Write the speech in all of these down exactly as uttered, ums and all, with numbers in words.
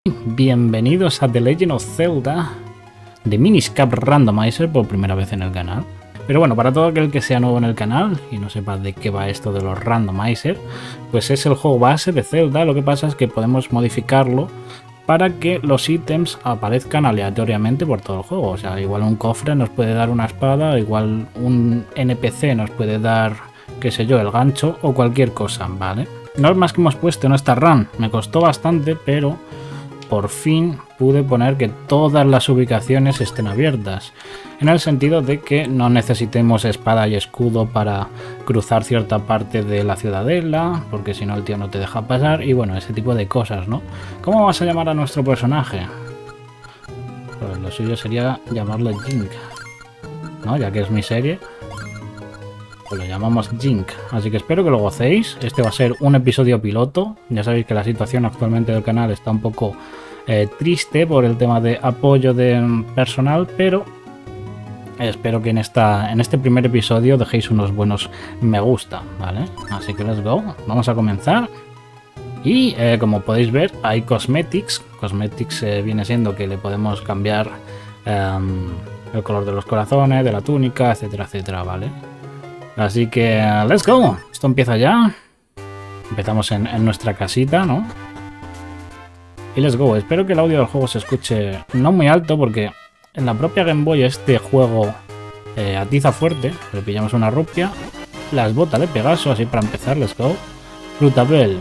Bienvenidos a The Legend of Zelda de Miniscap Randomizer por primera vez en el canal. Pero bueno, para todo aquel que sea nuevo en el canal y no sepa de qué va esto de los Randomizer, pues es el juego base de Zelda. Lo que pasa es que podemos modificarlo para que los ítems aparezcan aleatoriamente por todo el juego. O sea, igual un cofre nos puede dar una espada, igual un N P C nos puede dar, qué sé yo, el gancho o cualquier cosa, ¿vale? No es más que hemos puesto en esta run. Me costó bastante, pero por fin pude poner que todas las ubicaciones estén abiertas, en el sentido de que no necesitemos espada y escudo para cruzar cierta parte de la ciudadela, porque si no el tío no te deja pasar, y bueno, ese tipo de cosas, ¿no? ¿Cómo vas a llamar a nuestro personaje? Pues lo suyo sería llamarlo Jink, ¿no? Ya que es mi serie, pues lo llamamos Jink. Así que espero que lo gocéis. Este va a ser un episodio piloto. Ya sabéis que la situación actualmente del canal está un poco eh, triste por el tema de apoyo de personal, pero espero que en, esta, en este primer episodio dejéis unos buenos me gusta, ¿vale? Así que let's go. Vamos a comenzar. Y eh, como podéis ver, hay cosmetics. Cosmetics eh, viene siendo que le podemos cambiar eh, el color de los corazones, de la túnica, etcétera, etcétera, ¿vale? Así que, let's go. Esto empieza ya. Empezamos en, en nuestra casita, ¿no? Y let's go. Espero que el audio del juego se escuche no muy alto, porque en la propia Game Boy este juego eh, atiza fuerte. Le pillamos una rupia. Las botas de Pegaso, así para empezar, let's go. Frutabel.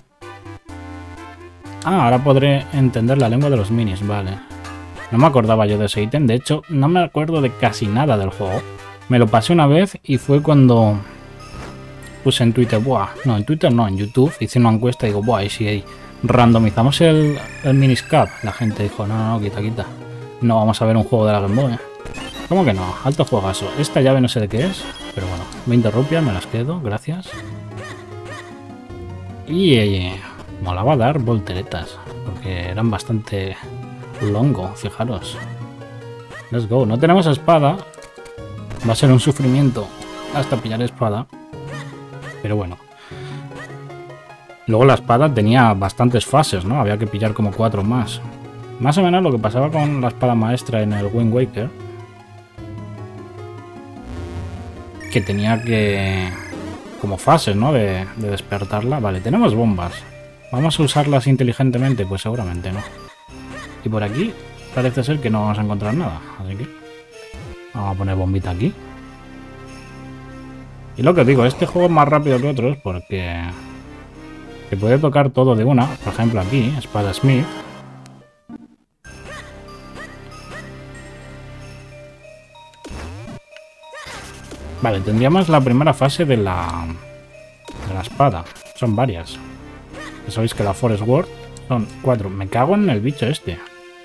Ah, ahora podré entender la lengua de los minis, vale. No me acordaba yo de ese ítem. De hecho, no me acuerdo de casi nada del juego. Me lo pasé una vez y fue cuando puse en Twitter, buah, no, en Twitter no, en YouTube, hice una encuesta y digo, buah, y si randomizamos el, el Miniscap, la gente dijo, no, no, no, quita, quita, no vamos a ver un juego de la Game Boy. ¿Cómo que no? Alto juegazo. Esta llave no sé de qué es, pero bueno, veinte rupias, me las quedo, gracias. Y eh, molaba dar volteretas, porque eran bastante longo, fijaros. Let's go, no tenemos espada. Va a ser un sufrimiento hasta pillar espada. Pero bueno. Luego la espada tenía bastantes fases, ¿no? Había que pillar como cuatro más. Más o menos lo que pasaba con la espada maestra en el Wind Waker. Que tenía que... como fases, ¿no? De, de despertarla. Vale, tenemos bombas. ¿Vamos a usarlas inteligentemente? Pues seguramente no. Y por aquí parece ser que no vamos a encontrar nada. Así que... vamos a poner bombita aquí. Y lo que os digo, este juego es más rápido que otros porque se puede tocar todo de una. Por ejemplo aquí, espada Smith. Vale, tendríamos la primera fase de la, de la espada. Son varias. Ya sabéis que la Forest World son cuatro. Me cago en el bicho este.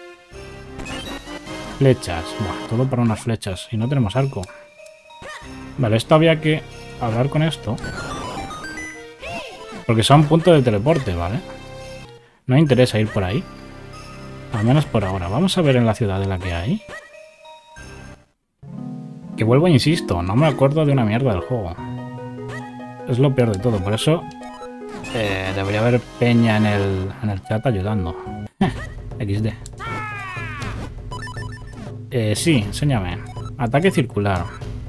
Flechas. Buah, todo para unas flechas. Y no tenemos arco. Vale, esto había que hablar con esto. Porque son puntos de teleporte, ¿vale? No interesa ir por ahí. Al menos por ahora. Vamos a ver en la ciudad de la que hay. Que vuelvo, insisto, no me acuerdo de una mierda del juego. Es lo peor de todo. Por eso eh, debería haber peña en el, en el chat ayudando. equis de. Eh, sí, enséñame. Ataque circular.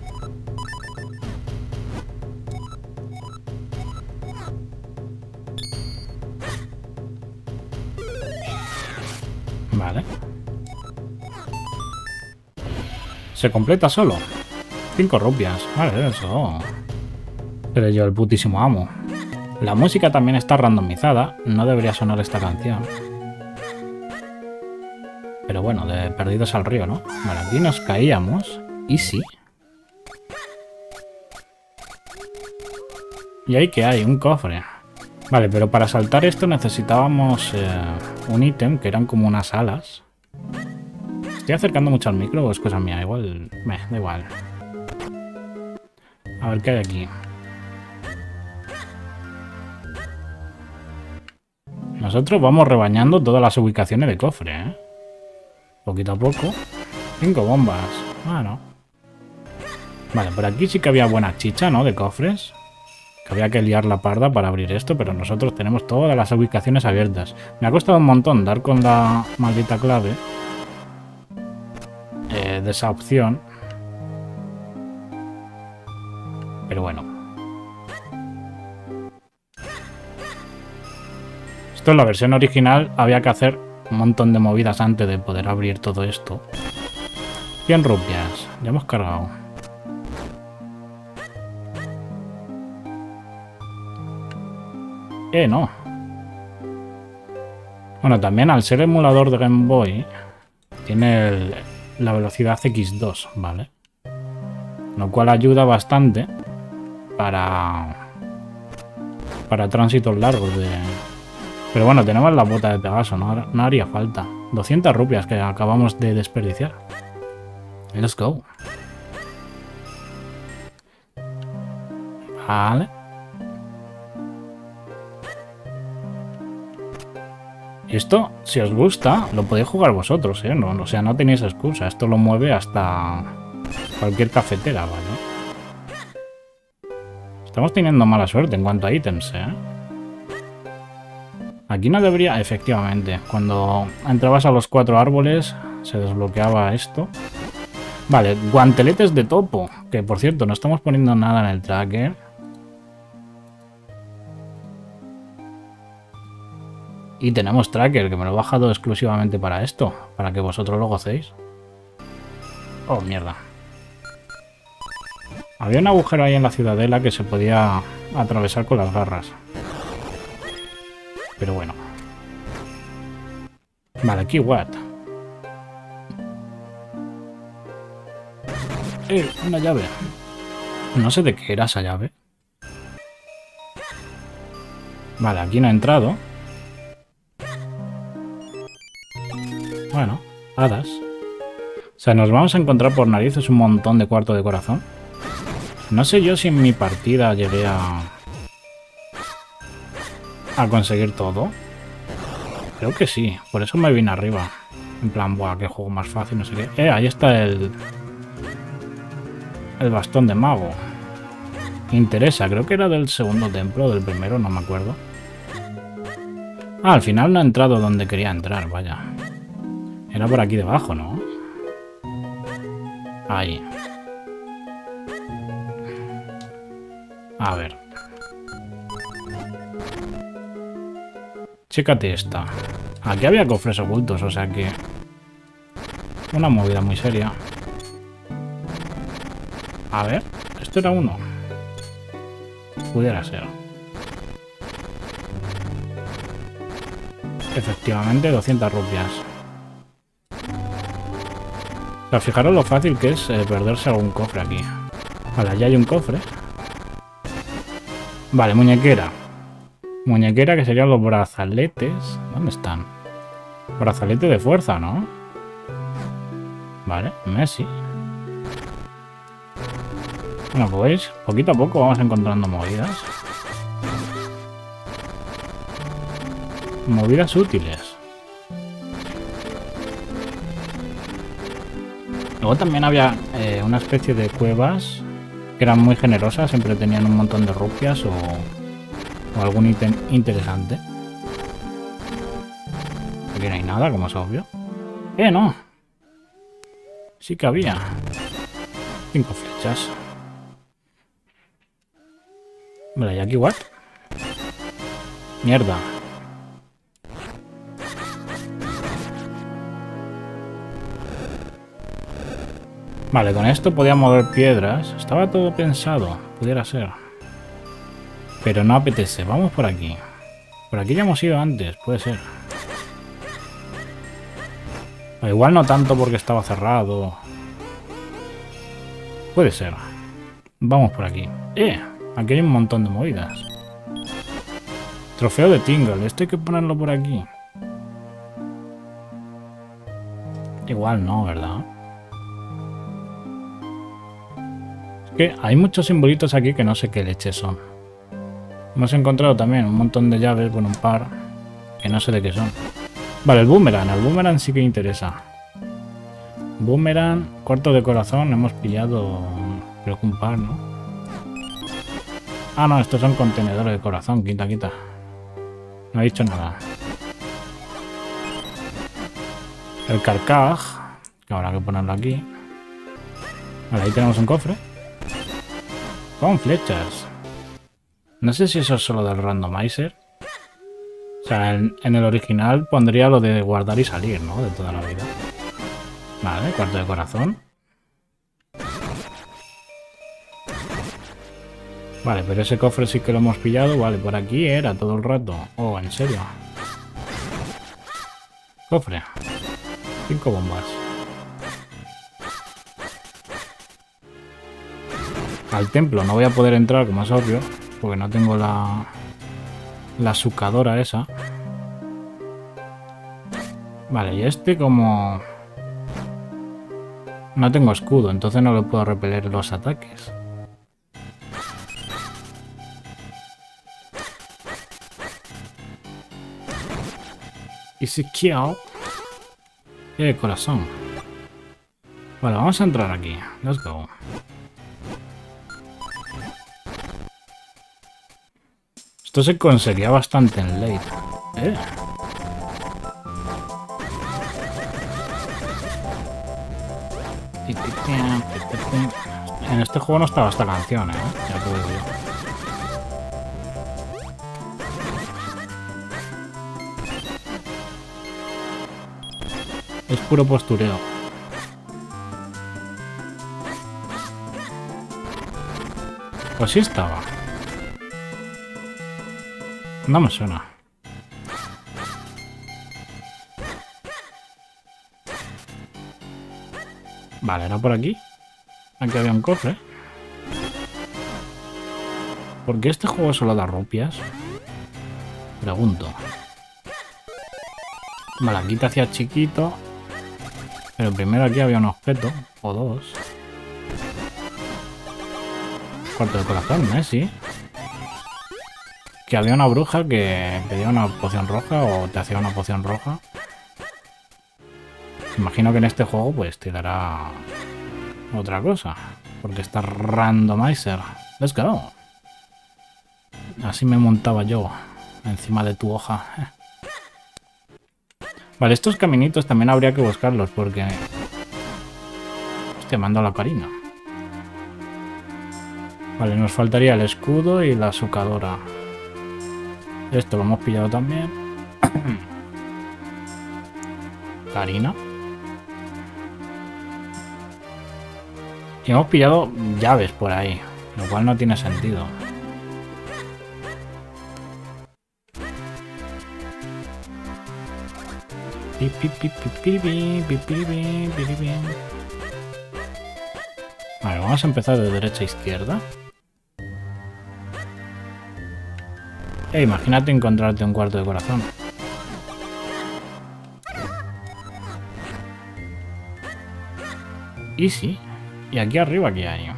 Vale. Se completa solo. Cinco rupias. Vale, eso. Seré yo el putísimo amo. La música también está randomizada. No debería sonar esta canción. Pero bueno, de perdidos al río, ¿no? Vale, aquí nos caíamos. Y sí. ¿Y ahí qué hay? Un cofre. Vale, pero para saltar esto necesitábamos eh, un ítem que eran como unas alas. Estoy acercando mucho al micro o es cosa mía. Igual... me da igual. A ver qué hay aquí. Nosotros vamos rebañando todas las ubicaciones de cofre, ¿eh? Poquito a poco. Cinco bombas. Bueno. Vale, por aquí sí que había buena chicha, ¿no? De cofres. Que había que liar la parda para abrir esto, pero nosotros tenemos todas las ubicaciones abiertas. Me ha costado un montón dar con la maldita clave eh, de esa opción. Pero bueno. Esto en la versión original había que hacer un montón de movidas antes de poder abrir todo esto. cien rupias. Ya hemos cargado. Eh, no. Bueno, también al ser emulador de Game Boy, tiene el, la velocidad equis dos, ¿vale? Lo cual ayuda bastante para, para tránsitos largos de... Pero bueno, tenemos la bota de Pegaso, no, no haría falta. doscientas rupias que acabamos de desperdiciar. Let's go. Vale. Esto, si os gusta, lo podéis jugar vosotros, ¿eh? No, o sea, no tenéis excusa. Esto lo mueve hasta cualquier cafetera, ¿vale? Estamos teniendo mala suerte en cuanto a ítems, ¿eh? Aquí no debería... Efectivamente, cuando entrabas a los cuatro árboles se desbloqueaba esto. Vale, guanteletes de topo. Que, por cierto, no estamos poniendo nada en el tracker. Y tenemos tracker, que me lo he bajado exclusivamente para esto. Para que vosotros lo gocéis. Oh, mierda. Había un agujero ahí en la ciudadela que se podía atravesar con las garras. Pero bueno. Vale, aquí what. Eh, una llave. No sé de qué era esa llave. Vale, aquí no he entrado. Bueno, hadas. O sea, nos vamos a encontrar por narices un montón de cuarto de corazón. No sé yo si en mi partida llegué a... a conseguir todo. Creo que sí. Por eso me vine arriba. En plan, buah, qué juego más fácil, no sé qué. Eh, ahí está el... el bastón de mago. Interesa, creo que era del segundo templo, del primero, no me acuerdo. Ah, al final no he entrado donde quería entrar, vaya. Era por aquí debajo, ¿no? Ahí. A ver. Chécate esta. Aquí había cofres ocultos, o sea que... una movida muy seria. A ver, esto era uno. Pudiera ser. Efectivamente, doscientas rupias. O sea, fijaros lo fácil que es eh, perderse algún cofre aquí. Vale, ya hay un cofre. Vale, muñequera. Muñequera que serían los brazaletes. ¿Dónde están? Brazalete de fuerza, ¿no? Vale, Messi. Bueno, pues veis, poquito a poco vamos encontrando movidas. Movidas útiles. Luego también había eh, una especie de cuevas que eran muy generosas, siempre tenían un montón de rupias o, o algún ítem interesante. Aquí no hay nada, como es obvio. ¡Eh, no! Sí que había. Cinco flechas. Vale, ¿y aquí what? Mierda. Vale, con esto podía mover piedras. Estaba todo pensado, pudiera ser. Pero no apetece. Vamos por aquí. Por aquí ya hemos ido antes, puede ser. O igual no tanto porque estaba cerrado. Puede ser. Vamos por aquí. ¡Eh! Aquí hay un montón de movidas. Trofeo de Tingle. Esto hay que ponerlo por aquí. Igual no, ¿verdad? Es que hay muchos simbolitos aquí que no sé qué leches son. Hemos encontrado también un montón de llaves, bueno, un par, que no sé de qué son. Vale, el boomerang. El boomerang sí que interesa. Boomerang, cuarto de corazón. Hemos pillado, creo que un par, ¿no? Ah, no, estos son contenedores de corazón. Quita, quita. No he dicho nada. El carcaj, que habrá que ponerlo aquí. Vale, ahí tenemos un cofre. Con flechas. No sé si eso es solo del randomizer. O sea, en, en el original pondría lo de guardar y salir, ¿no? De toda la vida. Vale, cuarto de corazón. Vale, pero ese cofre sí que lo hemos pillado. Vale, por aquí era todo el rato. Oh, ¿en serio? Cofre. Cinco bombas. Al templo no voy a poder entrar, como es obvio, porque no tengo la... la sucadora esa. Vale, y este como... no tengo escudo, entonces no le puedo repeler los ataques. Y si quiero... Eh, corazón. Vale, vamos a entrar aquí. Let's go. Esto se conseguía bastante en late. Eh. En este juego no estaba esta canción, eh. Ya te lo digo yo. Es puro postureo. Pues sí estaba. No me suena. Vale, era por aquí. Aquí había un cofre. ¿Por qué este juego solo da rupias? Pregunto. Vale, aquí te hacía chiquito. Pero primero aquí había un objeto. O dos. Cuarto de corazón, ¿eh? Sí. Que había una bruja que pedía una poción roja o te hacía una poción roja. Imagino que en este juego pues te dará otra cosa. Porque está randomizer. Let's go. Así me montaba yo encima de tu hoja. Vale, estos caminitos también habría que buscarlos porque... Hostia, mando a la Karina. Vale, nos faltaría el escudo y la sucadora. Esto lo hemos pillado también. Karina. Y hemos pillado llaves por ahí, lo cual no tiene sentido. Vale, vamos a empezar de derecha a izquierda. Eh, imagínate encontrarte un cuarto de corazón. Y sí. Y aquí arriba, ¿qué hay?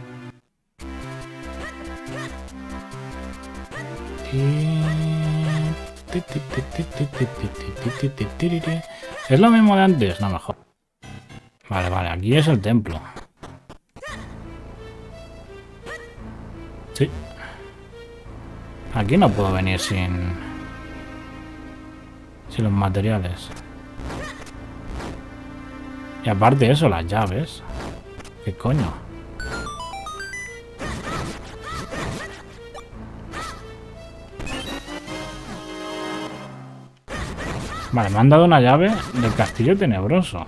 ¿Es lo mismo de antes? No, mejor. Vale, vale, aquí es el templo. Sí. Aquí no puedo venir sin... sin los materiales. Y aparte de eso, las llaves. ¿Qué coño? Vale, me han dado una llave del castillo tenebroso.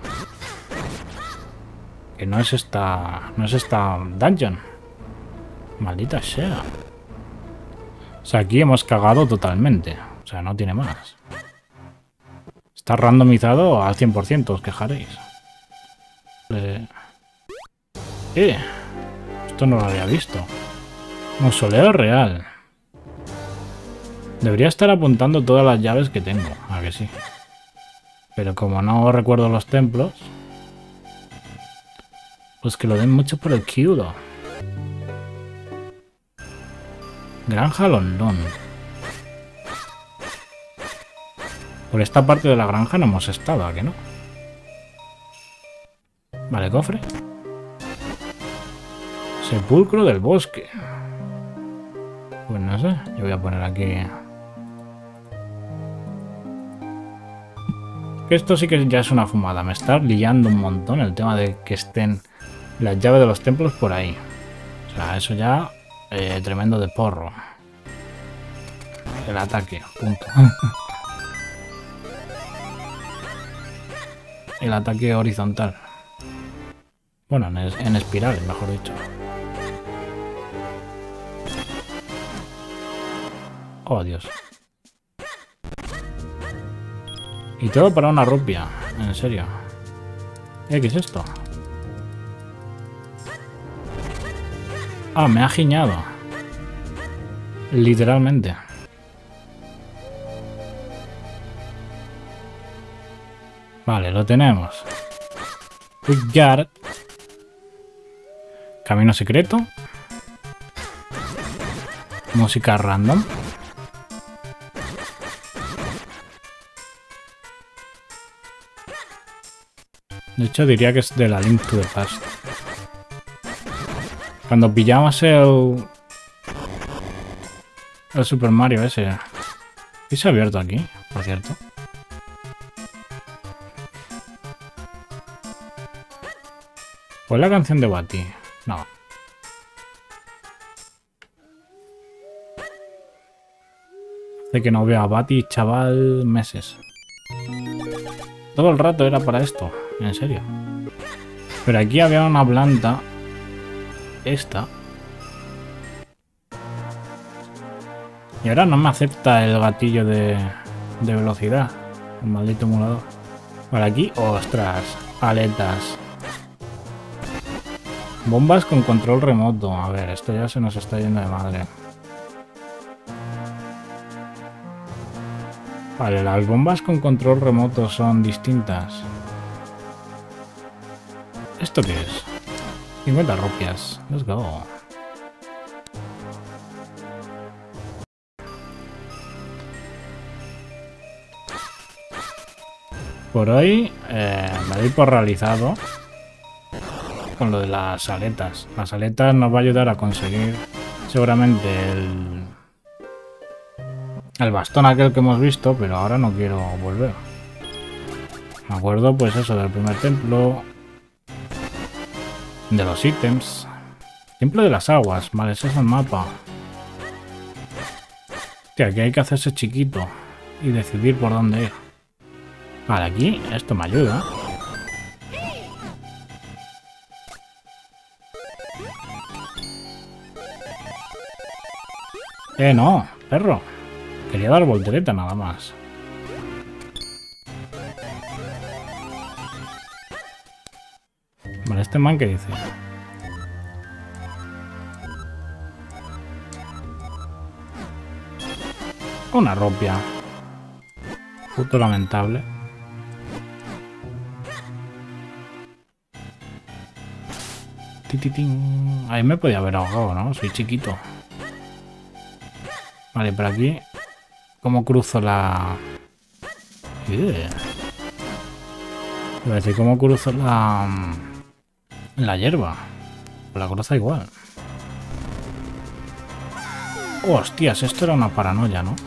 Que no es esta... no es esta dungeon. Maldita sea. O sea, aquí hemos cagado totalmente. O sea, no tiene más. Está randomizado al cien por ciento, os quejaréis. Eh... eh. Esto no lo había visto. Mausoleo real. Debería estar apuntando todas las llaves que tengo. ¿A que sí? Pero como no recuerdo los templos... pues que lo den mucho por el culo. Granja London. Por esta parte de la granja no hemos estado, ¿a que no? Vale, cofre. Sepulcro del bosque. Pues no sé, yo voy a poner aquí... Esto sí que ya es una fumada, me está liando un montón el tema de que estén las llaves de los templos por ahí. O sea, eso ya eh, tremendo de porro. El ataque, punto. El ataque horizontal. Bueno, en, es, en espirales, mejor dicho. Oh, Dios. Y todo para una rupia, en serio. ¿Eh? ¿Qué es esto? Ah, me ha giñado. Literalmente. Vale, lo tenemos. We got it. Camino secreto. Música random. De hecho, diría que es de la Link to the Past. Cuando pillamos el... El Super Mario ese. ¿Y se ha abierto aquí, por cierto? ¿Pues la canción de Batty? No. Hace que no veo a Batty, chaval, meses. Todo el rato era para esto, en serio. Pero aquí había una planta. Esta. Y ahora no me acepta el gatillo de, de velocidad. El maldito emulador. Vale, aquí, ostras, aletas. Bombas con control remoto. A ver, esto ya se nos está yendo de madre. Vale, las bombas con control remoto son distintas. ¿Esto qué es? cincuenta rupias. Let's go. Por hoy eh, me doy por realizado con lo de las aletas. Las aletas nos va a ayudar a conseguir seguramente el, el bastón aquel que hemos visto, pero ahora no quiero volver. Me acuerdo pues eso del primer templo, de los ítems. Templo de las aguas, vale, ese es el mapa. Hostia, aquí hay que hacerse chiquito y decidir por dónde ir. Vale, aquí esto me ayuda. Eh, no, perro. Quería dar voltereta nada más. Vale, este man que dice. Una ropia. Puto lamentable. Tititín. Ahí me podía haber ahogado, ¿no? Soy chiquito. Vale, por aquí. ¿Cómo cruzo la...? Yeah. Iba a decir, ¿cómo cruzo la... la hierba? Pues la cruza igual. Hostias, esto era una paranoia, ¿no?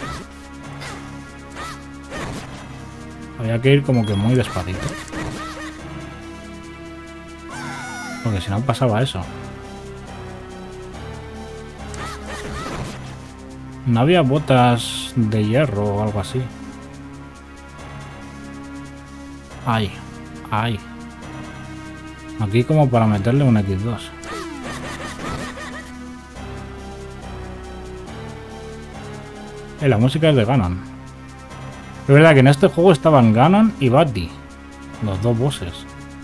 Había que ir como que muy despacito. Porque si no pasaba eso. No había botas de hierro o algo así. Ay, ay. Aquí como para meterle un equis dos. Eh, la música es de Ganon. Es verdad que en este juego estaban Ganon y Batty. Los dos bosses.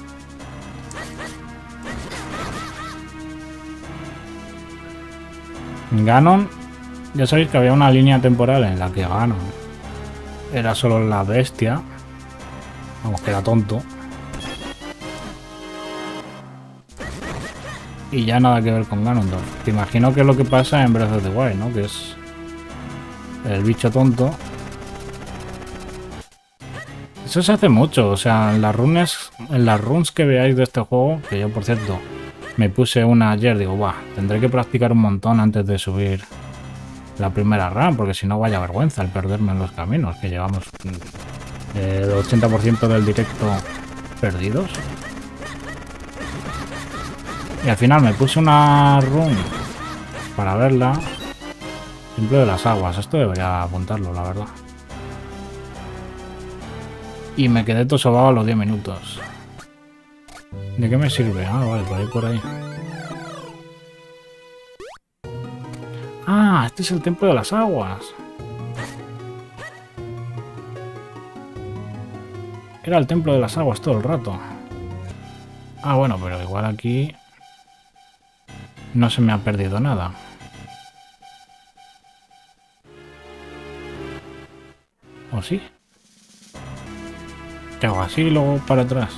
Ganon, ya sabéis que había una línea temporal en la que Ganon era solo la bestia. Vamos, que era tonto. Y ya nada que ver con Ganondorf. Te imagino que es lo que pasa en Breath of the Wild, ¿no? Que es el bicho tonto. Eso se hace mucho, o sea, en las runes, en las runes que veáis de este juego, que yo por cierto me puse una ayer, digo, buah, tendré que practicar un montón antes de subir la primera run, porque si no vaya vergüenza el perderme en los caminos, que llevamos eh, el ochenta por ciento del directo perdidos. Y al final me puse una run para verla. Templo de las aguas, esto debería apuntarlo, la verdad. Y me quedé todo sobado a los diez minutos. ¿De qué me sirve? Ah, vale, por ahí, por ahí. Ah, este es el templo de las aguas. Era el templo de las aguas todo el rato. Ah, bueno, pero igual aquí no se me ha perdido nada. ¿O sí? ¿Qué hago así y luego para atrás?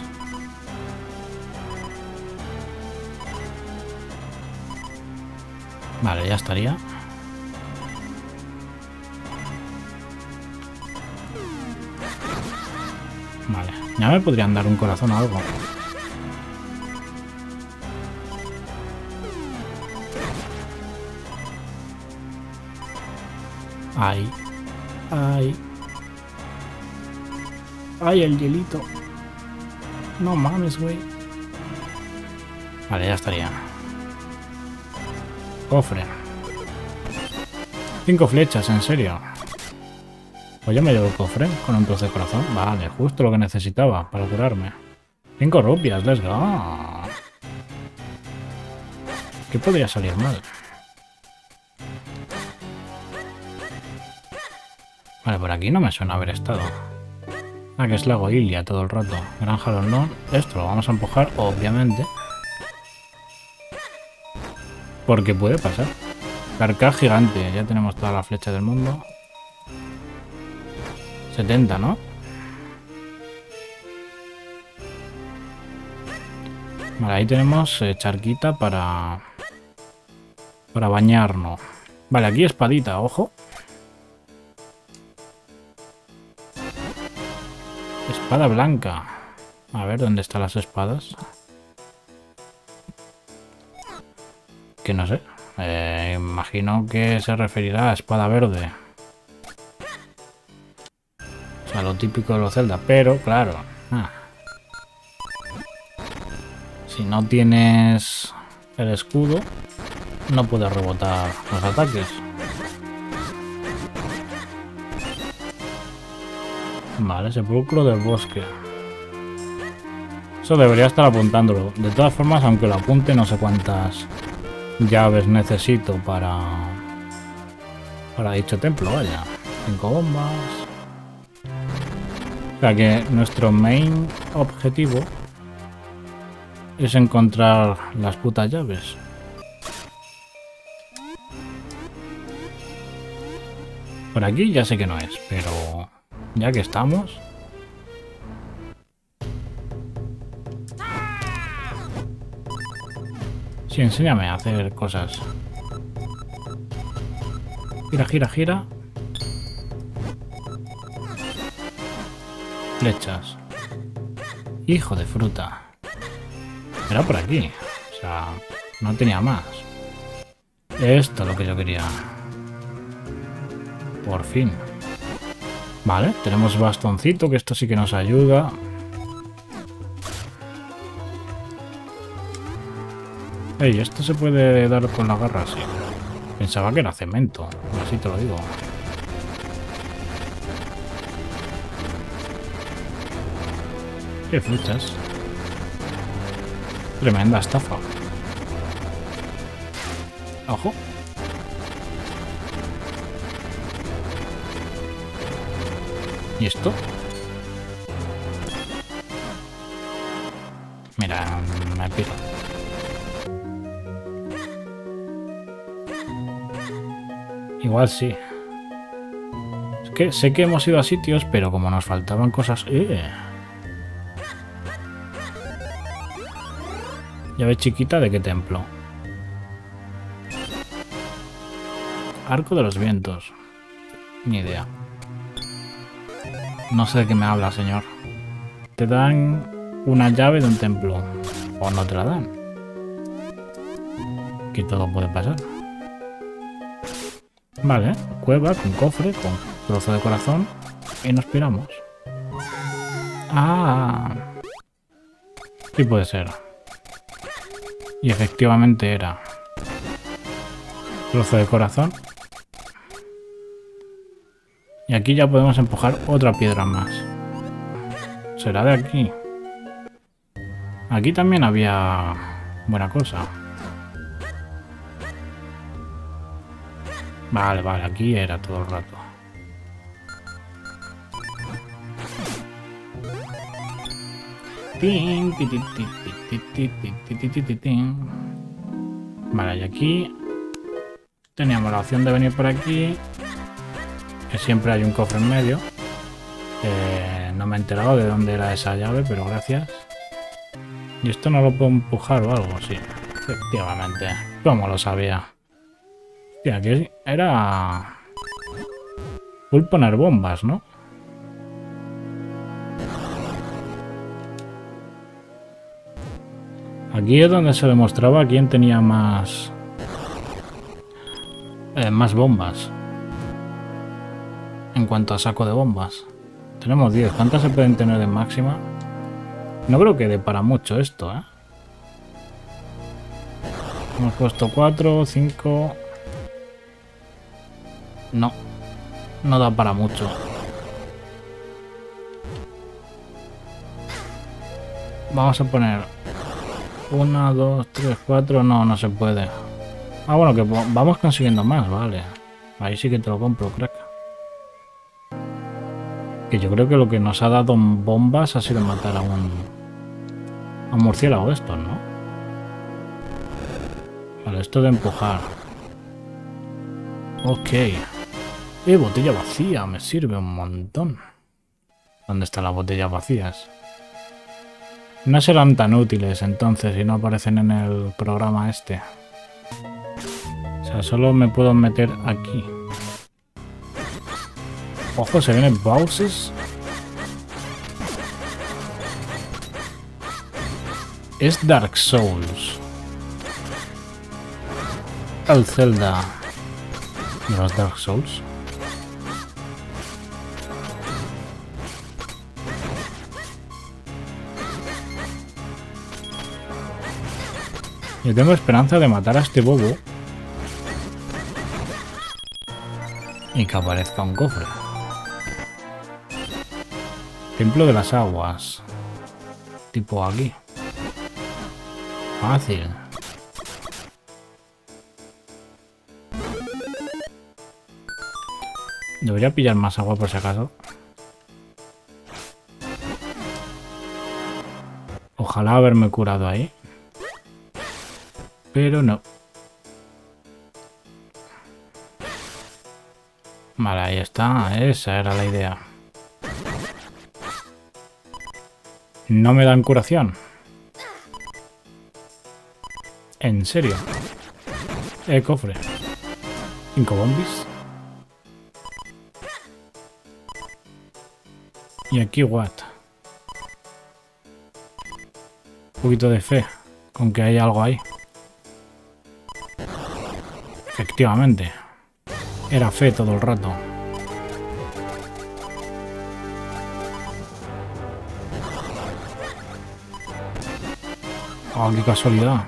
Vale, ya estaría. Vale, ya me podrían dar un corazón o algo. Ay, ay. Ay, el hielito. No mames, güey. Vale, ya estaría. Cofre. Cinco flechas, en serio. Pues yo me llevo el cofre con un trozo de corazón. Vale, justo lo que necesitaba para curarme. Cinco rupias, let's go. ¿Qué podría salir mal? Vale, por aquí no me suena haber estado. Ah, que es Lago Ilia todo el rato. Granja London. Esto lo vamos a empujar, obviamente. Porque puede pasar. Carcaj gigante. Ya tenemos toda la flecha del mundo. setenta, ¿no? Vale, ahí tenemos eh, charquita para... Para bañarnos. Vale, aquí espadita, ojo. Espada blanca. A ver, ¿dónde están las espadas? Que no sé. Eh, imagino que se referirá a espada verde. O sea, lo típico de los Zelda. Pero, claro. Ah. Si no tienes el escudo, no puedes rebotar los ataques. Vale, sepulcro del bosque. Eso debería estar apuntándolo. De todas formas, aunque lo apunte, no sé cuántas llaves necesito para para dicho templo, vaya. Cinco bombas. O sea que nuestro main objetivo es encontrar las putas llaves. Por aquí ya sé que no es, pero ya que estamos... Sí, enséñame a hacer cosas. Gira, gira, gira. Flechas. Hijo de fruta. Era por aquí. O sea, no tenía más. Esto es lo que yo quería. Por fin. Vale, tenemos bastoncito, que esto sí que nos ayuda. Ey, ¿esto se puede dar con la garra? Sí. Pensaba que era cemento, así te lo digo. Qué flechas. Tremenda estafa. Ojo. ¿Y esto? Mira, me piro. Igual sí. Es que sé que hemos ido a sitios, pero como nos faltaban cosas... ¡Eh! Llave chiquita, ¿de qué templo? Arco de los vientos. Ni idea. No sé de qué me habla, señor. Te dan una llave de un templo. O no te la dan. Que todo puede pasar. Vale, cueva con cofre, con trozo de corazón. Y nos piramos. Ah. Sí puede ser. Y efectivamente era. Trozo de corazón. Y aquí ya podemos empujar otra piedra más. ¿Será de aquí? Aquí también había buena cosa. Vale, vale, aquí era todo el rato. Vale, y aquí teníamos la opción de venir por aquí. Que siempre hay un cofre en medio. Eh, no me he enterado de dónde era esa llave, pero gracias. ¿Y esto no lo puedo empujar o algo? Sí, efectivamente. ¿Cómo lo sabía? Hostia, aquí era... Full poner bombas, ¿no? Aquí es donde se demostraba quién tenía más... Eh, más bombas. En cuanto a saco de bombas. Tenemos diez. ¿Cuántas se pueden tener de máxima? No creo que dé para mucho esto, ¿eh? Hemos puesto cuatro, cinco... No. No da para mucho. Vamos a poner... Una, dos, tres, cuatro... No, no se puede. Ah, bueno, que vamos consiguiendo más, vale. Ahí sí que te lo compro, crack. Que yo creo que lo que nos ha dado bombas ha sido matar a un... A un murciélago de estos, ¿no? Vale, esto de empujar. Ok. Eh, botella vacía, me sirve un montón. ¿Dónde están las botellas vacías? No serán tan útiles entonces si no aparecen en el programa este. O sea, solo me puedo meter aquí. Ojo, se vienen Bowsers. Es Dark Souls. El Zelda de los Dark Souls. Yo tengo esperanza de matar a este bobo y que aparezca un cofre. Templo de las aguas. Tipo aquí. Fácil. Debería pillar más agua por si acaso. Ojalá haberme curado ahí. Pero no. Vale, ahí está. Esa era la idea. No me dan curación. ¿En serio? Eh, cofre. Cinco bombis. Y aquí what. Un poquito de fe. Con que hay algo ahí. Efectivamente. Era fe todo el rato. Oh, qué casualidad.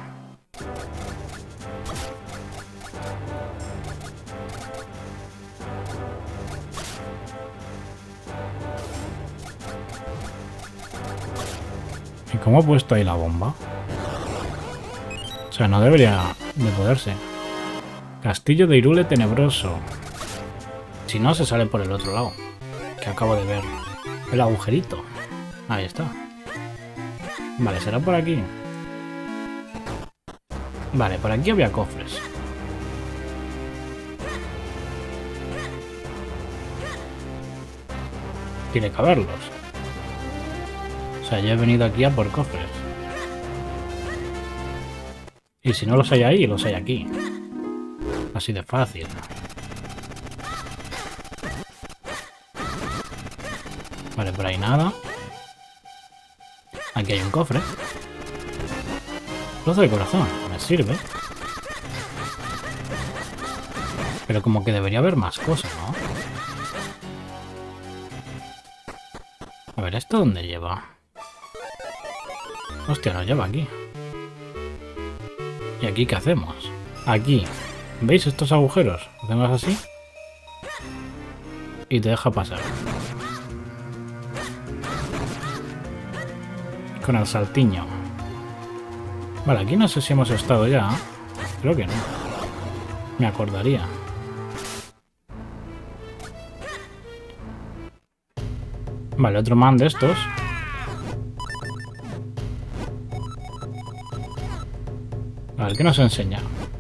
¿Y cómo he puesto ahí la bomba? O sea, no debería de poderse. Castillo de Hyrule Tenebroso. Si no, se sale por el otro lado. Que acabo de ver. El agujerito. Ahí está. Vale, será por aquí. Vale, por aquí había cofres. Tiene que haberlos. O sea, yo he venido aquí a por cofres. Y si no los hay ahí, los hay aquí. Así de fácil. Vale, por ahí nada. Aquí hay un cofre. Trozo de corazón, me sirve. Pero como que debería haber más cosas, ¿no? A ver, ¿esto dónde lleva? Hostia, nos lleva aquí. ¿Y aquí qué hacemos? Aquí. ¿Veis estos agujeros? Hacemos así. Y te deja pasar. Con el saltiño. Vale, aquí no sé si hemos estado ya. Creo que no. Me acordaría. Vale, otro man de estos. A ver, ¿qué nos enseña?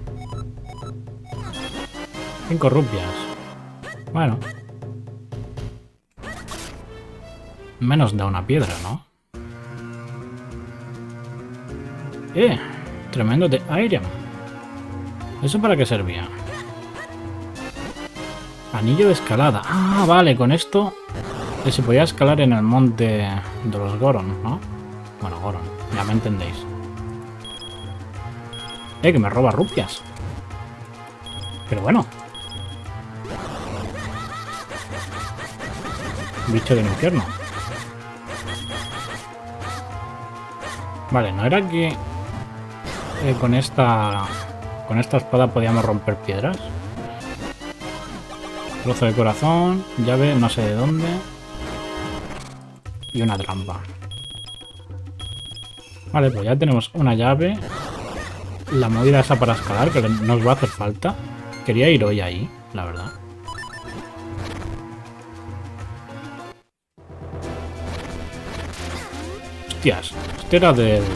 Cinco rupias. Bueno. Menos da una piedra, ¿no? ¡Eh! Tremendo de iron. ¿Eso para qué servía? Anillo de escalada. Ah, vale, con esto se podía escalar en el monte de los Goron, ¿no? Bueno, Goron, ya me entendéis. Eh, que me roba rupias. Pero bueno. Bicho del infierno. Vale, ¿no era que eh, con esta con esta espada podíamos romper piedras? Trozo de corazón, llave no sé de dónde. Y una trampa. Vale, pues ya tenemos una llave. La movida esa para escalar, que nos va a hacer falta. Quería ir hoy ahí, la verdad. Hostias, este era del...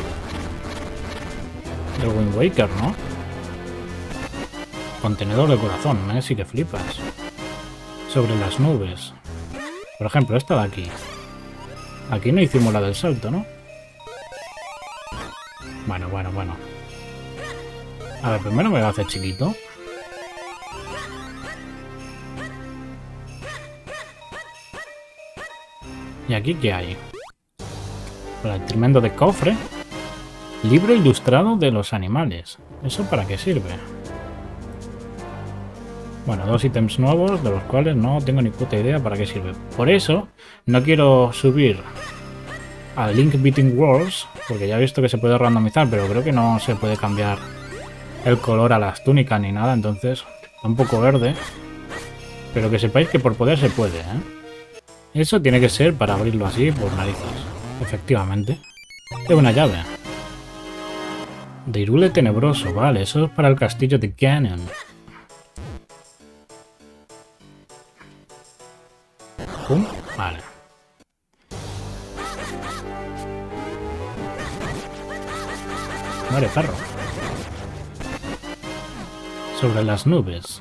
del Wind Waker, ¿no? Contenedor de corazón, ¿eh? Sí que flipas. Sobre las nubes. Por ejemplo, esta de aquí. Aquí no hicimos la del salto, ¿no? Bueno, bueno, bueno. A ver, primero me voy a hacer chiquito. ¿Y aquí qué hay? Para el tremendo de cofre. Libro ilustrado de los animales. ¿Eso para qué sirve? Bueno, dos ítems nuevos, de los cuales no tengo ni puta idea para qué sirve. Por eso, no quiero subir a Link Between Worlds, porque ya he visto que se puede randomizar, pero creo que no se puede cambiar el color a las túnicas ni nada, entonces está un poco verde. Pero que sepáis que por poder se puede, ¿eh? Eso tiene que ser para abrirlo así por narices. Efectivamente. Es una llave. De Hyrule Tenebroso, vale, eso es para el castillo de Ganon. Pum, vale. Muere, perro. Sobre las nubes.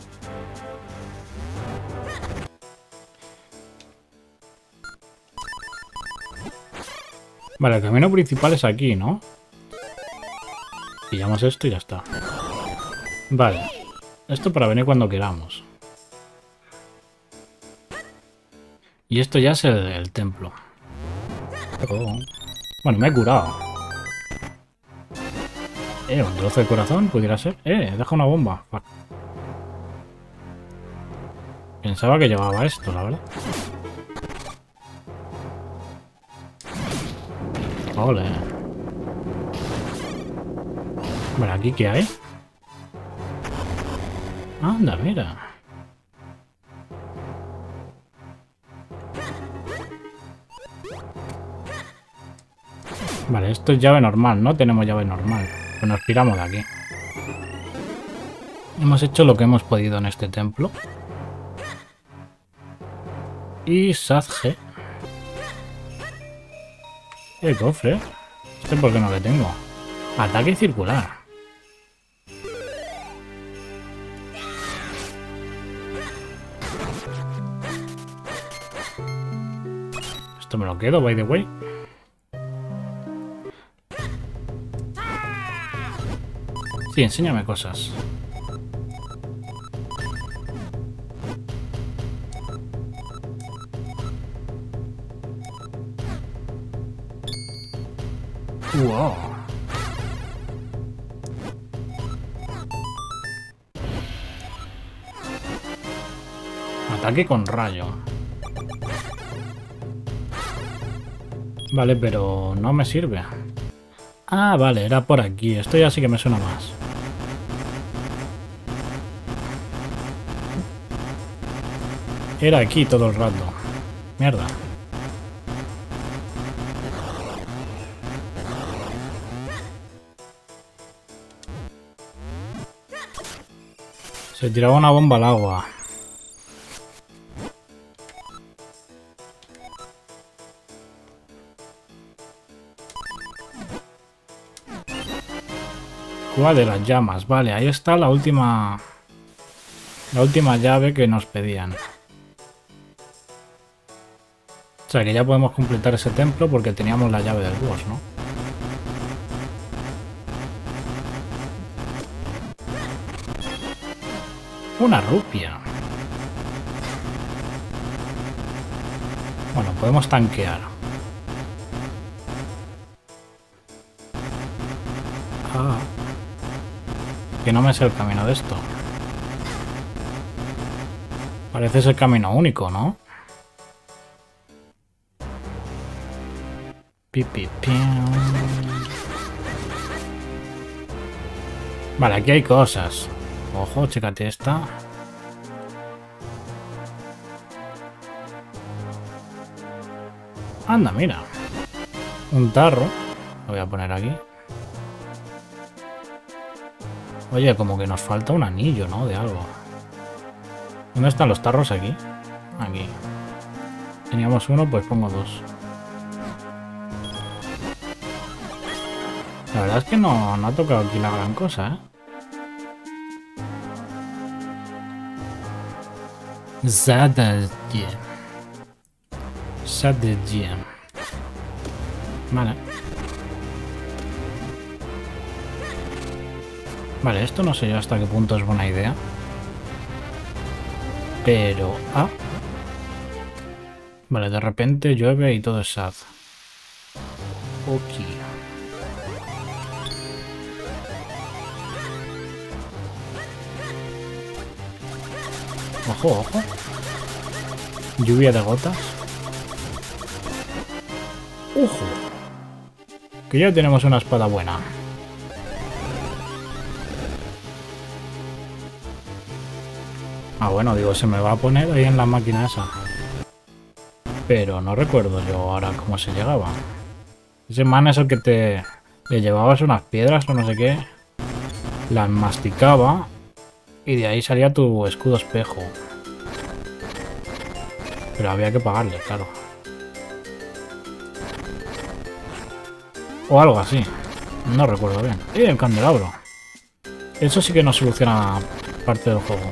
Vale, el camino principal es aquí, ¿no? Pillamos esto y ya está. Vale. Esto para venir cuando queramos. Y esto ya es el, el templo. Oh. Bueno, me he curado. Eh, un trozo de corazón pudiera ser. Eh, deja una bomba. Fuck. Pensaba que llevaba esto, la verdad. Ole. Vale, ¿aquí qué hay? Anda, mira. Vale, esto es llave normal, no tenemos llave normal. Pues nos piramos de aquí. Hemos hecho lo que hemos podido en este templo. Y Sadge. El cofre. Este por qué no le tengo. Ataque circular. Esto me lo quedo, by the way. Sí, enséñame cosas. Wow. Ataque con rayo. Vale, pero no me sirve. Ah, vale, era por aquí. Esto ya sí que me suena más. Era aquí todo el rato. Mierda. Se tiraba una bomba al agua. Cueva de las llamas. Vale, ahí está la última... La última llave que nos pedían. O sea que ya podemos completar ese templo porque teníamos la llave del boss, ¿no? Una rupia. Bueno, podemos tanquear. Ah. Que no me sé el camino de esto. Parece ser camino único, ¿no? Pi, pi, pi. Vale, aquí hay cosas. Ojo, chécate esta. Anda, mira. Un tarro. Lo voy a poner aquí. Oye, como que nos falta un anillo, ¿no? De algo. ¿Dónde están los tarros aquí? Aquí. Teníamos uno, pues pongo dos. La verdad es que no, no ha tocado aquí la gran cosa, ¿eh? Zadadie. Zadadie. Vale. Vale, esto no sé yo hasta qué punto es buena idea. Pero... Ah. Vale, de repente llueve y todo es sad. Ok. Ojo, ojo. Lluvia de gotas. Ojo. Que ya tenemos una espada buena. Ah, bueno, digo, se me va a poner ahí en la máquina esa. Pero no recuerdo yo ahora cómo se llegaba. Ese man es el que te... Le llevabas unas piedras o no sé qué. Las masticaba. Y de ahí salía tu escudo espejo. Pero había que pagarle, claro. O algo así. No recuerdo bien. Y el candelabro. Eso sí que nos soluciona parte del juego.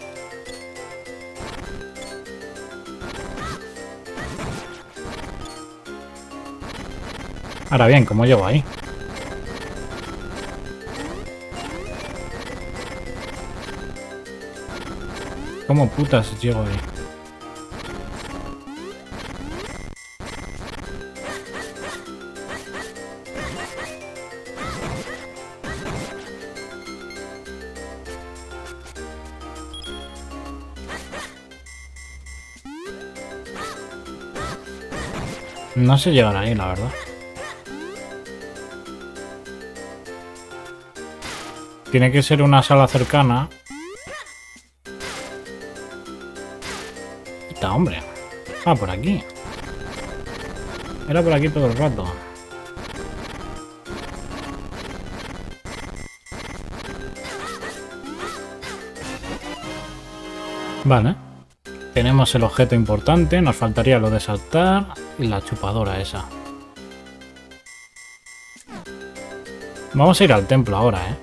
Ahora bien, ¿cómo llego ahí? ¿Cómo putas llego ahí? No sé llegar ahí, la verdad. Tiene que ser una sala cercana. Está, hombre. Ah, por aquí. Era por aquí todo el rato. Vale. Tenemos el objeto importante. Nos faltaría lo de saltar y la chupadora esa. Vamos a ir al templo ahora, ¿eh?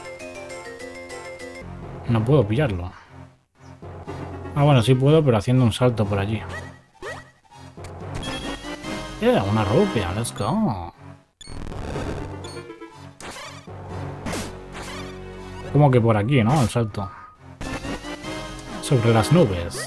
No puedo pillarlo. Ah, bueno, sí puedo, pero haciendo un salto por allí. Yeah, una rupia, let's go. Como que por aquí, ¿no? El salto. Sobre las nubes.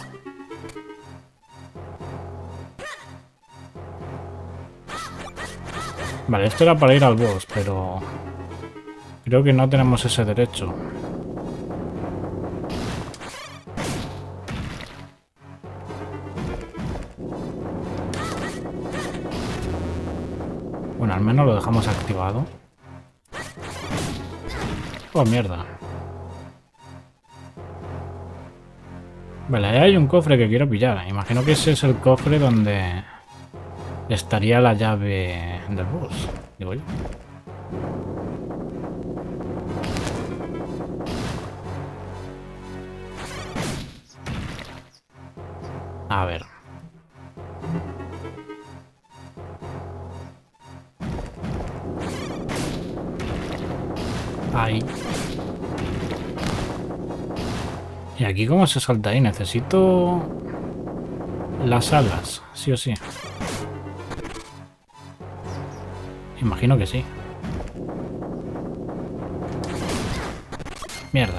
Vale, esto era para ir al boss, pero... Creo que no tenemos ese derecho. menos lo dejamos activado. Oh, mierda. Vale, ahí hay un cofre que quiero pillar. Imagino que ese es el cofre donde estaría la llave del boss, digo yo. A ver. Ahí. ¿Y aquí cómo se salta ahí? Necesito las alas, sí o sí. Imagino que sí. Mierda.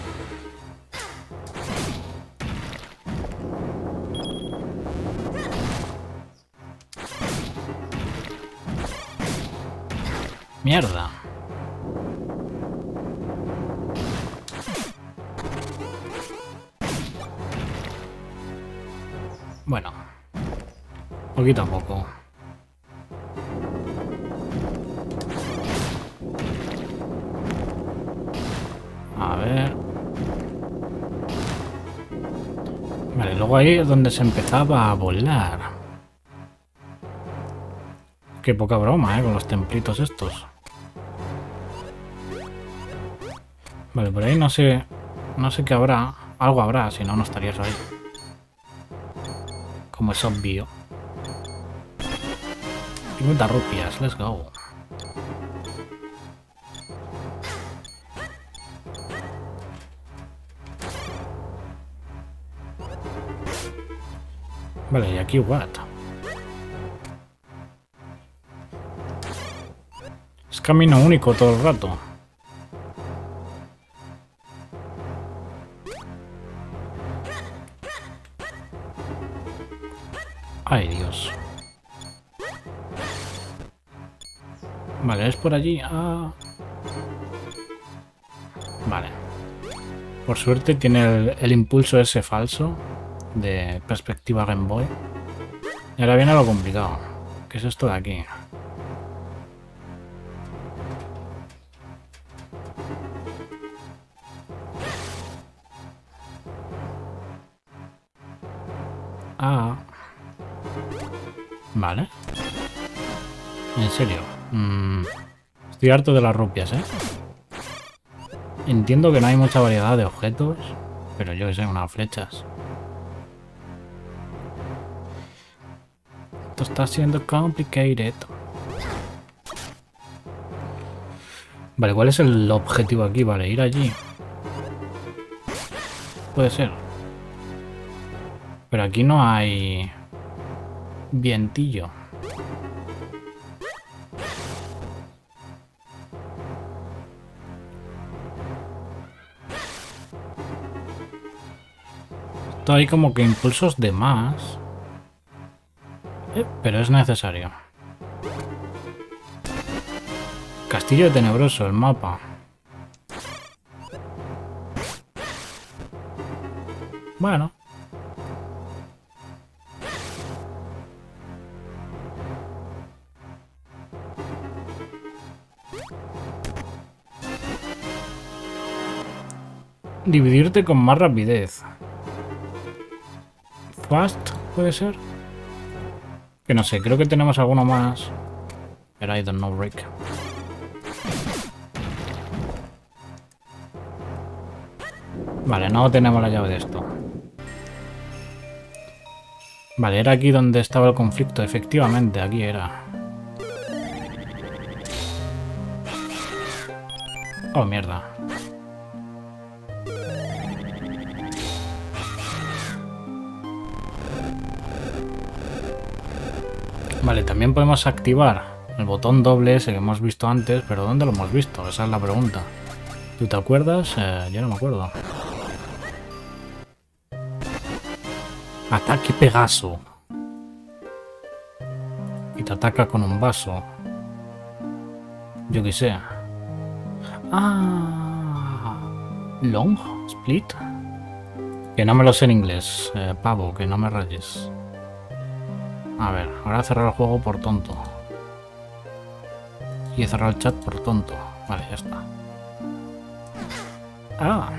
Mierda. Bueno, poquito a poco. A ver. Vale, luego ahí es donde se empezaba a volar. Qué poca broma, eh, con los templitos estos. Vale, por ahí no sé. No sé qué habrá. Algo habrá, si no, no estaría eso ahí. Como es obvio. cincuenta rupias, let's go. Vale, y aquí what? Es camino único todo el rato. Ay, Dios. Vale, es por allí. Ah. Vale. Por suerte tiene el, el impulso ese falso de perspectiva Game Boy. Y ahora viene lo complicado. ¿Qué es esto de aquí? Ah. Vale. En serio. Mm, estoy harto de las rupias, ¿eh? Entiendo que no hay mucha variedad de objetos, pero yo que sé, unas flechas. Esto está siendo complicated. Vale, ¿cuál es el objetivo aquí? Vale, ir allí. Puede ser. Pero aquí no hay vientillo. Esto hay como que impulsos de más. Eh, pero es necesario. Castillo Tenebroso, el mapa. Bueno. Dividirte con más rapidez. Fast, puede ser. Que no sé, creo que tenemos alguno más. Pero I don't know, Rick. Vale, no tenemos la llave de esto. Vale, era aquí donde estaba el conflicto. Efectivamente, aquí era. Oh, mierda. Vale, también podemos activar el botón doble ese que hemos visto antes, pero ¿dónde lo hemos visto? Esa es la pregunta. ¿Tú te acuerdas? Eh, yo no me acuerdo. Ataque Pegaso. Y te ataca con un vaso. Yo qué sé. Ah, Long Split. Que no me lo sé en inglés, eh, pavo, que no me rayes. A ver, ahora cerrar el juego por tonto. Y he cerrado el chat por tonto. Vale, ya está. Ah.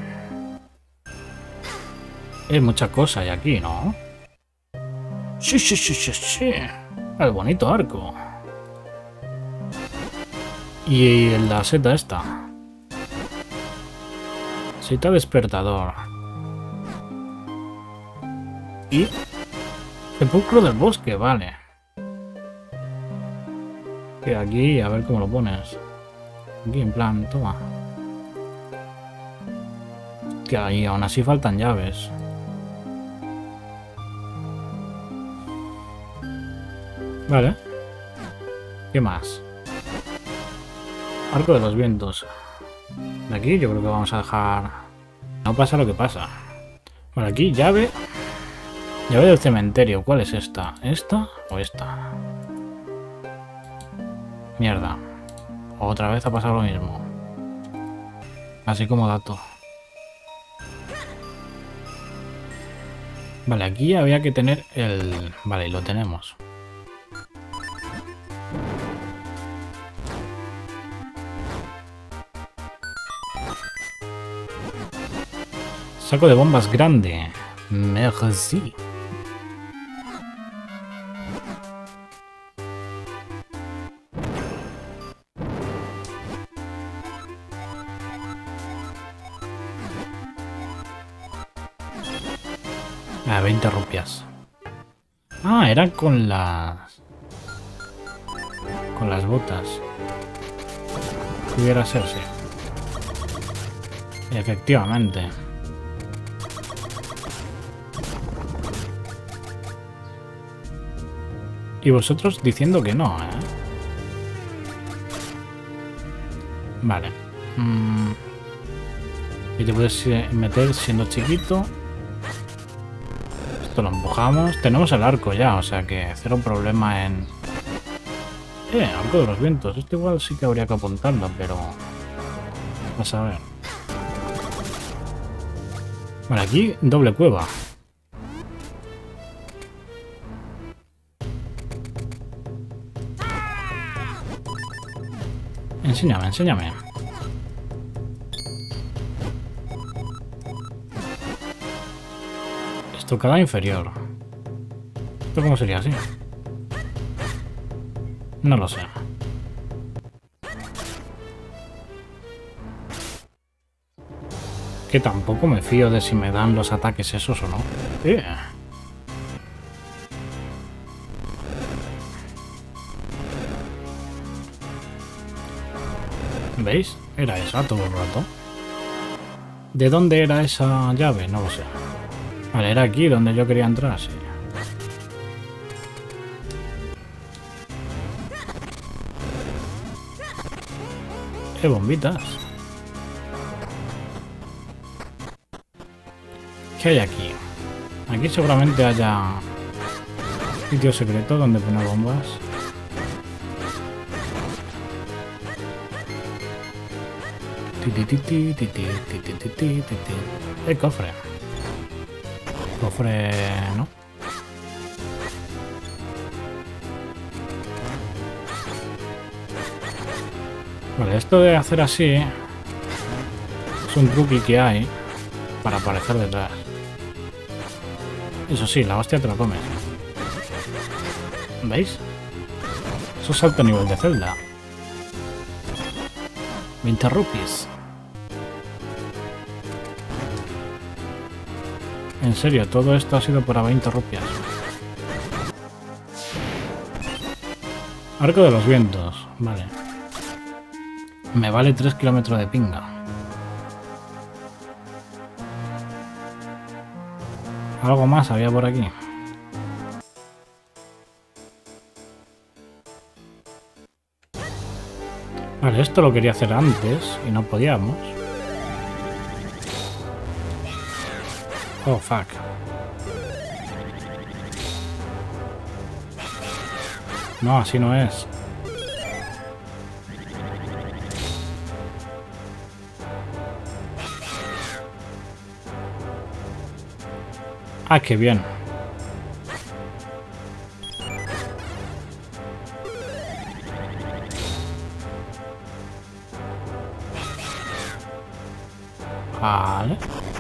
Hay mucha cosa hay aquí, ¿no? Sí, sí, sí, sí, sí. El bonito arco. Y la seta esta. Seta despertador. Y... sepulcro del bosque, vale. Y aquí, a ver cómo lo pones. Aquí, en plan, toma. Hostia, y aún así faltan llaves. Vale. ¿Qué más? Arco de los vientos. De aquí yo creo que vamos a dejar... No pasa lo que pasa. Bueno, aquí llave... Llave del cementerio. ¿Cuál es esta? ¿Esta o esta? Mierda. Otra vez ha pasado lo mismo. Así como dato. Vale, aquí había que tener el... Vale, y lo tenemos. Saco de bombas grande. Merci. Ah, veinte rupias. Ah, era con las... Con las botas. Pudiera ser, sí. Efectivamente. Y vosotros diciendo que no, ¿eh? Vale. Mm. Y te puedes meter siendo chiquito. Esto lo empujamos. Tenemos el arco ya, o sea que cero problema en... Eh, arco de los vientos. Esto igual sí que habría que apuntarlo, pero... Vas a ver. Vale, aquí doble cueva. Enséñame, enséñame. Estocada inferior. ¿Esto cómo sería así? No lo sé. Que tampoco me fío de si me dan los ataques esos o no. Eh. ¿Veis? Era esa todo el rato. ¿De dónde era esa llave? No lo sé. Vale, era aquí donde yo quería entrar, sí. ¡Qué bombitas! ¿Qué hay aquí? Aquí seguramente haya sitio secreto donde poner bombas. El cofre. Cofre... ¿no? Vale, esto de hacer así es un truqui que hay para aparecer detrás. Eso sí, la hostia te lo comes. ¿Veis? Eso es alto nivel de Zelda. veinte rupias. En serio, todo esto ha sido por a veinte rupias. Arco de los vientos. Vale. Me vale tres kilómetros de pinga. ¿Algo más había por aquí? Vale, esto lo quería hacer antes y no podíamos. Oh, fuck. No, así no es. Ah, qué bien. Vale.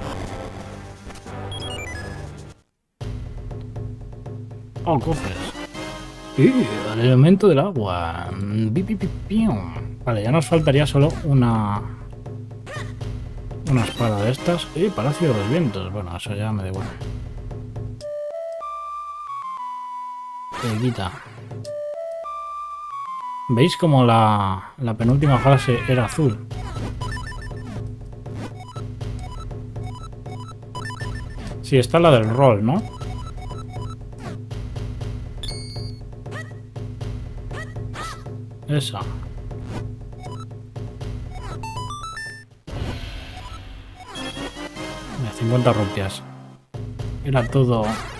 Oh, cofres. Y el elemento del agua. Vale, ya nos faltaría solo una... Una espada de estas. Y Palacio de los Vientos. Bueno, eso ya me da igual. Se quita. ¿Veis como la, la penúltima fase era azul? Sí, esta es la del rol, ¿no? Esa. cincuenta rupias. Era todo...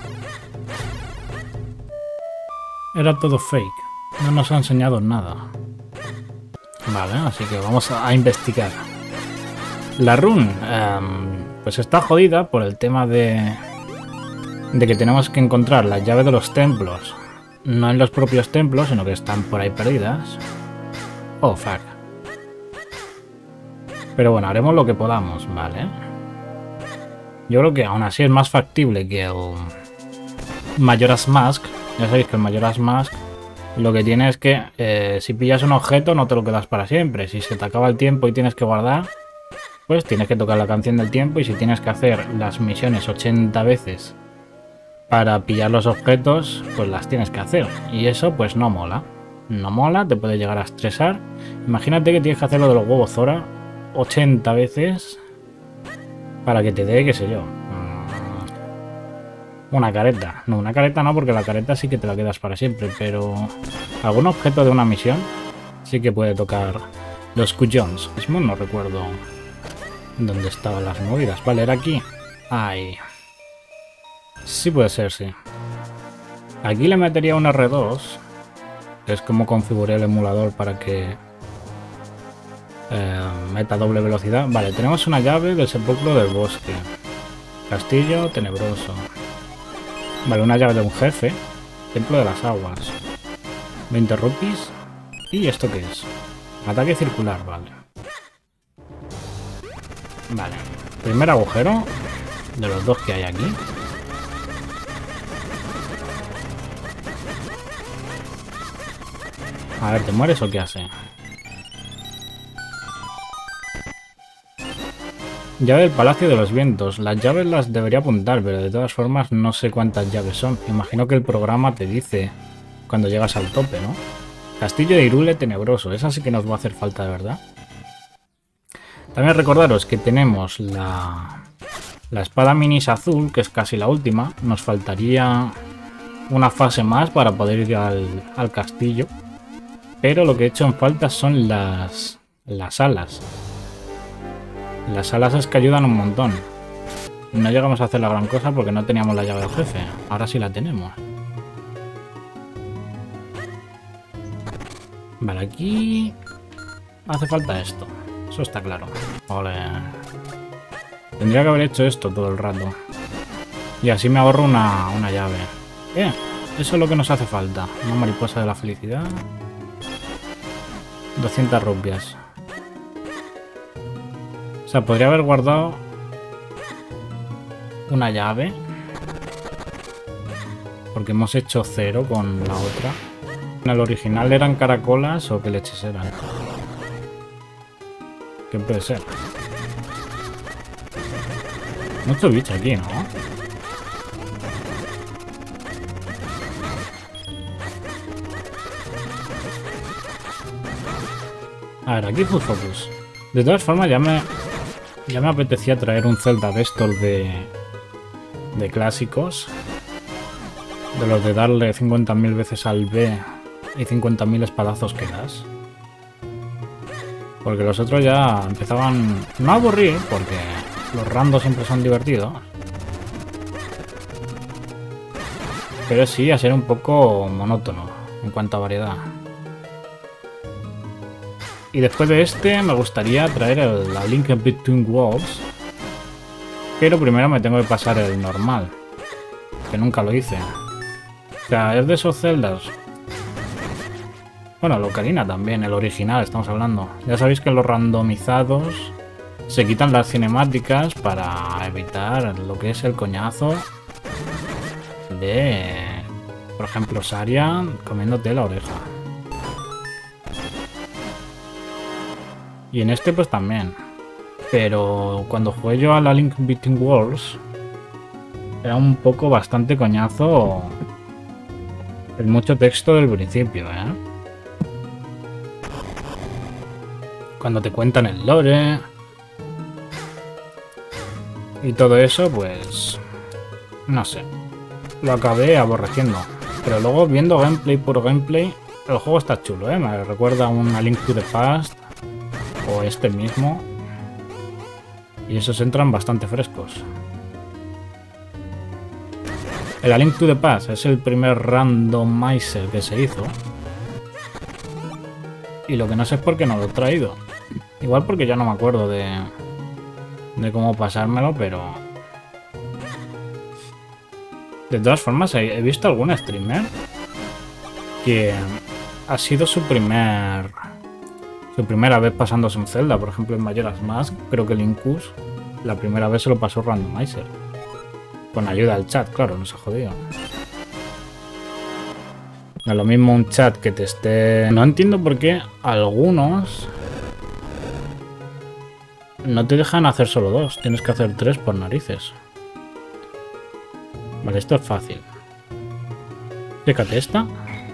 Era todo fake. No nos ha enseñado nada. Vale, así que vamos a, a investigar. La run, eh, pues está jodida por el tema de... De que tenemos que encontrar las llaves de los templos. No en los propios templos, sino que están por ahí perdidas. Oh, fuck. Pero bueno, haremos lo que podamos, ¿vale? Yo creo que aún así es más factible que el Majora's Mask. Ya sabéis que el Majora's Mask lo que tiene es que eh, si pillas un objeto no te lo quedas para siempre. Si se te acaba el tiempo y tienes que guardar, pues tienes que tocar la canción del tiempo. Y si tienes que hacer las misiones ochenta veces para pillar los objetos, pues las tienes que hacer. Y eso pues no mola. No mola, te puede llegar a estresar. Imagínate que tienes que hacer lo de los huevos Zora ochenta veces para que te dé, qué sé yo, una careta. No, una careta no, porque la careta sí que te la quedas para siempre, pero algún objeto de una misión sí que puede tocar los cuyons. Mismo no recuerdo dónde estaban las movidas. Vale, era aquí. Ahí. Sí puede ser, sí. Aquí le metería un erre dos, que es como configuré el emulador para que eh, meta doble velocidad. Vale, tenemos una llave del sepulcro del bosque. Castillo tenebroso. Vale, una llave de un jefe. Templo de las aguas. veinte rupees. ¿Y esto qué es? Ataque circular, vale. Vale. Primer agujero de los dos que hay aquí. A ver, ¿te mueres o qué hace? Llave del Palacio de los Vientos. Las llaves las debería apuntar, pero de todas formas no sé cuántas llaves son. Imagino que el programa te dice cuando llegas al tope, ¿no? Castillo de Hyrule tenebroso. Esa sí que nos va a hacer falta de verdad. También recordaros que tenemos la, la espada minis azul, que es casi la última. Nos faltaría una fase más para poder ir al, al castillo. Pero lo que he hecho en falta son las, las alas. Las alas es que ayudan un montón. No llegamos a hacer la gran cosa porque no teníamos la llave del jefe. Ahora sí la tenemos. Vale, aquí hace falta esto. Eso está claro. Ole. Tendría que haber hecho esto todo el rato. Y así me ahorro una, una llave. Eh, eso es lo que nos hace falta. Una mariposa de la felicidad. doscientas rupias. O sea, podría haber guardado una llave. Porque hemos hecho cero con la otra. ¿En el original eran caracolas o qué leches eran? ¿Qué puede ser? Mucho bicho aquí, ¿no? A ver, aquí full focus. De todas formas, ya me... Ya me apetecía traer un Zelda de estos de, de clásicos. De los de darle cincuenta mil veces al B y cincuenta mil espadazos que das. Porque los otros ya empezaban no a aburrir, porque los randos siempre son divertidos. Pero sí a ser un poco monótono en cuanto a variedad. Y después de este me gustaría traer el, la Link Between Worlds. Pero primero me tengo que pasar el normal. Que nunca lo hice. O sea, es de esos Zeldas. Bueno, el Ocarina también, el original estamos hablando. Ya sabéis que los randomizados se quitan las cinemáticas para evitar lo que es el coñazo de, por ejemplo, Saria comiéndote la oreja. Y en este pues también. Pero cuando jugué yo a la Link Between Worlds era un poco bastante coñazo el mucho texto del principio, ¿eh? Cuando te cuentan el lore y todo eso, pues no sé, lo acabé aborreciendo. Pero luego viendo gameplay, puro gameplay, el juego está chulo, ¿eh? Me recuerda a un A Link to the Past o este mismo. Y esos entran bastante frescos. El A Link to the Past es el primer randomizer que se hizo. Y lo que no sé es por qué no lo he traído. Igual porque ya no me acuerdo de, de cómo pasármelo, pero... De todas formas, he, he visto algún streamer que ha sido su primer... Su primera vez pasándose un Zelda, por ejemplo en Majora's Mask, creo que Linkus la primera vez se lo pasó randomizer. Con ayuda del chat, claro, no se ha jodido. No es lo mismo un chat que te esté... No entiendo por qué algunos no te dejan hacer solo dos, tienes que hacer tres por narices. Vale, esto es fácil. Fíjate esta.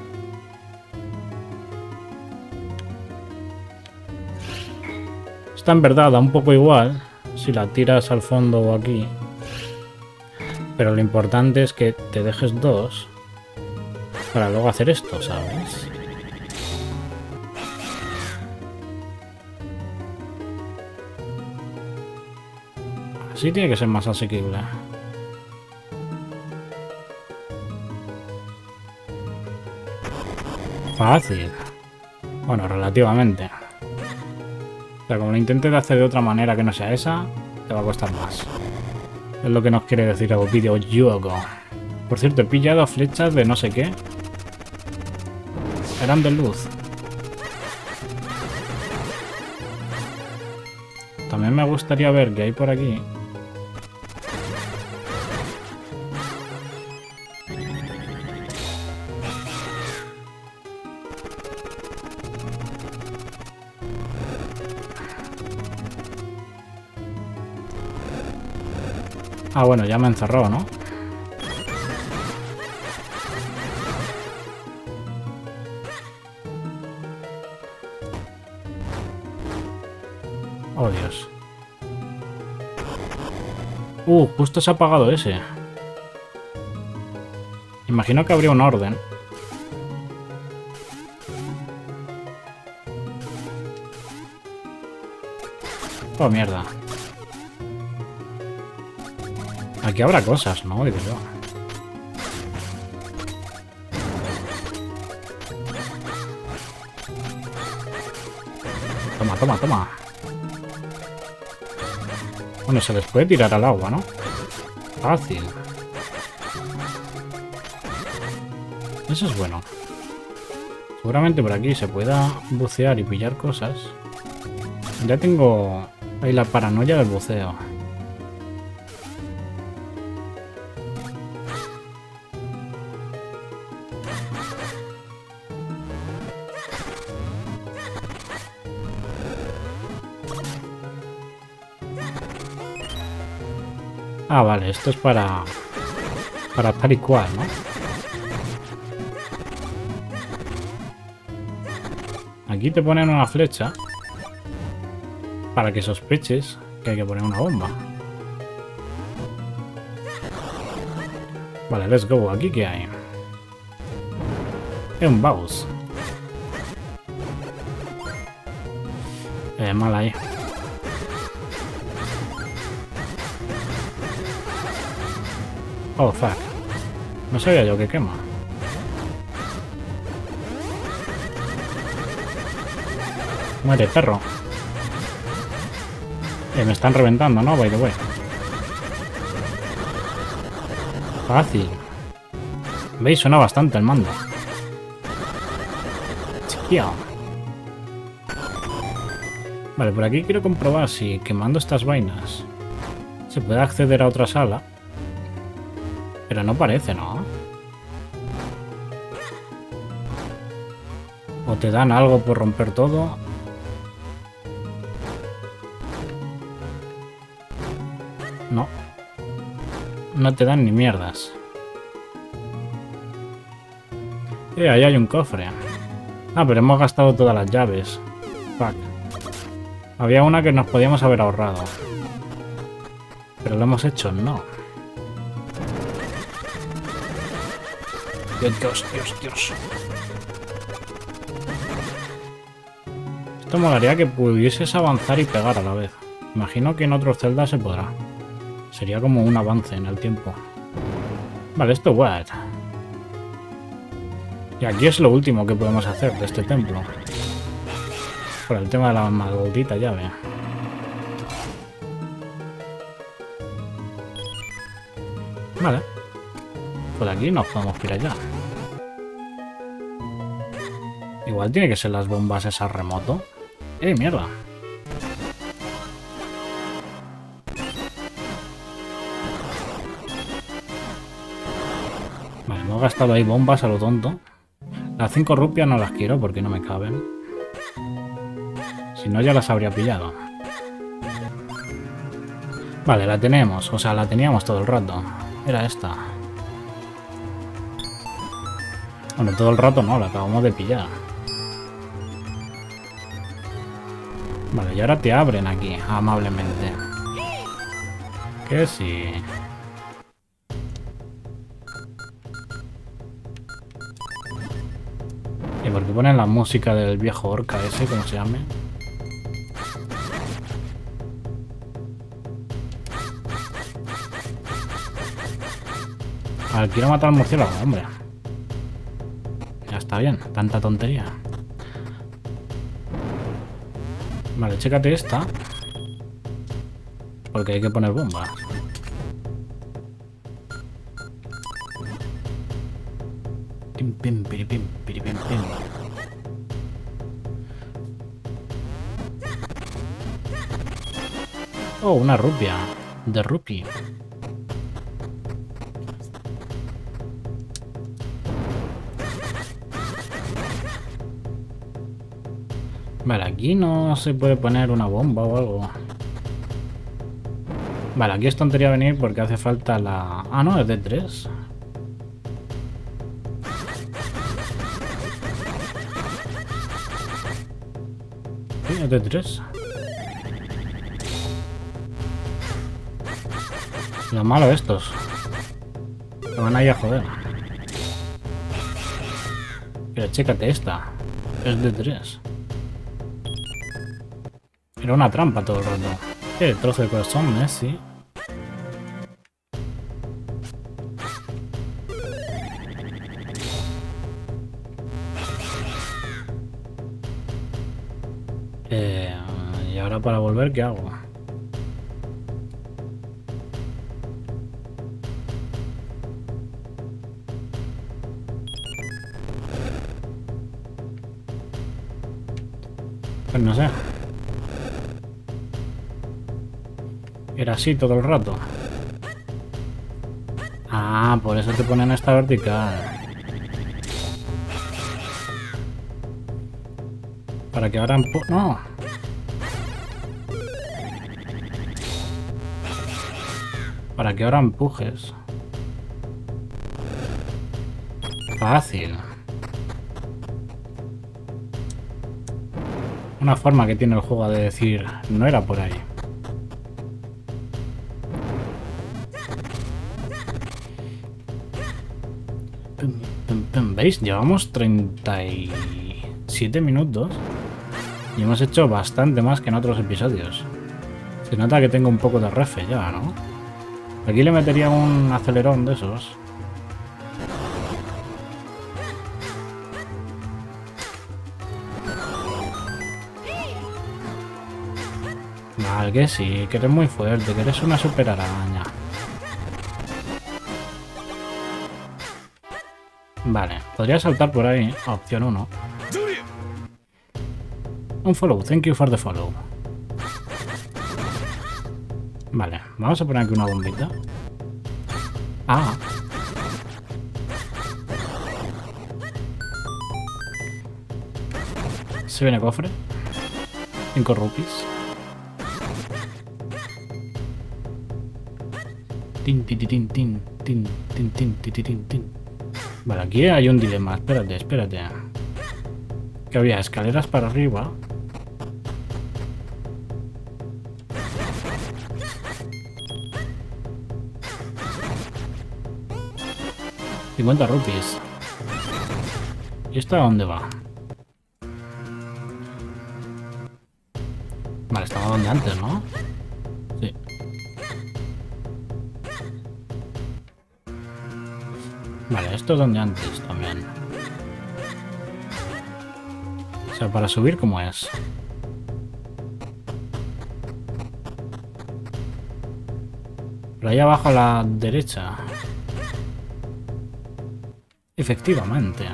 Esta en verdad da un poco igual si la tiras al fondo o aquí. Pero lo importante es que te dejes dos para luego hacer esto, ¿sabes? Así tiene que ser más asequible. Fácil. Bueno, relativamente. O sea, como lo intentes hacer de otra manera que no sea esa, te va a costar más. Es lo que nos quiere decir el videojuego. Por cierto, he pillado flechas de no sé qué. Eran de luz. También me gustaría ver qué hay por aquí. Ah, bueno, ya me encerró, ¿no? Oh, Dios. Uh, justo se ha apagado ese. Imagino que habría un orden. Oh, mierda. Aquí habrá cosas, ¿no? Digo yo. Toma, toma, toma. Bueno, se les puede tirar al agua, ¿no? Fácil. Eso es bueno. Seguramente por aquí se pueda bucear y pillar cosas. Ya tengo ahí la paranoia del buceo. Ah, vale, esto es para... Para tal y cual, ¿no? Aquí te ponen una flecha para que sospeches que hay que poner una bomba. Vale, let's go. ¿Aquí qué hay? Es un Baus. Eh, mal ahí. Oh, fuck. No sabía yo que quema. Muere, perro. Eh, me están reventando, ¿no? By the way. Fácil. ¿Veis? Suena bastante el mando. Chiquillo. Vale, por aquí quiero comprobar si quemando estas vainas se puede acceder a otra sala. Pero no parece, ¿no? O te dan algo por romper todo. No. No te dan ni mierdas. Eh, ahí hay un cofre. Ah, pero hemos gastado todas las llaves. Fuck. Había una que nos podíamos haber ahorrado. Pero lo hemos hecho, no. Dios, Dios, Dios, Dios. Esto molaría que pudieses avanzar y pegar a la vez. Imagino que en otros Zelda se podrá. Sería como un avance en el tiempo. Vale, esto what. Y aquí es lo último que podemos hacer de este templo. Por el tema de la maldita llave. Vale. Por aquí nos podemos ir allá. Igual tiene que ser las bombas esas remoto. ¡Eh, mierda! Vale, hemos gastado ahí bombas a lo tonto. Las cinco rupias no las quiero porque no me caben. Si no, ya las habría pillado. Vale, la tenemos. O sea, la teníamos todo el rato. Era esta. Bueno, todo el rato no, la acabamos de pillar. Vale, y ahora te abren aquí, amablemente. Que sí. ¿Y por qué ponen la música del viejo orca ese, como se llame? A ver, quiero matar al murciélago, hombre. Ya está bien, tanta tontería. Vale, chécate esta. Porque hay que poner bombas. Pim, pim, piripim, piripim, pim. Oh, una rupia. De rupee. Vale, aquí no se puede poner una bomba o algo. Vale, aquí es tontería venir porque hace falta la... Ah, no, es de tres. Sí, es de tres. Lo malo estos. Que van a ir a joder. Pero chécate esta. Es de tres. Era una trampa todo el rato. ¿Qué trozo de corazón, eh? Sí. Eh, y ahora para volver, ¿qué hago? Pues no sé. Era así todo el rato. Ah, por eso te ponen esta vertical. Para que ahora empu... No. Para que ahora empujes. Fácil. Una forma que tiene el juego de decir, no era por ahí. ¿Veis? Llevamos treinta y siete minutos y hemos hecho bastante más que en otros episodios. Se nota que tengo un poco de refe ya, ¿no? Aquí le metería un acelerón de esos. Vale, que sí, que eres muy fuerte, que eres una super araña. Vale, podría saltar por ahí, opción uno. Un follow, thank you for the follow. Vale, vamos a poner aquí una bombita. Ah. Se viene cofre. cinco rupees. Tin, tin, tin, tin, tin, tin, tin, tin, tin, tin. Vale, aquí hay un dilema. Espérate, espérate. Que había escaleras para arriba. cincuenta rupees. ¿Y esto a dónde va? Vale, estaba donde antes, ¿no? Sí. Vale, esto es donde antes también. O sea, para subir, ¿cómo es? Por ahí abajo a la derecha. Efectivamente.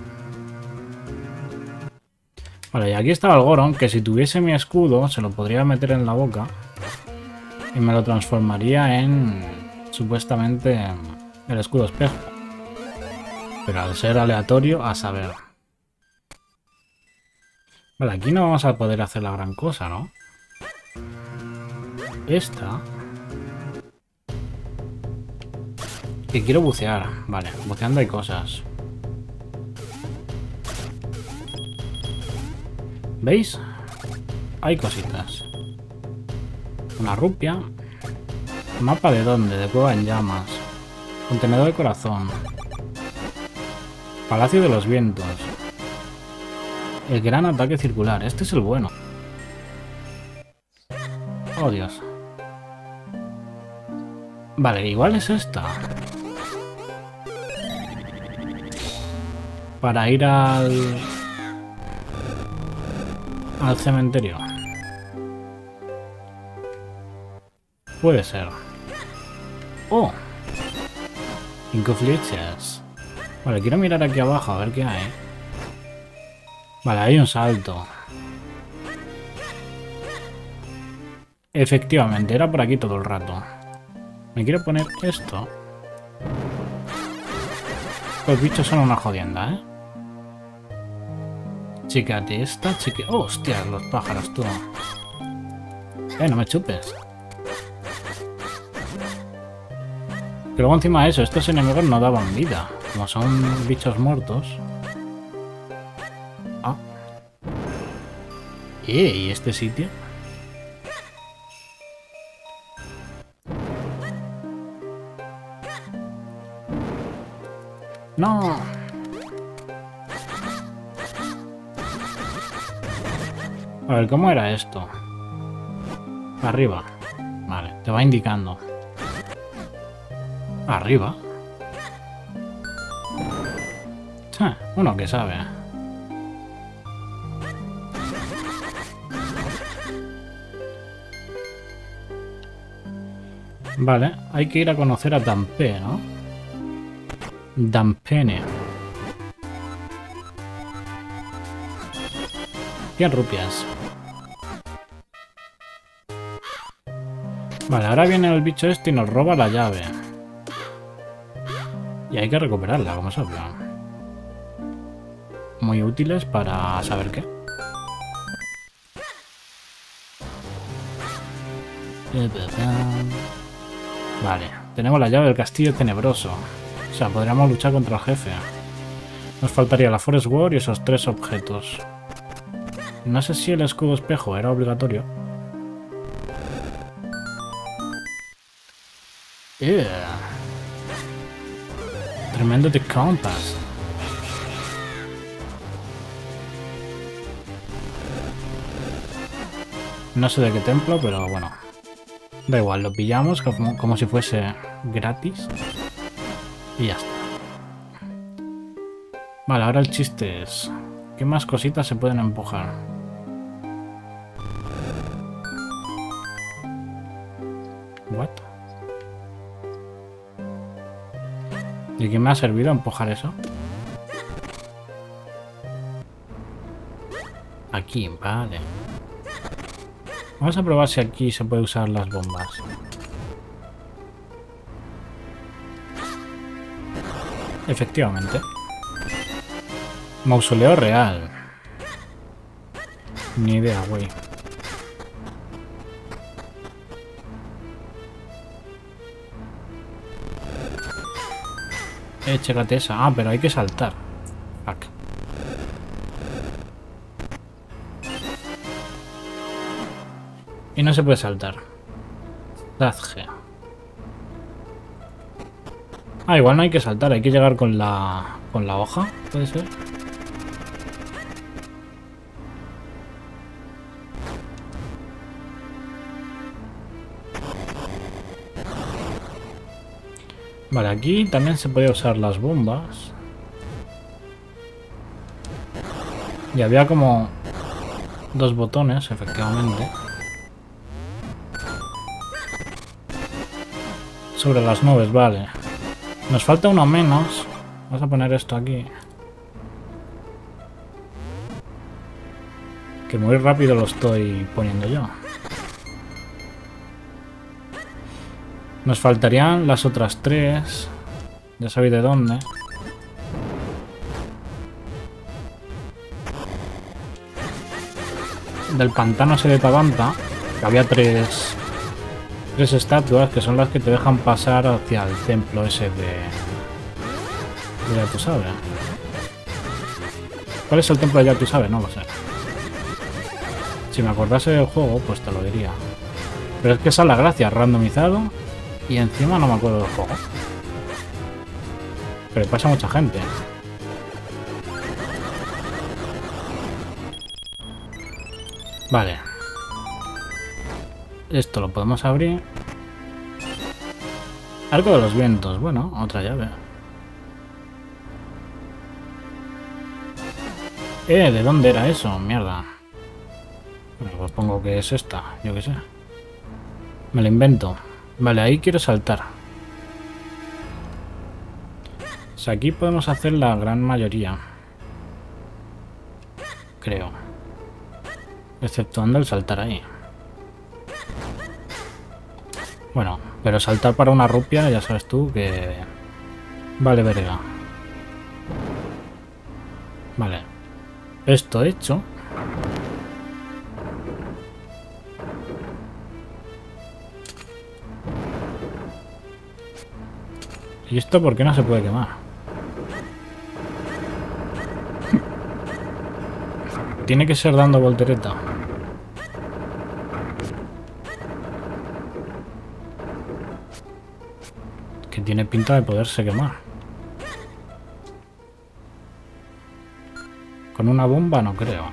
Vale, y aquí estaba el Goron, que si tuviese mi escudo se lo podría meter en la boca y me lo transformaría en, supuestamente, el escudo espejo. Pero al ser aleatorio, a saber. Vale, aquí no vamos a poder hacer la gran cosa, ¿no? Esta... Que quiero bucear. Vale, buceando hay cosas. ¿Veis? Hay cositas. Una rupia. ¿Mapa de dónde? De cueva en llamas. Contenedor de corazón. Palacio de los vientos. El gran ataque circular. Este es el bueno. Oh, Dios. Vale, igual es esta. Para ir al... al cementerio. Puede ser. Oh. Cinco flechas. Vale, quiero mirar aquí abajo a ver qué hay. Vale, hay un salto. Efectivamente, era por aquí todo el rato. Me quiero poner esto. Los bichos son una jodienda, ¿eh? Chícate esta, chique... Oh, hostia, los pájaros, tú. Eh, no me chupes. Que luego encima de eso, estos enemigos no daban vida. Como son bichos muertos. Ah. Eh, ¿y este sitio? No. A ver, ¿cómo era esto? Arriba. Vale, te va indicando. Arriba. Ah, uno que sabe. Vale, hay que ir a conocer a Dampé, ¿no? Dampene. cien rupias. Vale, ahora viene el bicho este y nos roba la llave. Y hay que recuperarla, como se habla. Muy útiles para saber qué. Vale, tenemos la llave del castillo tenebroso. O sea, podríamos luchar contra el jefe. Nos faltaría la Forest War y esos tres objetos. No sé si el escudo espejo era obligatorio. Yeah. Tremendo de compass. No sé de qué templo, pero bueno. Da igual, lo pillamos como, como si fuese gratis. Y ya está. Vale, ahora el chiste es... ¿qué más cositas se pueden empujar? What? ¿Y qué me ha servido empujar eso? Aquí, vale. Vamos a probar si aquí se puede usar las bombas. Efectivamente. Mausoleo real. Ni idea, güey. Eh, chécate esa. Ah, pero hay que saltar. Fuck. Y no se puede saltar. Dazge. Ah, igual no hay que saltar, hay que llegar con la con la hoja, puede ser. Vale, aquí también se podía usar las bombas. Y había como dos botones, efectivamente. Sobre las nubes, vale. Nos falta uno menos. Vamos a poner esto aquí. Que muy rápido lo estoy poniendo yo. Nos faltarían las otras tres. Ya sabéis de dónde. Del pantano se de Tabanta. Que había tres... Tres estatuas que son las que te dejan pasar hacia el templo ese de... de Yatusabé. ¿Cuál es el templo de Yatusabé? No lo sé. Si me acordase del juego, pues te lo diría. Pero es que esa es la gracia, randomizado. Y encima no me acuerdo del juego. Pero pasa mucha gente. Vale. Esto lo podemos abrir. Arco de los vientos. Bueno, otra llave. Eh, ¿de dónde era eso? Mierda. Bueno, pues pongo que es esta. Yo qué sé. Me lo invento. Vale, ahí quiero saltar. O sea, aquí podemos hacer la gran mayoría. Creo. Exceptuando el saltar ahí. Bueno, pero saltar para una rupia, ya sabes tú que... Vale, verga. Vale. Esto hecho. ¿Y esto por qué no se puede quemar? Tiene que ser dando voltereta. Que tiene pinta de poderse quemar. Con una bomba no creo.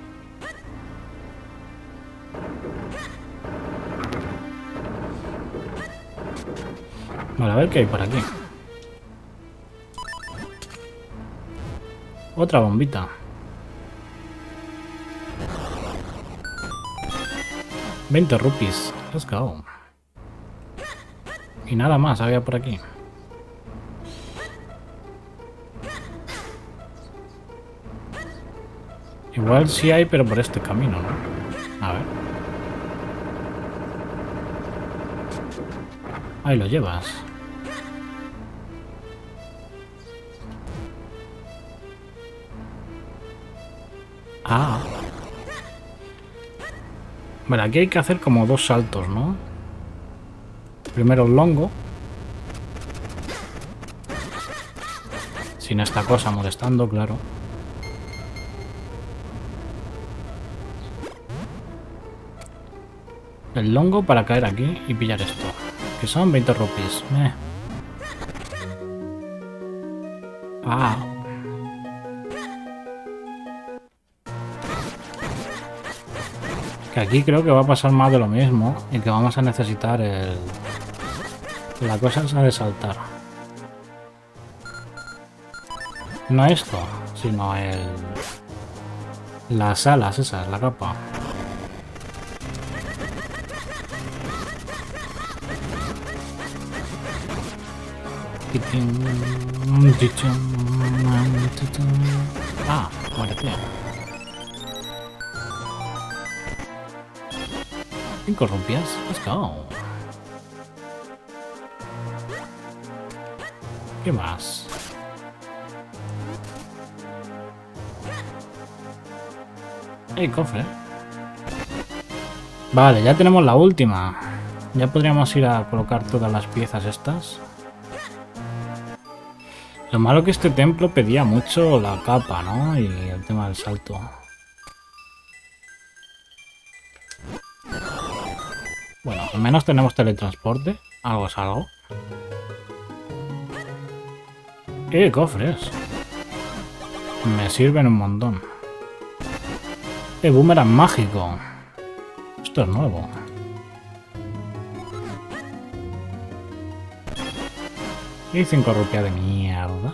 Vale, a ver qué hay por aquí. Otra bombita. veinte rupees. Let's go. Y nada más había por aquí. Igual sí hay, pero por este camino, ¿no? A ver. Ahí lo llevas. Ah. Vale, aquí hay que hacer como dos saltos, ¿no? Primero el longo. Sin esta cosa molestando, claro. El longo para caer aquí y pillar esto. Que son veinte rupees. Eh. Ah. Que aquí creo que va a pasar más de lo mismo. Y que vamos a necesitar el... La cosa esa de saltar. No esto, sino el... Las alas esas, la capa. Ah, muérete. Cinco rupias. Let's go. ¿Qué más? ¡Ey, cofre! Vale, ya tenemos la última. Ya podríamos ir a colocar todas las piezas estas. Lo malo que este templo pedía mucho la capa, ¿no? Y el tema del salto. Bueno, al menos tenemos teletransporte. Algo es algo. ¡Eh, cofres! Me sirven un montón. ¡Eh, boomerang mágico! Esto es nuevo. Y cinco rupias de mierda.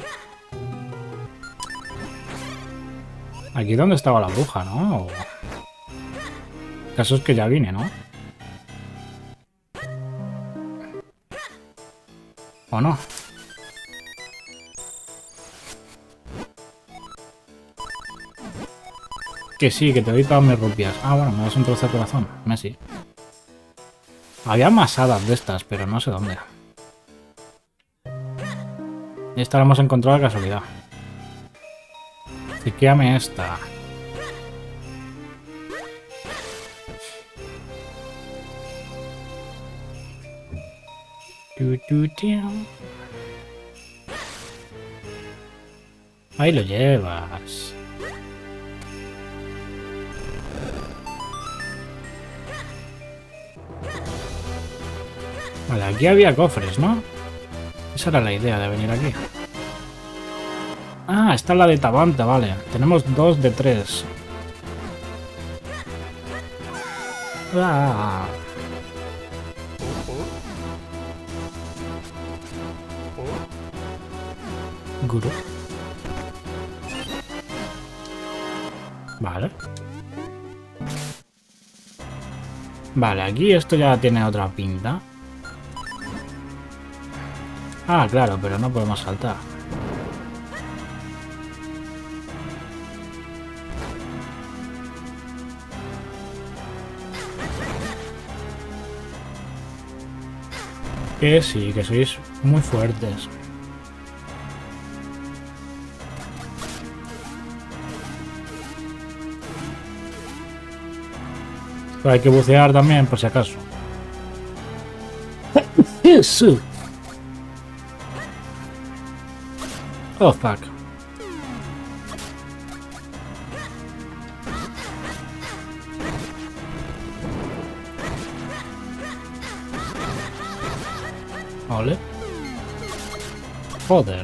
Aquí donde estaba la bruja, ¿no? El caso es que ya vine, ¿no? ¿O no? Que sí, que te doy todas mis rupias. Ah, bueno, me das un trozo de corazón. Messi. Había más hadas de estas, pero no sé dónde. Esta la hemos encontrado de casualidad. Ciquéame esta. Ahí lo llevas. Vale, aquí había cofres, ¿no? Esa era la idea de venir aquí. Ah, esta es la de Tabanta, vale. Tenemos dos de tres. Ah. Guru. Vale. Vale, aquí esto ya tiene otra pinta. Ah, claro, pero no podemos saltar. Que sí, que sois muy fuertes. Pero hay que bucear también, por si acaso. Eso. Oh, fuck. Vale. Joder.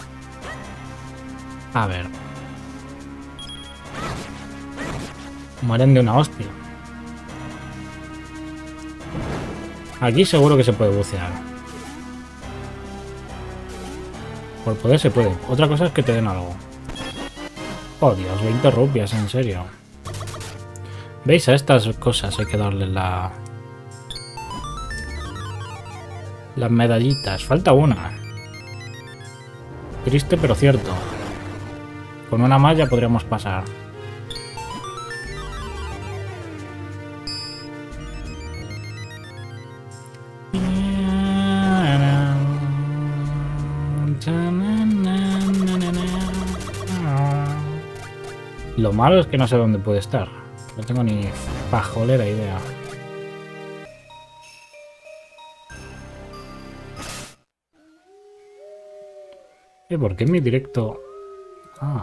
A ver. Mueren de una hostia. Aquí seguro que se puede bucear. Por poder se puede. Otra cosa es que te den algo. Oh Dios, veinte rupias, en serio. ¿Veis? A estas cosas hay que darle la... Las medallitas. Falta una. Triste pero cierto. Con una más ya podríamos pasar. Lo malo es que no sé dónde puede estar. No tengo ni pajolera idea. ¿Y por qué mi directo? Ah.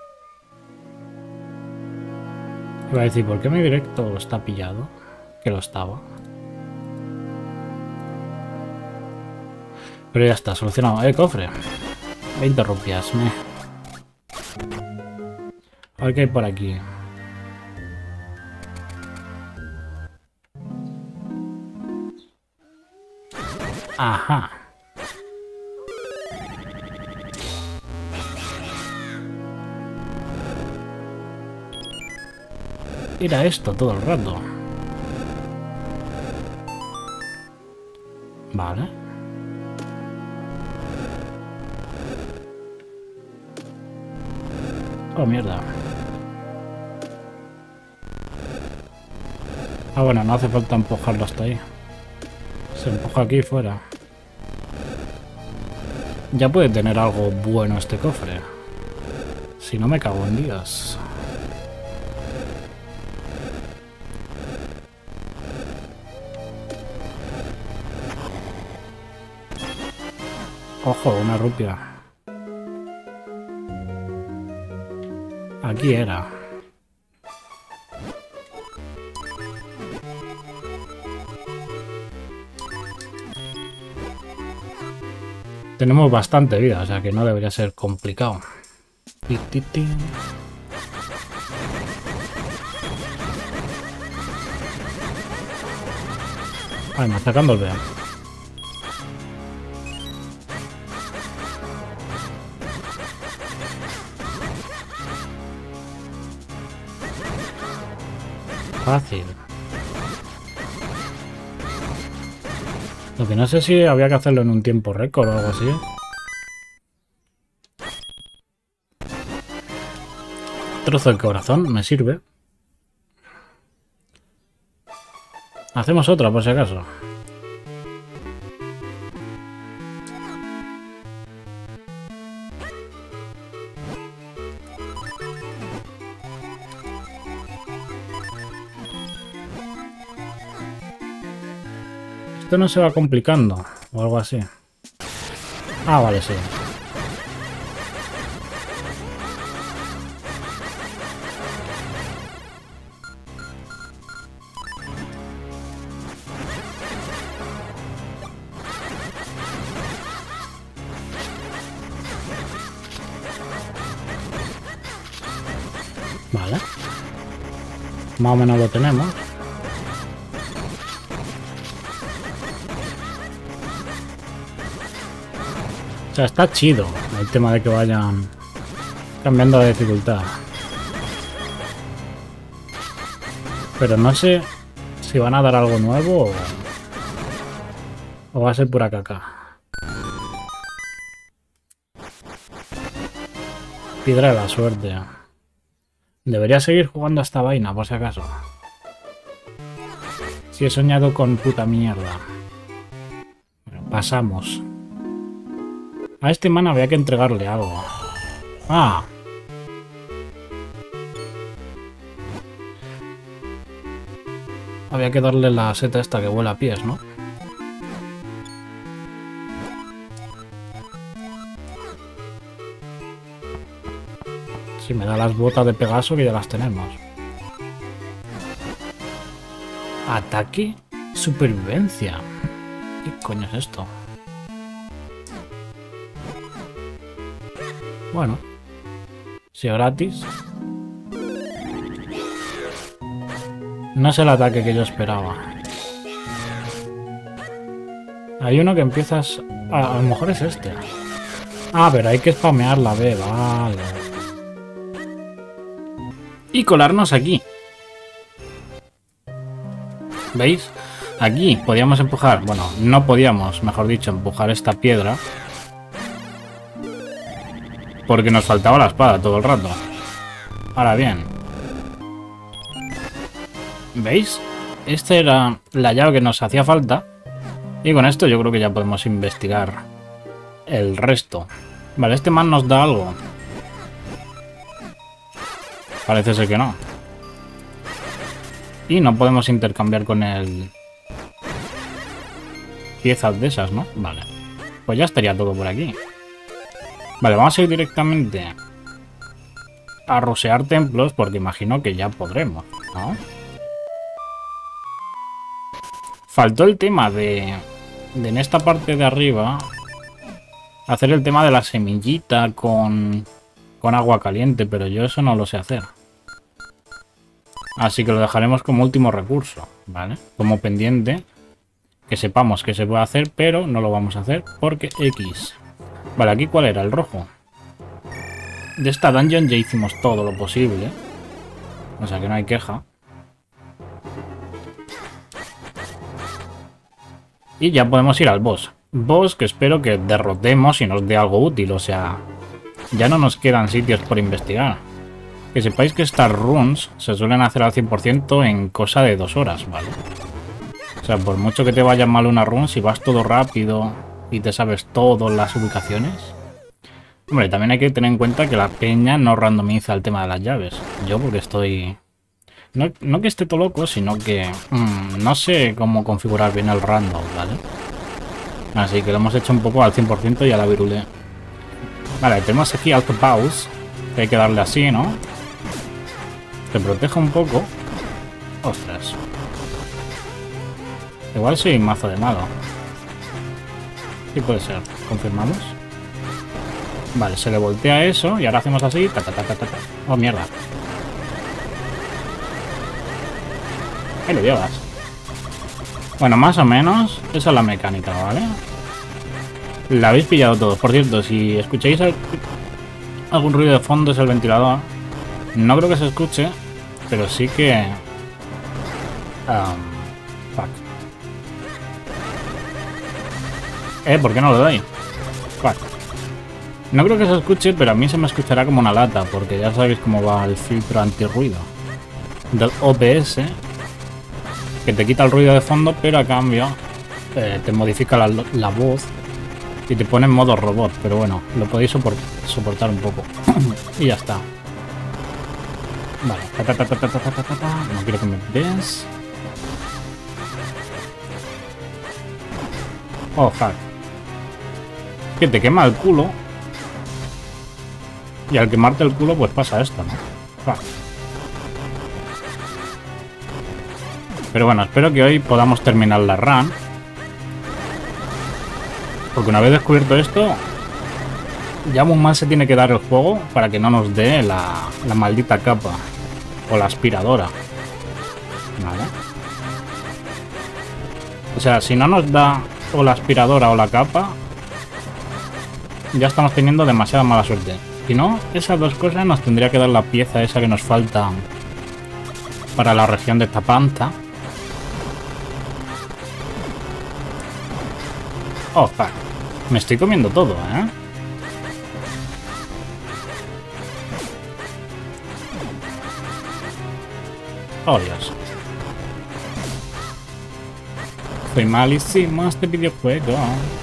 Iba a decir, ¿por qué mi directo está pillado? Que lo estaba. Pero ya está, solucionado. ¡Eh, cofre! veinte rupias, me. A ver qué hay por aquí. Ajá. Era esto todo el rato. Vale. Oh, mierda. Ah, bueno, no hace falta empujarlo hasta ahí. Se empuja aquí y fuera. Ya puede tener algo bueno este cofre. Si no me cago en Dios. Ojo, una rupia. Aquí era. Tenemos bastante vida, o sea que no debería ser complicado. Ay, me está sacando el vean. Fácil. Lo que no sé si había que hacerlo en un tiempo récord o algo así. Trozo del corazón, me sirve. Hacemos otra por si acaso. Esto no se va complicando o algo así. Ah, vale, sí. Vale. Más o menos lo tenemos. O sea, está chido el tema de que vayan cambiando la dificultad. Pero no sé si van a dar algo nuevo o, o va a ser pura caca. Piedra de la suerte. Debería seguir jugando a esta vaina, por si acaso. Si he soñado con puta mierda. Bueno, pasamos. A este man había que entregarle algo. Ah. Había que darle la seta esta que vuela a pies, ¿no? Si me da las botas de Pegaso, que ya las tenemos. Ataque, supervivencia. ¿Qué coño es esto? Bueno, si es gratis. No es el ataque que yo esperaba. Hay uno que empiezas... A, a lo mejor es este. Ah, pero hay que spamear la B, vale. Y colarnos aquí. ¿Veis? Aquí podíamos empujar... Bueno, no podíamos, mejor dicho, empujar esta piedra. Porque nos faltaba la espada todo el rato. Ahora bien. ¿Veis? Esta era la llave que nos hacía falta. Y con esto yo creo que ya podemos investigar el resto. Vale, este man nos da algo. Parece ser que no. Y no podemos intercambiar con él piezas de esas, ¿no? Vale. Pues ya estaría todo por aquí. Vale, vamos a ir directamente a rusear templos, porque imagino que ya podremos, ¿no? Faltó el tema de, de en esta parte de arriba hacer el tema de la semillita con, con agua caliente, pero yo eso no lo sé hacer. Así que lo dejaremos como último recurso, ¿vale? Como pendiente, que sepamos que se puede hacer, pero no lo vamos a hacer porque X. Vale, ¿aquí cuál era? El rojo. De esta dungeon ya hicimos todo lo posible, o sea que no hay queja. Y ya podemos ir al boss. Boss que espero que derrotemos y nos dé algo útil, o sea, ya no nos quedan sitios por investigar. Que sepáis que estas runs se suelen hacer al cien por ciento en cosa de dos horas, ¿vale? O sea, por mucho que te vaya mal una run, si vas todo rápido y te sabes todas las ubicaciones... Hombre, también hay que tener en cuenta que la peña no randomiza el tema de las llaves. Yo porque estoy... No, no que esté todo loco, sino que mmm, no sé cómo configurar bien el random, ¿vale? Así que lo hemos hecho un poco al cien por ciento y a la virule. Vale, tenemos aquí Alto Pause, que hay que darle así, ¿no? Te protege un poco. Ostras. Igual soy mazo de malo. Sí puede ser. ¿Confirmamos? Vale, se le voltea eso y ahora hacemos así. Ta, ta, ta, ta, ta, ta. Oh, mierda. Ahí lo llevas. Bueno, más o menos esa es la mecánica, ¿vale? La habéis pillado todos. Por cierto, si escucháis el... algún ruido de fondo es el ventilador. No creo que se escuche, pero sí que... Um, fuck. Eh, ¿por qué no lo doy? Fuck. No creo que se escuche, pero a mí se me escuchará como una lata, porque ya sabéis cómo va el filtro antirruido del O B S, que te quita el ruido de fondo, pero a cambio eh, te modifica la, la voz y te pone en modo robot, pero bueno, lo podéis soport soportar un poco. Y ya está. Vale. Ta, ta, ta, ta, ta, ta, ta, ta, ta. No quiero que me veas. Oh, fuck. Que te quema el culo. Y al quemarte el culo, pues pasa esto, ¿no? Fuck. Pero bueno, espero que hoy podamos terminar la run. Porque una vez descubierto esto, ya muy mal se tiene que dar el juego para que no nos dé la, la maldita capa. O la aspiradora. Vale. O sea, si no nos da o la aspiradora o la capa, ya estamos teniendo demasiada mala suerte. Si no, esas dos cosas nos tendría que dar la pieza esa que nos falta para la región de Tapanta. Oh, fuck. Me estoy comiendo todo, ¿eh? Oh, Dios. Soy malísimo este videojuego.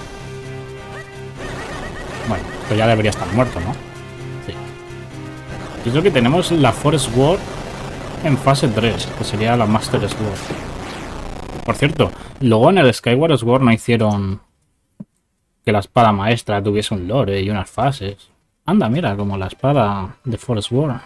Bueno, pues ya debería estar muerto, ¿no? Sí. Y es lo que tenemos la Force Sword en fase tres, que sería la Master Sword. Por cierto, luego en el Skyward Sword no hicieron que la espada maestra tuviese un lore y unas fases. Anda, mira, como la espada de Force Sword.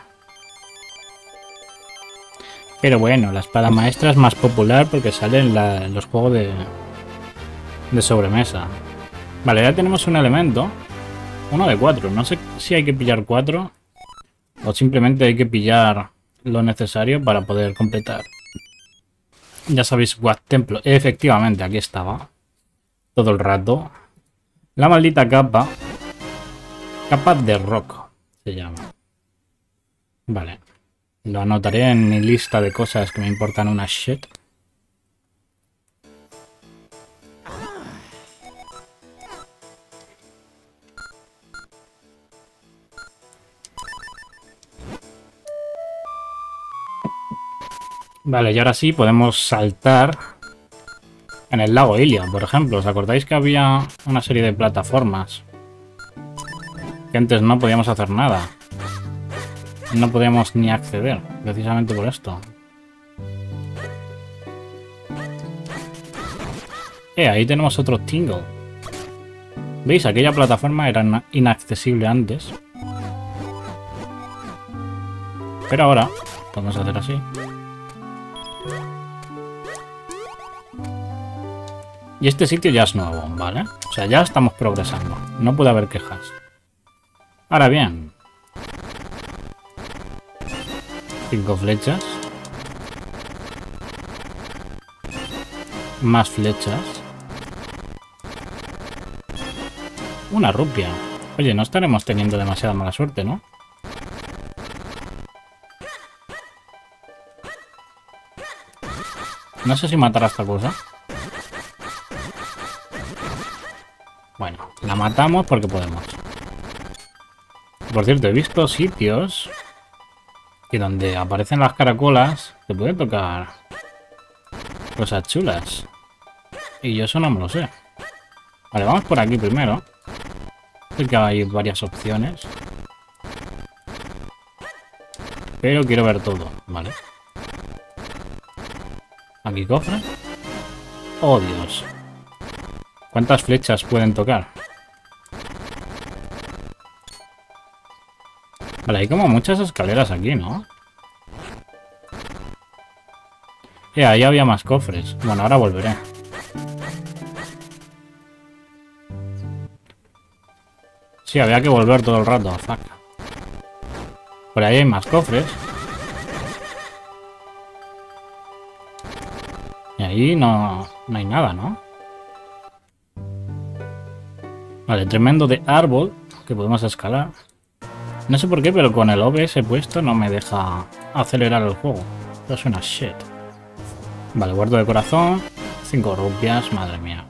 Pero bueno, la espada maestra es más popular porque sale en, la, en los juegos de, de sobremesa. Vale, ya tenemos un elemento. Uno de cuatro. No sé si hay que pillar cuatro o simplemente hay que pillar lo necesario para poder completar. Ya sabéis, What Templo. Efectivamente, aquí estaba. Todo el rato. La maldita capa. Capa de rock se llama. Vale. Lo anotaré en mi lista de cosas que me importan una shit. Vale, y ahora sí podemos saltar en el lago Ilia, por ejemplo. ¿Os acordáis que había una serie de plataformas? Que antes no podíamos hacer nada. No podíamos ni acceder, precisamente por esto. Eh, ahí tenemos otro Tingle. ¿Veis? Aquella plataforma era inaccesible antes. Pero ahora podemos hacer así. Y este sitio ya es nuevo, ¿vale? O sea, ya estamos progresando. No puede haber quejas. Ahora bien. Cinco flechas. Más flechas. Una rupia. Oye, no estaremos teniendo demasiada mala suerte, ¿no? No sé si matar a esta cosa. Bueno, la matamos porque podemos. Por cierto, he visto sitios Y donde aparecen las caracolas, te puede tocar cosas chulas. Y yo eso no me lo sé. Vale, vamos por aquí primero. Sé que hay varias opciones. Pero quiero ver todo, ¿vale? Aquí cofre. Oh, Dios. ¿Cuántas flechas pueden tocar? Vale, hay como muchas escaleras aquí, ¿no? Eh, ahí había más cofres. Bueno, ahora volveré. Sí, había que volver todo el rato. Fuck. Por ahí hay más cofres. Y ahí no, no hay nada, ¿no? Vale, tremendo de árbol que podemos escalar. No sé por qué, pero con el O B S puesto no me deja acelerar el juego. Eso es una shit. Vale, guardo de corazón. cinco rupias, madre mía.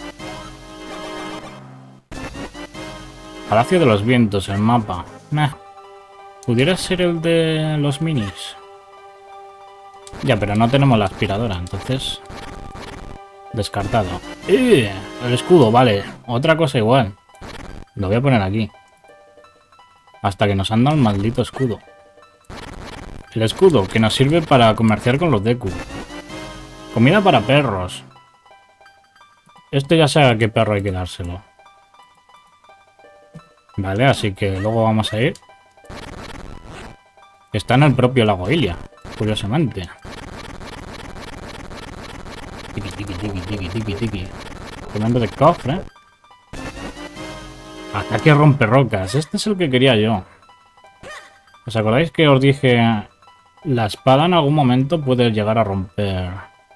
Palacio de los Vientos, el mapa. Nah. ¿Pudiera ser el de los minis? Ya, pero no tenemos la aspiradora, entonces... Descartado. ¡Eh! El escudo, vale. Otra cosa igual. Lo voy a poner aquí. Hasta que nos han dado el maldito escudo. El escudo, que nos sirve para comerciar con los Deku. Comida para perros. Esto ya sabe a qué perro hay que dárselo. Vale, así que luego vamos a ir. Está en el propio lago Ilia, curiosamente. Tiki, tiki, tiki, tiki, tiki, tiki. Comando de cofre. Ataque rompe rocas. Este es el que quería yo. ¿Os acordáis que os dije... La espada en algún momento puede llegar a romper...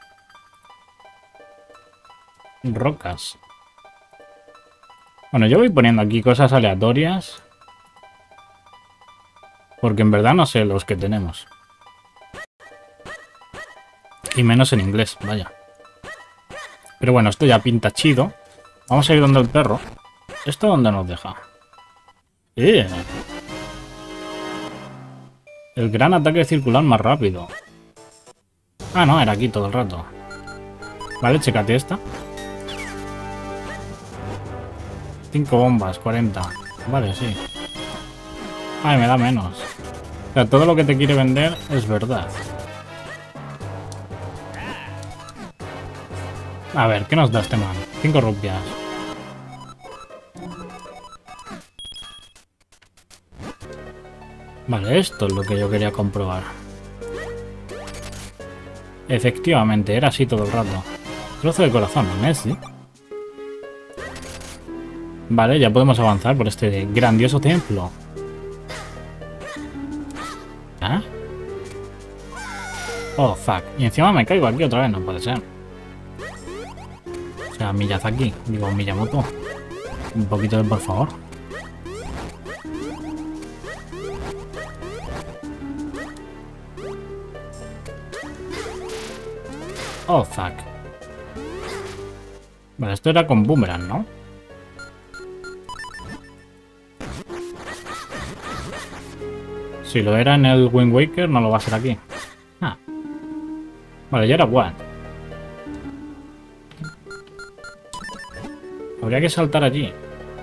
rocas? Bueno, yo voy poniendo aquí cosas aleatorias. Porque en verdad no sé los que tenemos. Y menos en inglés, vaya. Pero bueno, esto ya pinta chido. Vamos a ir donde el perro. ¿Esto dónde nos deja? ¡Eh! El gran ataque circular más rápido. Ah, no, era aquí todo el rato. Vale, chécate esta. cinco bombas, cuarenta. Vale, sí. Ay, me da menos. O sea, todo lo que te quiere vender es verdad. A ver, ¿qué nos da este man? cinco rupias. Vale, esto es lo que yo quería comprobar. Efectivamente, era así todo el rato. Trozo de corazón, Messi. Vale, ya podemos avanzar por este grandioso templo. ¿Ah? Oh, fuck. Y encima me caigo aquí otra vez, no puede ser. O sea, Miyazaki, digo Miyamoto. Un poquito de por favor. Oh, fuck. Vale, esto era con Boomerang, ¿no? Si lo era en el Wind Waker, no lo va a ser aquí. Ah. Vale, ya era One. Habría que saltar allí.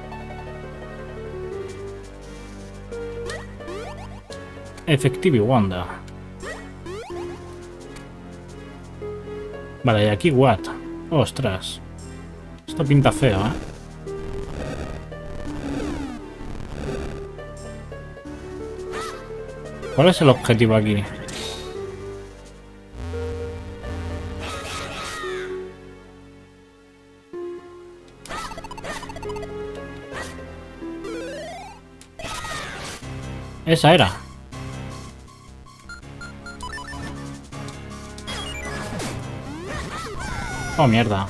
Effective Wanda. Vale, y aquí What. Ostras. Esto pinta feo, ¿eh? ¿Cuál es el objetivo aquí? Esa era. Oh, mierda.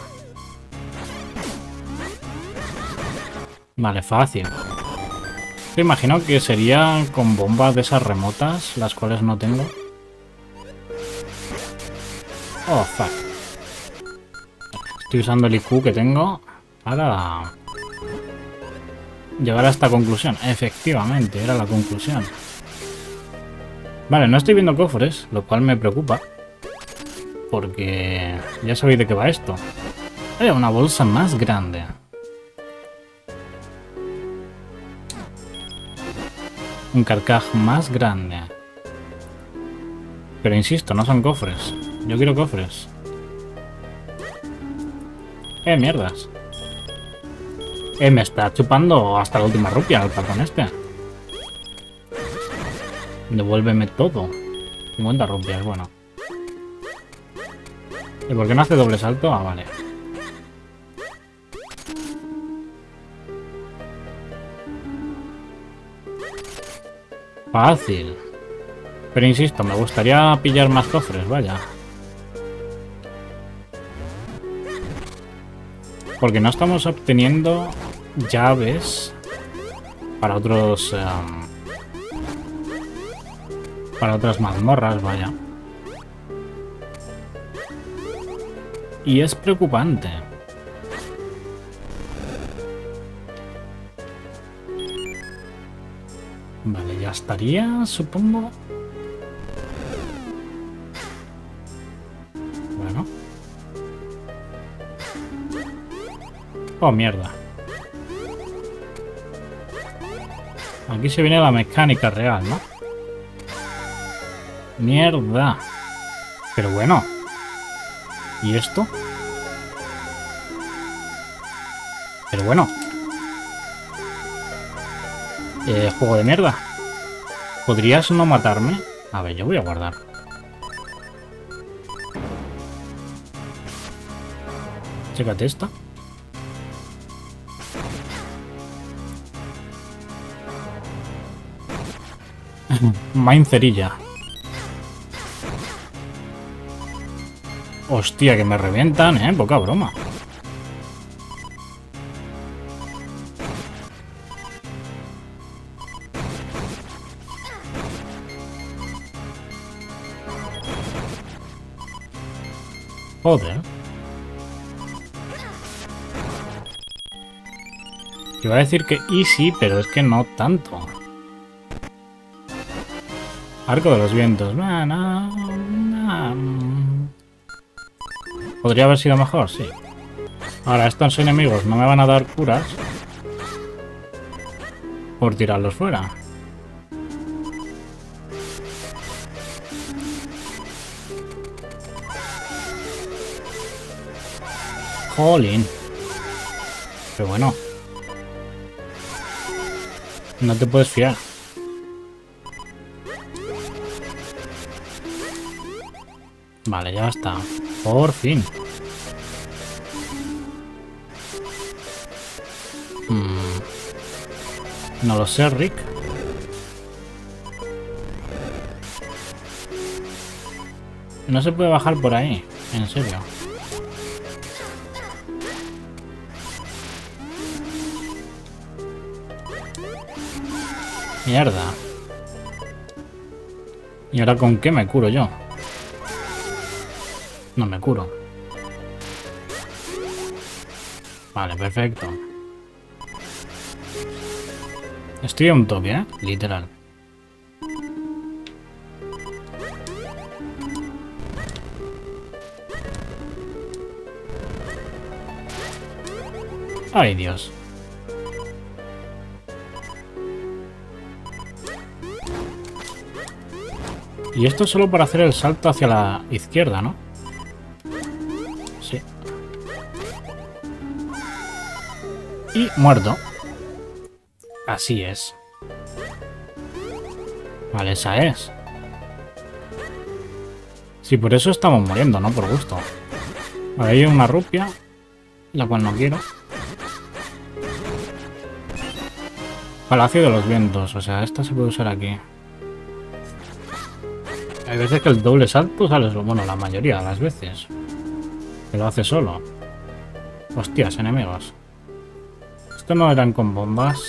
Vale, fácil. Te imagino que sería con bombas de esas remotas, las cuales no tengo. Oh, fuck. Estoy usando el I Q que tengo para llegar a esta conclusión. Efectivamente, era la conclusión. Vale, no estoy viendo cofres, lo cual me preocupa. Porque ya sabéis de qué va esto. Eh, una bolsa más grande. Un carcaj más grande. Pero insisto, no son cofres. Yo quiero cofres. Eh, mierdas. Eh, me está chupando hasta la última rupia el patrón este. Devuélveme todo. cincuenta rupias, bueno. ¿Y por qué no hace doble salto? Ah, vale. Fácil. Pero insisto, me gustaría pillar más cofres, vaya. Porque no estamos obteniendo llaves para otros... Um, para otras mazmorras, vaya. Y es preocupante. Vale, ya estaría, supongo. Bueno. Oh, mierda. Aquí se viene la mecánica real, ¿no? Mierda. Pero bueno. ¿Y esto? Pero bueno. Eh, juego de mierda. ¿Podrías no matarme? A ver, yo voy a guardar. Chécate esta. Maincerilla. Hostia, que me revientan, eh. Poca broma. Joder. Iba a decir que easy, pero es que no tanto. Arco de los vientos. Nah, nah, nah. Podría haber sido mejor, sí. Ahora, estos enemigos no me van a dar curas por tirarlos fuera. Jolín. Pero bueno. No te puedes fiar. Vale, ya está. Por fin. Hmm. No lo sé, Rick. No se puede bajar por ahí. En serio. Mierda. ¿Y ahora con qué me curo yo? No me curo. Vale, perfecto. Estoy a un toque, ¿eh? Literal. Ay, Dios. Y esto es solo para hacer el salto hacia la izquierda, ¿no? Sí. Y muerto. Así es. Vale, esa es. Sí, por eso estamos muriendo, no por gusto. Vale, hay una rupia, la cual no quiero. Palacio de los vientos, o sea, esta se puede usar aquí. Hay veces que el doble salto sale solo, bueno, la mayoría de las veces. Que lo hace solo. Hostias, enemigos. Esto no eran con bombas.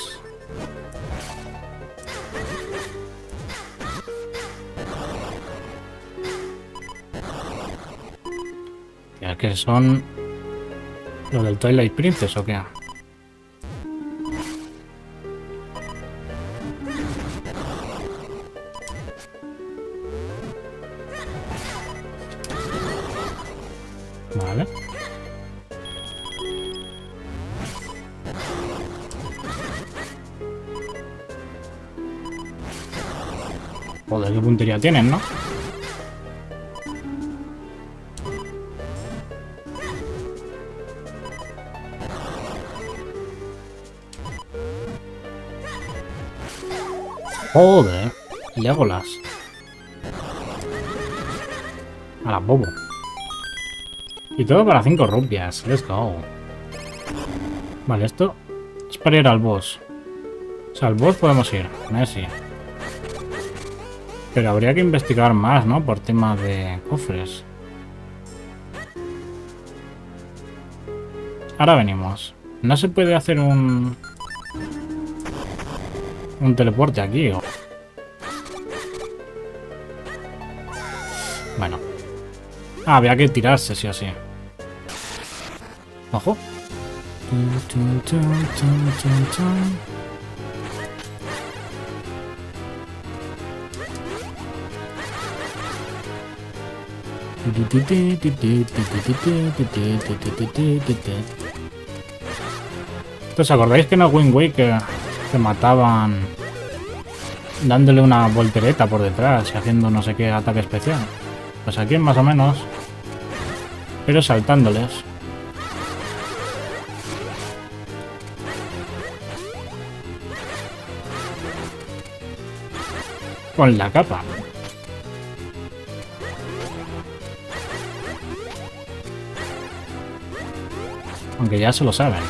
Ya que son... ¿Lo del Twilight Princess o qué? Vale. Joder, qué puntería tienen, ¿no? Joder, Legolas. A la bobo. Y todo para cinco rupias. Let's go. Vale, esto es para ir al boss. O sea, al boss podemos ir. Messi. Pero habría que investigar más, ¿no? Por tema de cofres. Ahora venimos. No se puede hacer un... un teleporte aquí, ¿o? Bueno. Ah, había que tirarse, sí o sí. Ojo. ¿Os acordáis que en el Wind Waker se mataban dándole una voltereta por detrás y haciendo no sé qué ataque especial? Pues aquí más o menos, pero saltándoles. Con la capa. Aunque ya se lo saben.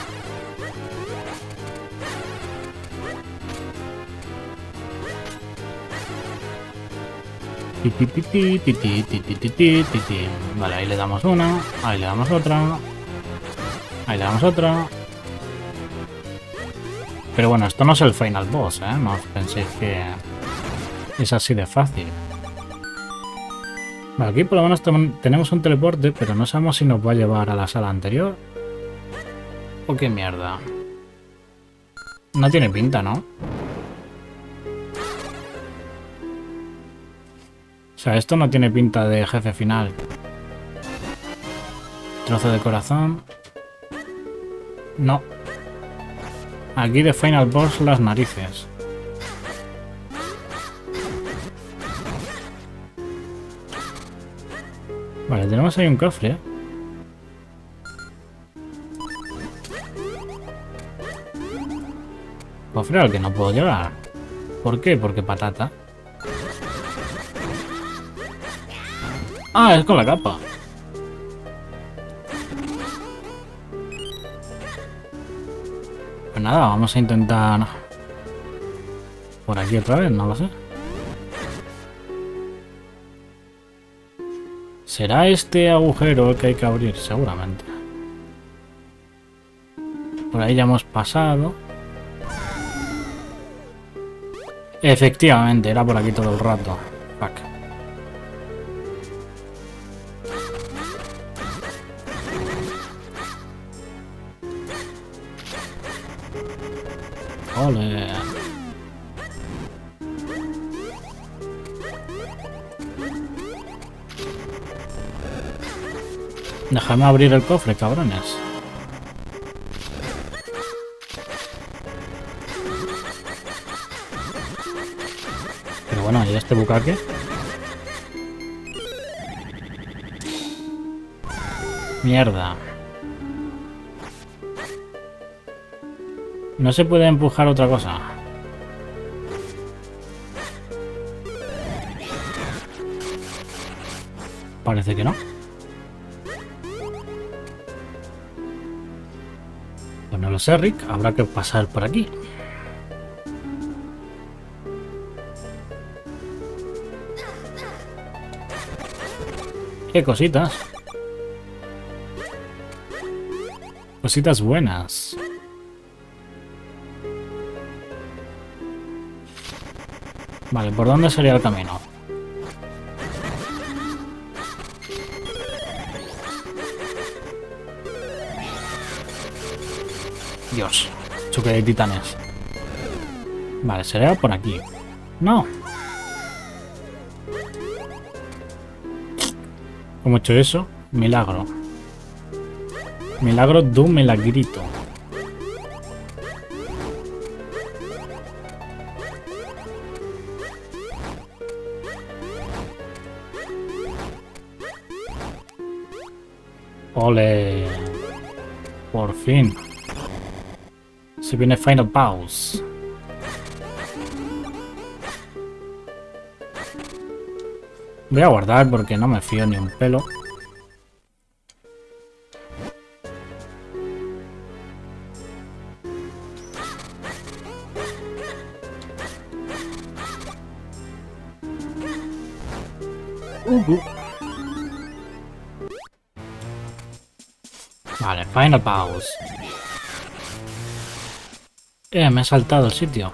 Vale, ahí le damos una, ahí le damos otra, ahí le damos otra. Pero bueno, esto no es el final boss, ¿eh? No os penséis que es así de fácil. Vale, aquí por lo menos tenemos un teleporte, pero no sabemos si nos va a llevar a la sala anterior. ¿O qué mierda? No tiene pinta, ¿no? O sea, esto no tiene pinta de jefe final. Trozo de corazón. No. Aquí de final boss las narices. Vale, tenemos ahí un cofre. Cofre al que no puedo llegar. ¿Por qué? Porque patata. Ah, es con la capa. Pues nada, vamos a intentar por aquí otra vez, no lo sé. ¿Será este agujero el que hay que abrir? Seguramente. Por ahí ya hemos pasado. Efectivamente, era por aquí todo el rato. Fuck. Ole. Déjame abrir el cofre, cabrones. Pero bueno, ¿y este bucaque? Mierda. No se puede empujar otra cosa. Parece que no. Pues no lo sé, Rick. Habrá que pasar por aquí. Qué cositas. Cositas buenas. Vale, ¿por dónde sería el camino? Dios, choque de titanes. Vale, sería por aquí. No. ¿Cómo he hecho eso? Milagro. Milagro du Milagrito. Ole. Por fin. Se viene Final Boss. Voy a guardar porque no me fío ni un pelo. Uh -huh. Vale, Final Boss. Eh, me he saltado el sitio.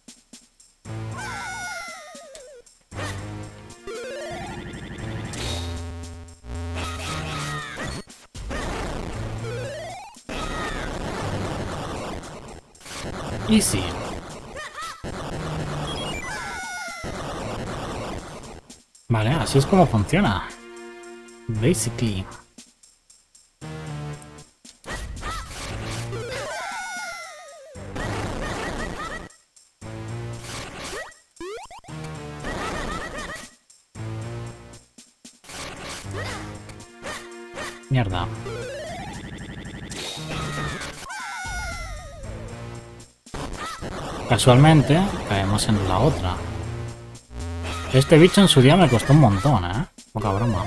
Easy. Vale, así es como funciona. Basically. Mierda. Casualmente, caemos en la otra. Este bicho en su día me costó un montón, ¿eh? Poca broma.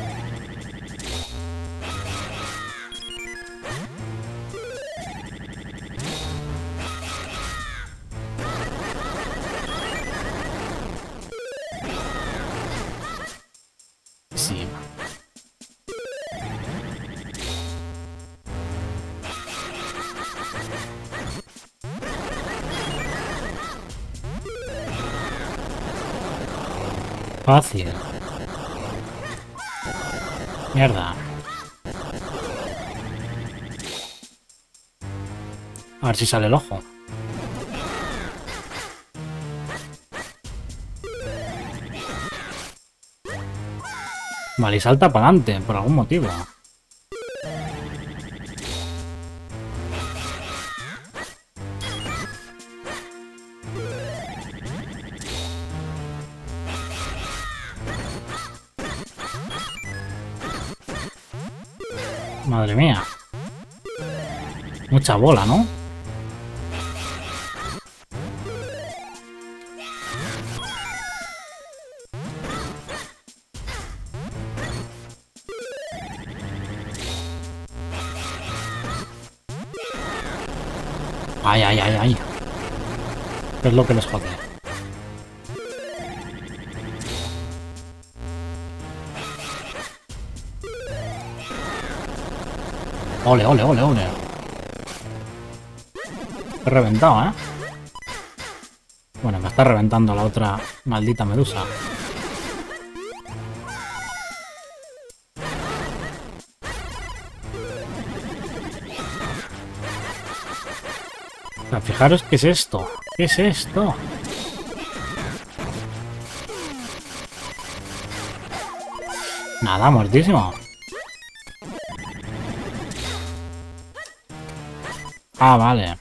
Sí. Fácil. Mierda. A ver si sale el ojo. Vale, y salta para adelante, por algún motivo. Madre mía. Mucha bola, ¿no? Ay, ay, ay, ay. ¿Qué es lo que les jode? Ole, ole, ole, ole. He reventado, ¿eh? Bueno, me está reventando la otra maldita medusa. O sea, fijaros qué es esto. ¿Qué es esto? Nada, muertísimo. Ah, vale.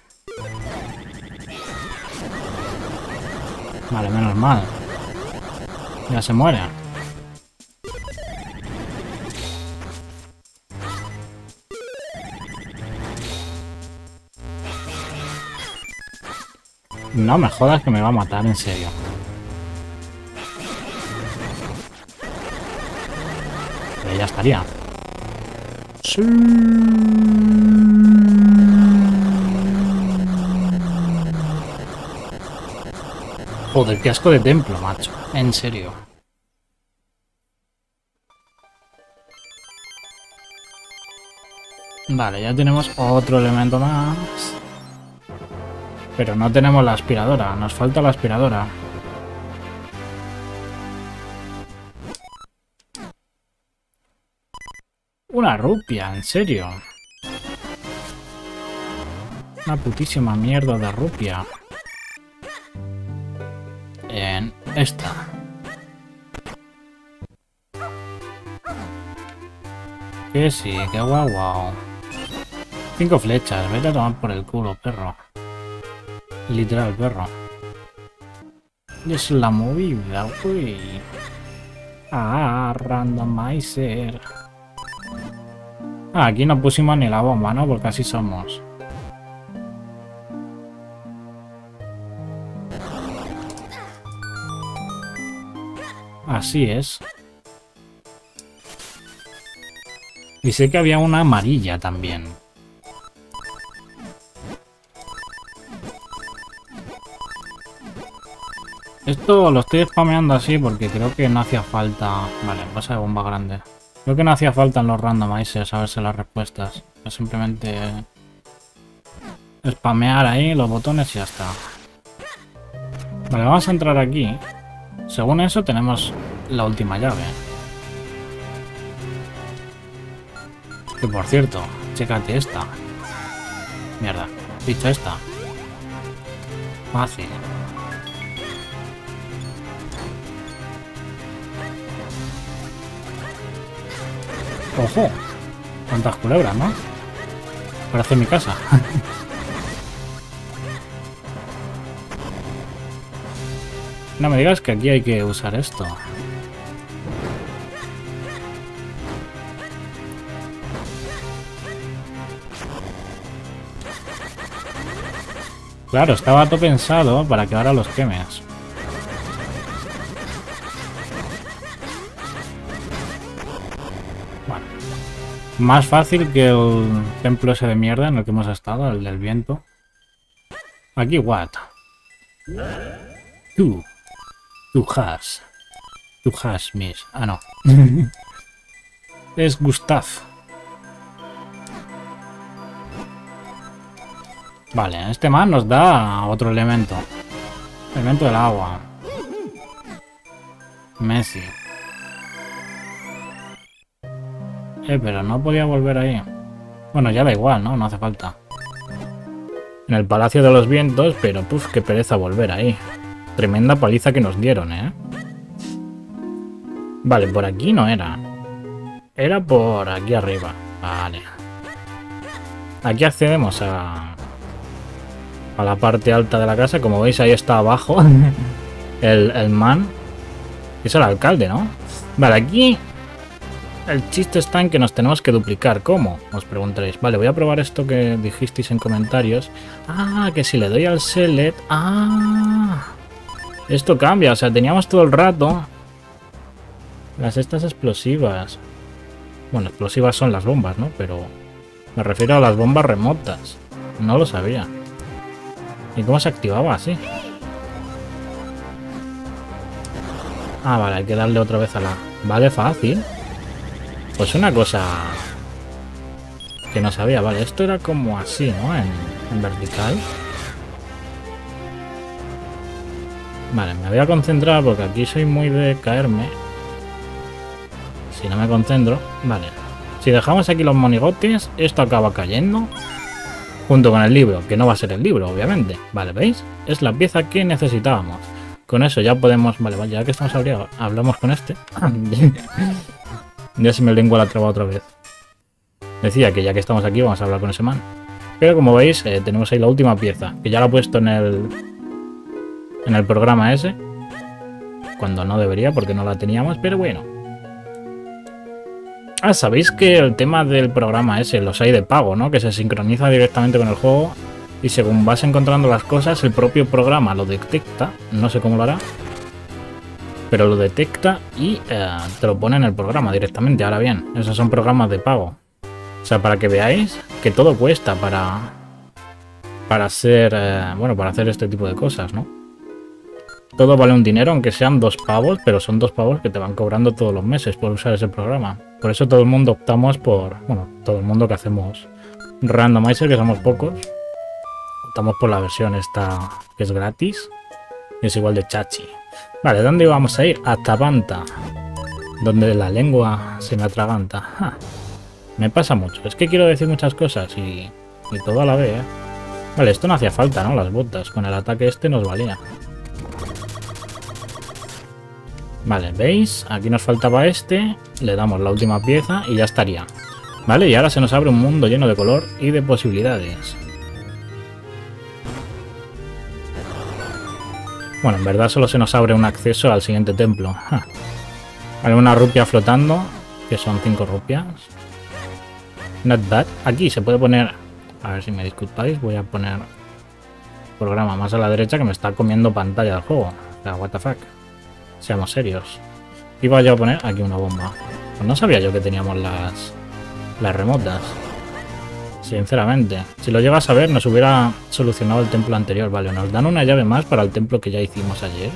Vale, menos mal. Ya se muere. No me jodas que me va a matar, en serio. Pero ya estaría. Sí. Joder, qué asco de templo, macho. En serio. Vale, ya tenemos otro elemento más. Pero no tenemos la aspiradora. Nos falta la aspiradora. Una rupia, en serio. Una putísima mierda de rupia. En esta. Que sí, que guau guau. Cinco flechas. Vete a tomar por el culo, perro. Literal, perro. Es la movida, uy. Ah, randomizer. Ah, aquí no pusimos ni la bomba, ¿no? Porque así somos. Así es. Y sé que había una amarilla también. Esto lo estoy spameando así porque creo que no hacía falta... Vale, pasa de bomba grande. Creo que no hacía falta en los randomizers saberse las respuestas. Es simplemente... spamear ahí los botones y ya está. Vale, vamos a entrar aquí. Según eso tenemos la última llave. Que por cierto, chécate esta. Mierda, dicho esta. Fácil. ¡Ojo! Cuántas culebras, ¿no? Parece mi casa. No me digas que aquí hay que usar esto. Claro, estaba todo pensado para que ahora los quemes. Bueno. Más fácil que el templo ese de mierda en el que hemos estado, el del viento. Aquí, what? Tú. Tú has. Tú has, miss. Ah, no. Es Gustav. Vale, este man nos da otro elemento. Elemento del agua. Messi. Eh, pero no podía volver ahí. Bueno, ya da igual, ¿no? No hace falta. En el Palacio de los Vientos, pero puf, qué pereza volver ahí. Tremenda paliza que nos dieron, ¿eh? Vale, por aquí no era. Era por aquí arriba. Vale. Aquí accedemos a... a la parte alta de la casa. Como veis, ahí está abajo el, el man. Es el alcalde, ¿no? Vale, aquí el chiste está en que nos tenemos que duplicar. ¿Cómo? Os preguntaréis. Vale, voy a probar esto que dijisteis en comentarios. Ah, que si le doy al select... Ah, esto cambia. O sea, teníamos todo el rato las estas explosivas. Bueno, explosivas son las bombas, ¿no? Pero me refiero a las bombas remotas. No lo sabía. ¿Y cómo se activaba así? Ah, vale, hay que darle otra vez a la... Vale, fácil. Pues una cosa que no sabía. Vale, esto era como así, ¿no? En, en vertical. Vale, me voy a concentrar porque aquí soy muy de caerme. Si no me concentro... Vale. Si dejamos aquí los monigotes, esto acaba cayendo. Junto con el libro, que no va a ser el libro, obviamente. Vale, ¿veis? Es la pieza que necesitábamos. Con eso ya podemos... Vale, vale, ya que estamos abriendo, hablamos con este. Ya se me lengua la traba otra vez. Decía que ya que estamos aquí vamos a hablar con ese man. Pero como veis, eh, tenemos ahí la última pieza. Que ya la he puesto en el... En el programa ese. Cuando no debería, porque no la teníamos, pero bueno. Ah, sabéis que el tema del programa ese, los hay de pago, ¿no? Que se sincroniza directamente con el juego y según vas encontrando las cosas, el propio programa lo detecta, no sé cómo lo hará, pero lo detecta y eh, te lo pone en el programa directamente. Ahora bien, esos son programas de pago. O sea, para que veáis que todo cuesta para, para hacer, eh, bueno, para hacer este tipo de cosas, ¿no? Todo vale un dinero, aunque sean dos pavos, pero son dos pavos que te van cobrando todos los meses por usar ese programa. Por eso todo el mundo optamos por... Bueno, todo el mundo que hacemos randomizer, que somos pocos, optamos por la versión esta que es gratis. Y es igual de chachi. Vale, ¿dónde íbamos a ir? A Tabanta. Donde la lengua se me atraganta. Ja. Me pasa mucho. Es que quiero decir muchas cosas y, y todo a la vez, ¿eh? Vale, esto no hacía falta, ¿no? Las botas. Con el ataque este nos valía. Vale, ¿veis? Aquí nos faltaba este. Le damos la última pieza y ya estaría. Vale, y ahora se nos abre un mundo lleno de color y de posibilidades. Bueno, en verdad solo se nos abre un acceso al siguiente templo. Ja. Vale, una rupia flotando, que son cinco rupias. Not bad. Aquí se puede poner... A ver si me disculpáis, voy a poner... programa más a la derecha que me está comiendo pantalla del juego. O sea, what the fuck. Seamos serios. Iba yo a poner aquí una bomba. Pues no sabía yo que teníamos las... las remotas. Sinceramente. Si lo llegas a ver, nos hubiera solucionado el templo anterior. Vale, nos dan una llave más para el templo que ya hicimos ayer.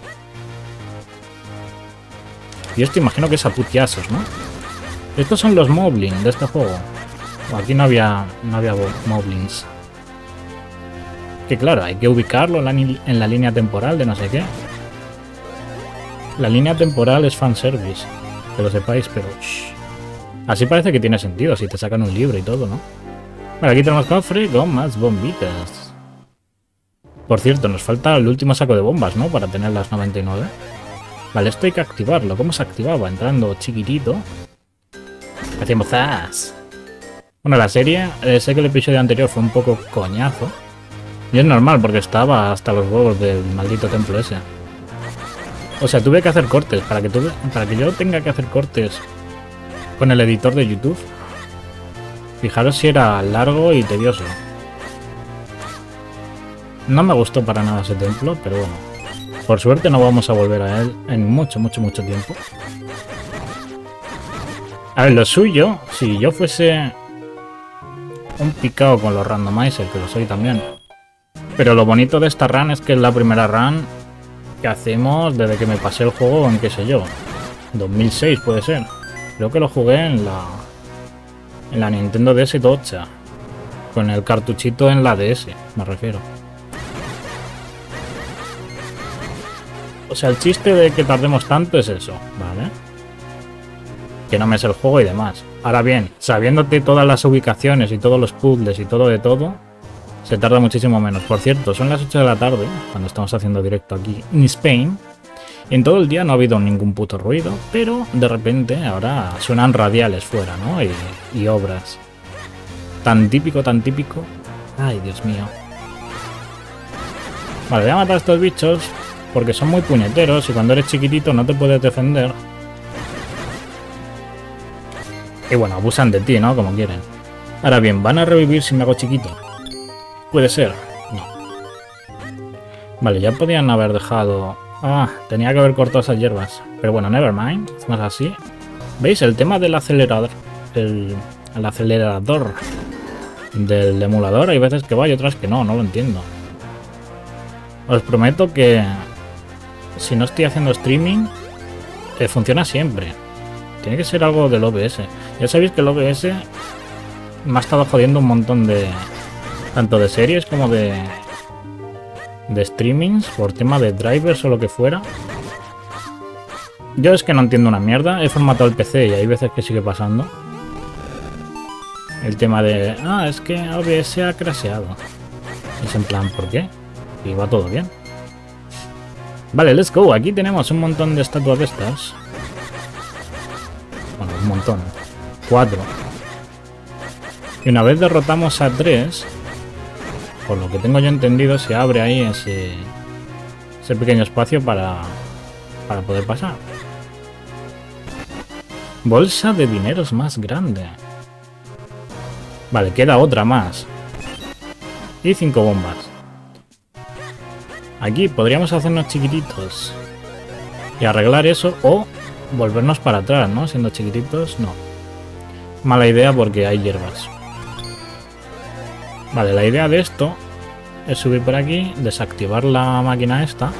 Y esto imagino que es a putiasos, ¿no? Estos son los moblins de este juego. Aquí no había, no había moblins. Que claro, hay que ubicarlo en la, en la línea temporal de no sé qué. La línea temporal es fanservice. Que lo sepáis, pero... Shh. Así parece que tiene sentido si te sacan un libro y todo, ¿no? Vale, aquí tenemos cofre con más bombitas. Por cierto, nos falta el último saco de bombas, ¿no? Para tener las noventa y nueve. Vale, esto hay que activarlo. ¿Cómo se activaba? Entrando chiquitito. Hacemos zas. Bueno, la serie, eh, sé que el episodio anterior fue un poco coñazo. Y es normal, porque estaba hasta los huevos del maldito templo ese. O sea, tuve que hacer cortes. Para que, tuve, para que yo tenga que hacer cortes con el editor de YouTube. Fijaros si era largo y tedioso. No me gustó para nada ese templo, pero bueno. Por suerte no vamos a volver a él en mucho, mucho, mucho tiempo. A ver, lo suyo, si yo fuese un picado con los randomizer, que lo soy también. Pero lo bonito de esta run es que es la primera run que hacemos desde que me pasé el juego en qué sé yo. dos mil seis puede ser. Creo que lo jugué en la... en la Nintendo D S tocha. Con el cartuchito en la D S, me refiero. O sea, el chiste de que tardemos tanto es eso, ¿vale? Que no me sé el juego y demás. Ahora bien, sabiéndote todas las ubicaciones y todos los puzzles y todo de todo, se tarda muchísimo menos. Por cierto, son las ocho de la tarde, cuando estamos haciendo directo aquí en Spain. Y en todo el día no ha habido ningún puto ruido, pero de repente ahora suenan radiales fuera, ¿no? Y, y obras. Tan típico, tan típico. Ay, Dios mío. Vale, voy a matar a estos bichos porque son muy puñeteros y cuando eres chiquitito no te puedes defender. Y bueno, abusan de ti, ¿no? Como quieren. Ahora bien, ¿van a revivir si me hago chiquito? Puede ser. No. Vale, ya podían haber dejado... Ah, tenía que haber cortado esas hierbas. Pero bueno, nevermind. Hacemos así. ¿Veis? El tema del acelerador... El, el acelerador del emulador. Hay veces que va y otras que no. No lo entiendo. Os prometo que... Si no estoy haciendo streaming... Eh, funciona siempre. Tiene que ser algo del O B S. Ya sabéis que el O B S... Me ha estado jodiendo un montón de... Tanto de series como de... de streamings, por tema de drivers o lo que fuera. Yo es que no entiendo una mierda. He formatado el P C y hay veces que sigue pasando. El tema de... Ah, es que O B S ha crasheado. Es en plan, ¿por qué? Y va todo bien. Vale, let's go. Aquí tenemos un montón de estatuas de estas. Bueno, un montón. Cuatro. Y una vez derrotamos a tres... Por lo que tengo yo entendido, se abre ahí ese, ese pequeño espacio para, para poder pasar. Bolsa de dineros más grande. Vale, queda otra más. Y cinco bombas. Aquí podríamos hacernos chiquititos y arreglar eso o volvernos para atrás, ¿no? Siendo chiquititos, no. Mala idea porque hay hierbas. Vale, la idea de esto es subir por aquí, desactivar la máquina esta.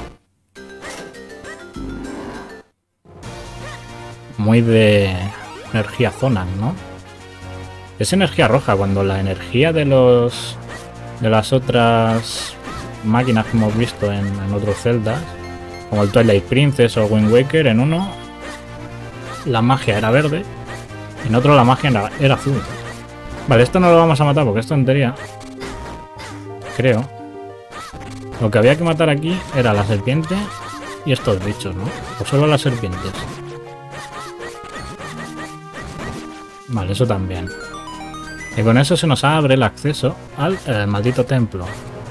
Muy de energía zona, ¿no? Es energía roja, cuando la energía de los de las otras máquinas que hemos visto en, en otros celdas, como el Twilight Princess o Wind Waker, en uno la magia era verde, en otro la magia era, era azul. Vale, esto no lo vamos a matar porque es tontería. Creo. Lo que había que matar aquí era la serpiente y estos bichos, ¿no? O solo las serpientes. Vale, eso también. Y con eso se nos abre el acceso al eh, maldito templo.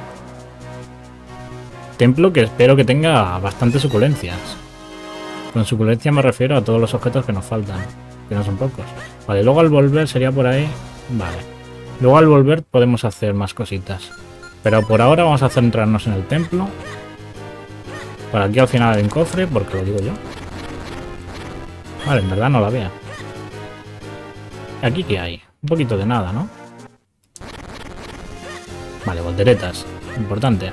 Templo que espero que tenga bastantes suculencias. Con suculencia me refiero a todos los objetos que nos faltan, que no son pocos. Vale, luego al volver sería por ahí. Vale. Luego al volver podemos hacer más cositas. Pero por ahora vamos a centrarnos en el templo. Por aquí al final hay un cofre, porque lo digo yo. Vale, en verdad no la veo. ¿Aquí qué hay? Un poquito de nada, ¿no? Vale, volteretas. Importante.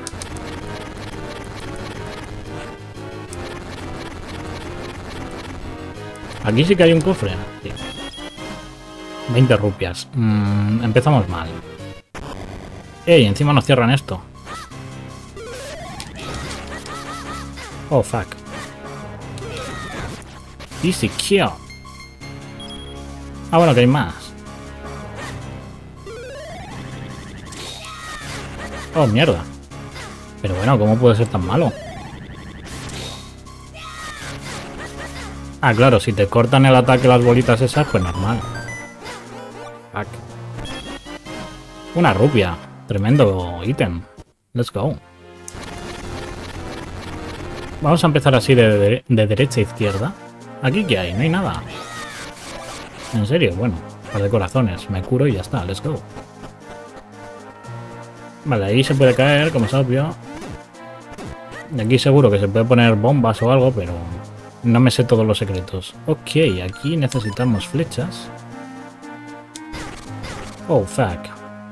Aquí sí que hay un cofre. Sí. veinte rupias. Mm, empezamos mal. ¡Ey! Encima nos cierran esto. Oh, fuck. Easy kill. Ah, bueno, que hay más. Oh, mierda. Pero bueno, ¿cómo puede ser tan malo? Ah, claro, si te cortan el ataque las bolitas esas, pues normal. Fuck. Una rupia. Tremendo ítem. Let's go. Vamos a empezar así de, de, de derecha a izquierda. ¿Aquí qué hay? No hay nada. En serio, bueno. Un par de corazones. Me curo y ya está. Let's go. Vale, ahí se puede caer, como es obvio. Y aquí seguro que se puede poner bombas o algo, pero no me sé todos los secretos. Ok, aquí necesitamos flechas. Oh, fuck.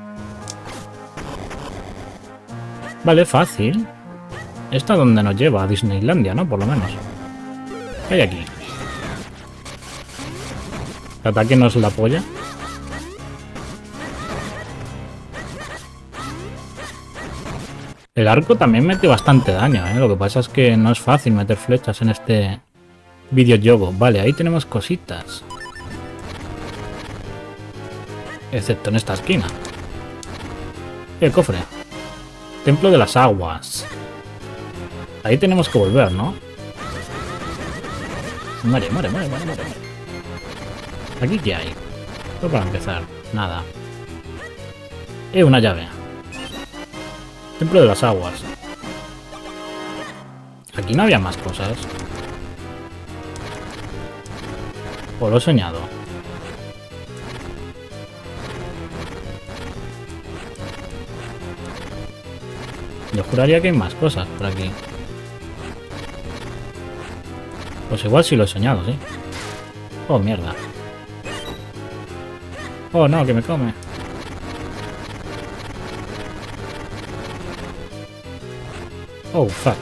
Vale, fácil. ¿Esta a dónde nos lleva? A Disneylandia, ¿no? Por lo menos. ¿Qué hay aquí? ¿El ataque no es la polla? El arco también mete bastante daño, ¿eh? Lo que pasa es que no es fácil meter flechas en este videojuego. Vale, ahí tenemos cositas. Excepto en esta esquina. El cofre. Templo de las aguas. Ahí tenemos que volver, ¿no? Muere, muere, muere, muere, muere. ¿Aquí qué hay? Solo para empezar. Nada. Eh, una llave. Templo de las aguas. Aquí no había más cosas. O lo he soñado. Yo juraría que hay más cosas por aquí. Pues igual sí lo he soñado, sí. Oh, mierda. Oh, no, que me come. Oh, fuck.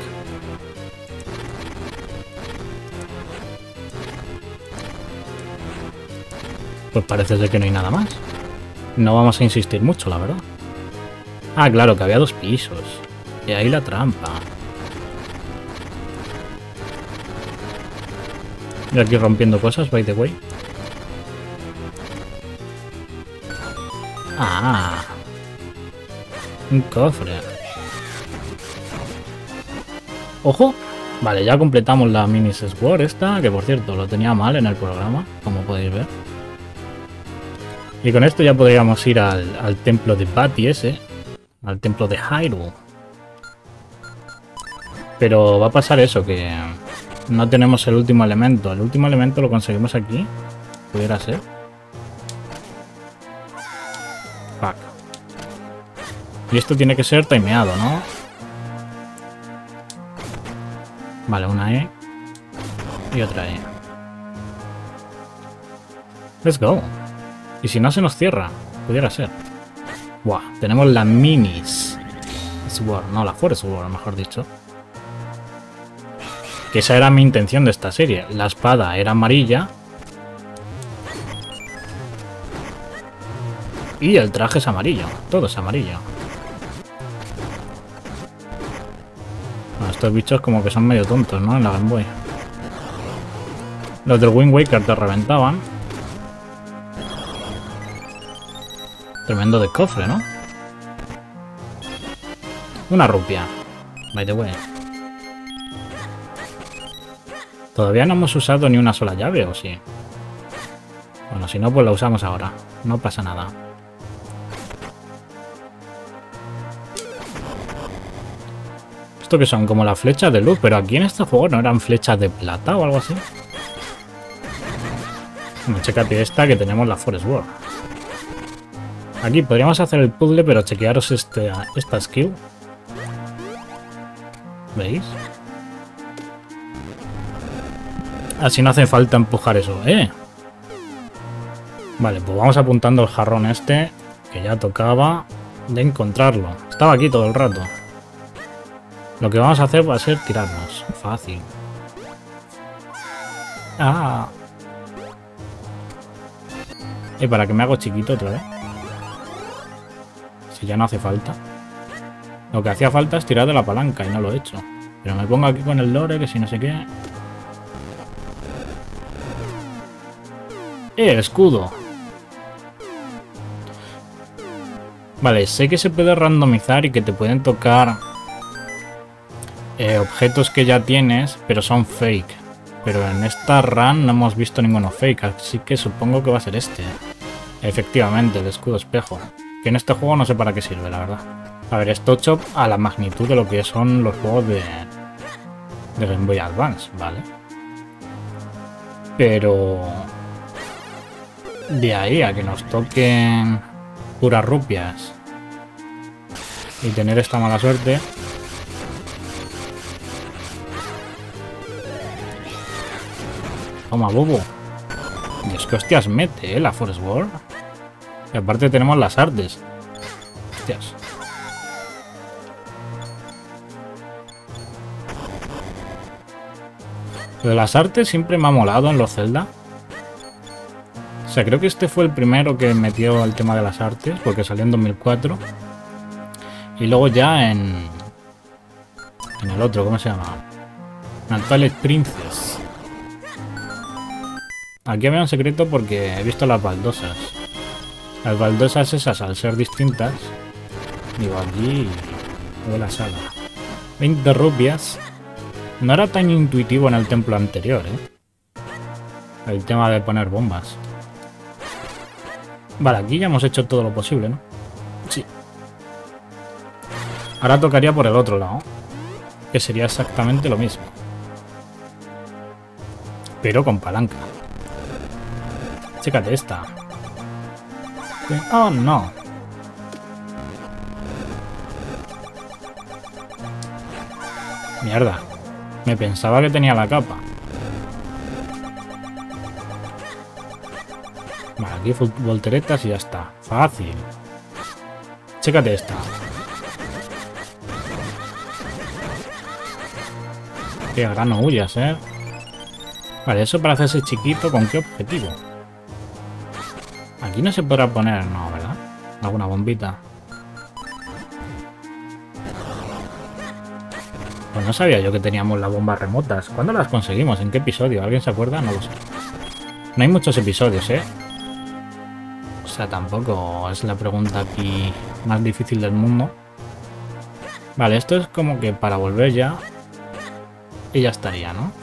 Pues parece ser que no hay nada más. No vamos a insistir mucho, la verdad. Ah, claro, que había dos pisos. Y ahí la trampa. Y aquí rompiendo cosas, by the way. Ah. Un cofre. ¡Ojo! Vale, ya completamos la mini Sword esta, que por cierto lo tenía mal en el programa, como podéis ver. Y con esto ya podríamos ir al, al templo de Bati ese, al templo de Hyrule. Pero va a pasar eso, que no tenemos el último elemento. El último elemento lo conseguimos aquí. Pudiera ser. Fuck. Y esto tiene que ser timeado, ¿no? Vale, una E. Y otra E. Let's go. Y si no se nos cierra, pudiera ser. Buah, tenemos la minis Sword, no, la Forest Sword, mejor dicho. Que esa era mi intención de esta serie. La espada era amarilla. Y el traje es amarillo. Todo es amarillo. Bueno, estos bichos como que son medio tontos, ¿no? En la Game Boy. Los del Wind Waker te reventaban. Tremendo de cofre, ¿no? Una rupia. By the way. Todavía no hemos usado ni una sola llave, ¿o sí? ¿O Bueno, si no, pues la usamos ahora. No pasa nada. ¿Esto que son? Como las flechas de luz. Pero aquí en este juego no eran flechas de plata o algo así. Bueno, chécate esta que tenemos la Forest World. Aquí podríamos hacer el puzzle, pero chequearos este, esta skill. ¿Veis? Así no hace falta empujar eso, ¿eh? Vale, pues vamos apuntando el jarrón este, que ya tocaba de encontrarlo. Estaba aquí todo el rato. Lo que vamos a hacer va a ser tirarnos. Fácil. Ah. Y para que me hago chiquito otra vez. Si ya no hace falta. Lo que hacía falta es tirar de la palanca y no lo he hecho. Pero me pongo aquí con el lore, que si no sé qué. ¡Eh, escudo! Vale, sé que se puede randomizar y que te pueden tocar eh, objetos que ya tienes, pero son fake. Pero en esta run no hemos visto ninguno fake, así que supongo que va a ser este. Efectivamente, el escudo espejo. Que en este juego no sé para qué sirve, la verdad. A ver, es touch-up a la magnitud de lo que son los juegos de, de Game Boy Advance, ¿vale? Pero de ahí a que nos toquen puras rupias y tener esta mala suerte. Toma, bobo. Dios, que hostias mete, ¿eh? La Forest World. Y aparte tenemos las artes. Hostias. Lo de las artes siempre me ha molado en los Zelda. O sea, creo que este fue el primero que metió el tema de las artes, porque salió en dos mil cuatro. Y luego ya en... En el otro, ¿cómo se llama? En el Twilight Princess. Aquí había un secreto porque he visto las baldosas. Las baldosas esas, al ser distintas, digo, aquí de la sala. veinte rupias. No era tan intuitivo en el templo anterior, ¿eh? El tema de poner bombas. Vale, aquí ya hemos hecho todo lo posible, ¿no? Sí. Ahora tocaría por el otro lado, que sería exactamente lo mismo. Pero con palanca. Chécate esta. Oh, no. Mierda. Me pensaba que tenía la capa. Vale, aquí volteretas y ya está. Fácil. Chécate esta. Que ahora no huyas, ¿eh? Vale, eso para hacerse chiquito, ¿con qué objetivo? Aquí no se podrá poner, no, ¿verdad? Alguna bombita. Pues no sabía yo que teníamos las bombas remotas. ¿Cuándo las conseguimos? ¿En qué episodio? ¿Alguien se acuerda? No lo sé. No hay muchos episodios, ¿eh? O sea, tampoco es la pregunta aquí más difícil del mundo. Vale, esto es como que para volver ya... Y ya estaría, ¿no?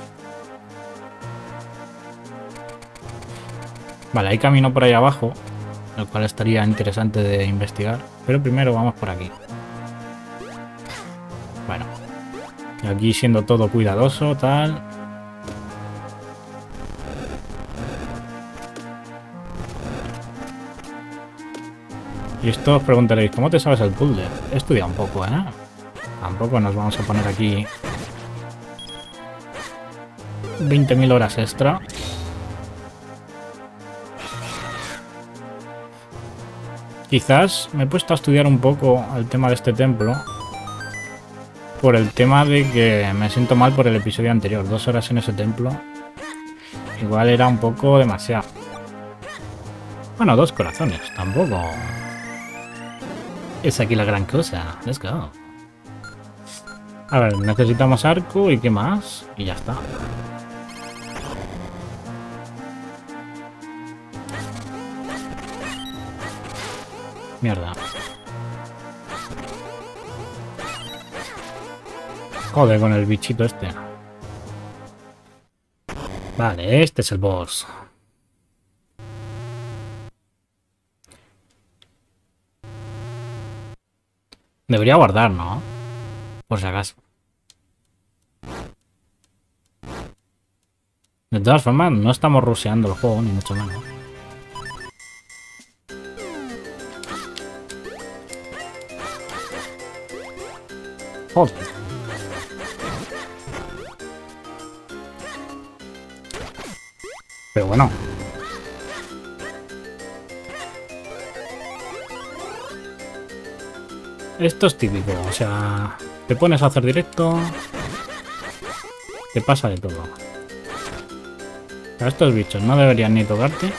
Vale, hay camino por ahí abajo, el cual estaría interesante de investigar. Pero primero vamos por aquí. Bueno. Y aquí siendo todo cuidadoso, tal. Y esto os preguntaréis, ¿cómo te sabes el puzzle? He estudiado un poco, ¿eh? Tampoco nos vamos a poner aquí veinte mil horas extra. Quizás me he puesto a estudiar un poco el tema de este templo. Por el tema de que me siento mal por el episodio anterior. Dos horas en ese templo. Igual era un poco demasiado. Bueno, dos corazones. Tampoco es aquí la gran cosa. Let's go. A ver, necesitamos arco y qué más. Y ya está. Mierda. Joder con el bichito este. Vale, este es el boss. Debería guardar, ¿no? Por si acaso. De todas formas, no estamos rusheando el juego, ni mucho menos. Joder. Pero bueno. Esto es típico, o sea, te pones a hacer directo, te pasa de todo. O sea, estos bichos no deberían ni tocarte.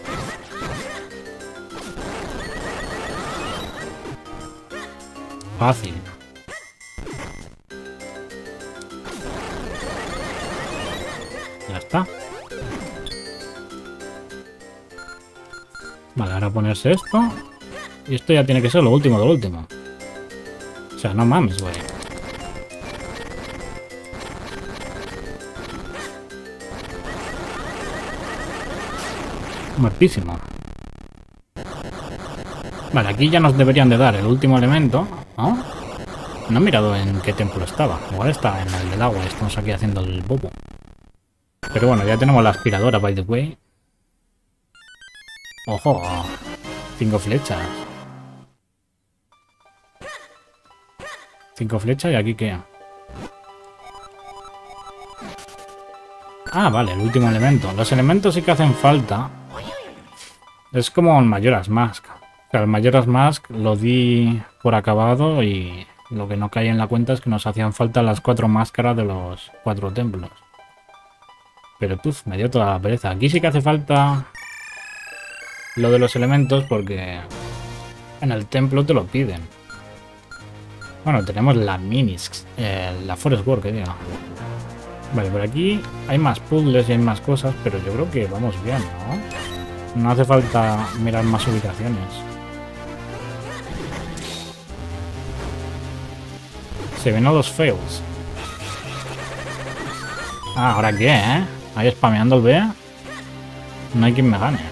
Fácil. Ya está. Vale, ahora ponerse esto. Y esto ya tiene que ser lo último de lo último. O sea, no mames, güey. Muertísimo. Vale, aquí ya nos deberían de dar el último elemento, ¿no? No he mirado en qué templo estaba. Igual está en el del agua. Estamos aquí haciendo el bobo. Pero bueno, ya tenemos la aspiradora, by the way. ¡Ojo! Cinco flechas. Cinco flechas y aquí qué. Ah, vale, el último elemento. Los elementos sí que hacen falta. Es como el Majora's Mask. O sea, el Majora's Mask lo di por acabado y lo que no cae en la cuenta es que nos hacían falta las cuatro máscaras de los cuatro templos. Pero puf, me dio toda la pereza. Aquí sí que hace falta lo de los elementos porque en el templo te lo piden. Bueno, tenemos la Minisks, eh, la Forest World, que diga. Vale, por aquí hay más puzzles y hay más cosas, pero yo creo que vamos bien, ¿no? No hace falta mirar más ubicaciones. Se ven a los fails. Ah, ¿ahora qué, eh? Ahí spameando el B. No hay quien me gane.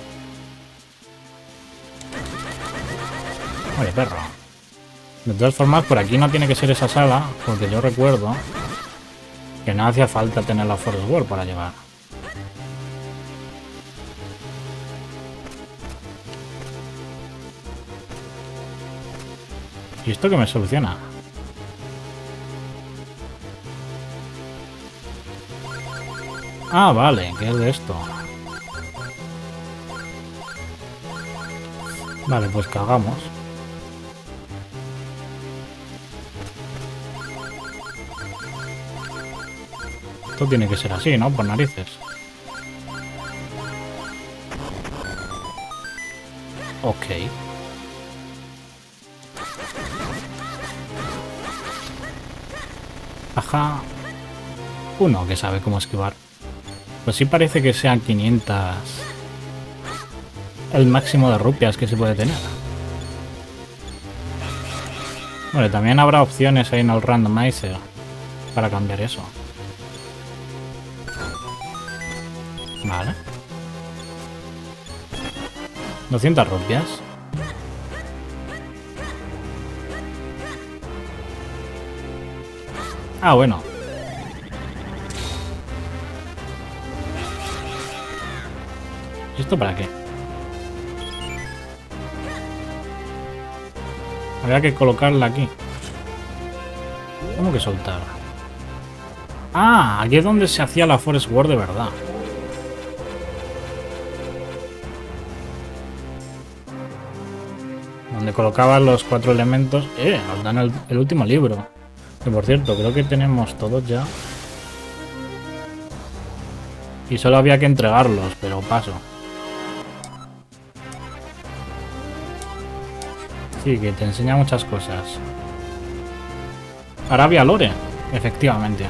Oye, perro. De todas formas, por aquí no tiene que ser esa sala, porque yo recuerdo que no hacía falta tener la Forest World para llegar. ¿Y esto qué me soluciona? Ah, vale, ¿qué es de esto? Vale, pues cagamos. Esto tiene que ser así, ¿no? Por narices. Ok. Ajá. Uno que sabe cómo esquivar. Pues sí parece que sean quinientas el máximo de rupias que se puede tener. Bueno, también habrá opciones ahí en el randomizer para cambiar eso. Vale. doscientas rupias. Ah, bueno. ¿Y esto para qué? Habría que colocarla aquí. ¿Cómo que soltar? Ah, aquí es donde se hacía la Forest World de verdad. Donde colocabas los cuatro elementos. Eh, nos dan el, el último libro. Que por cierto, creo que tenemos todos ya. Y solo había que entregarlos, pero paso. Sí, que te enseña muchas cosas. Arabia Lore, efectivamente.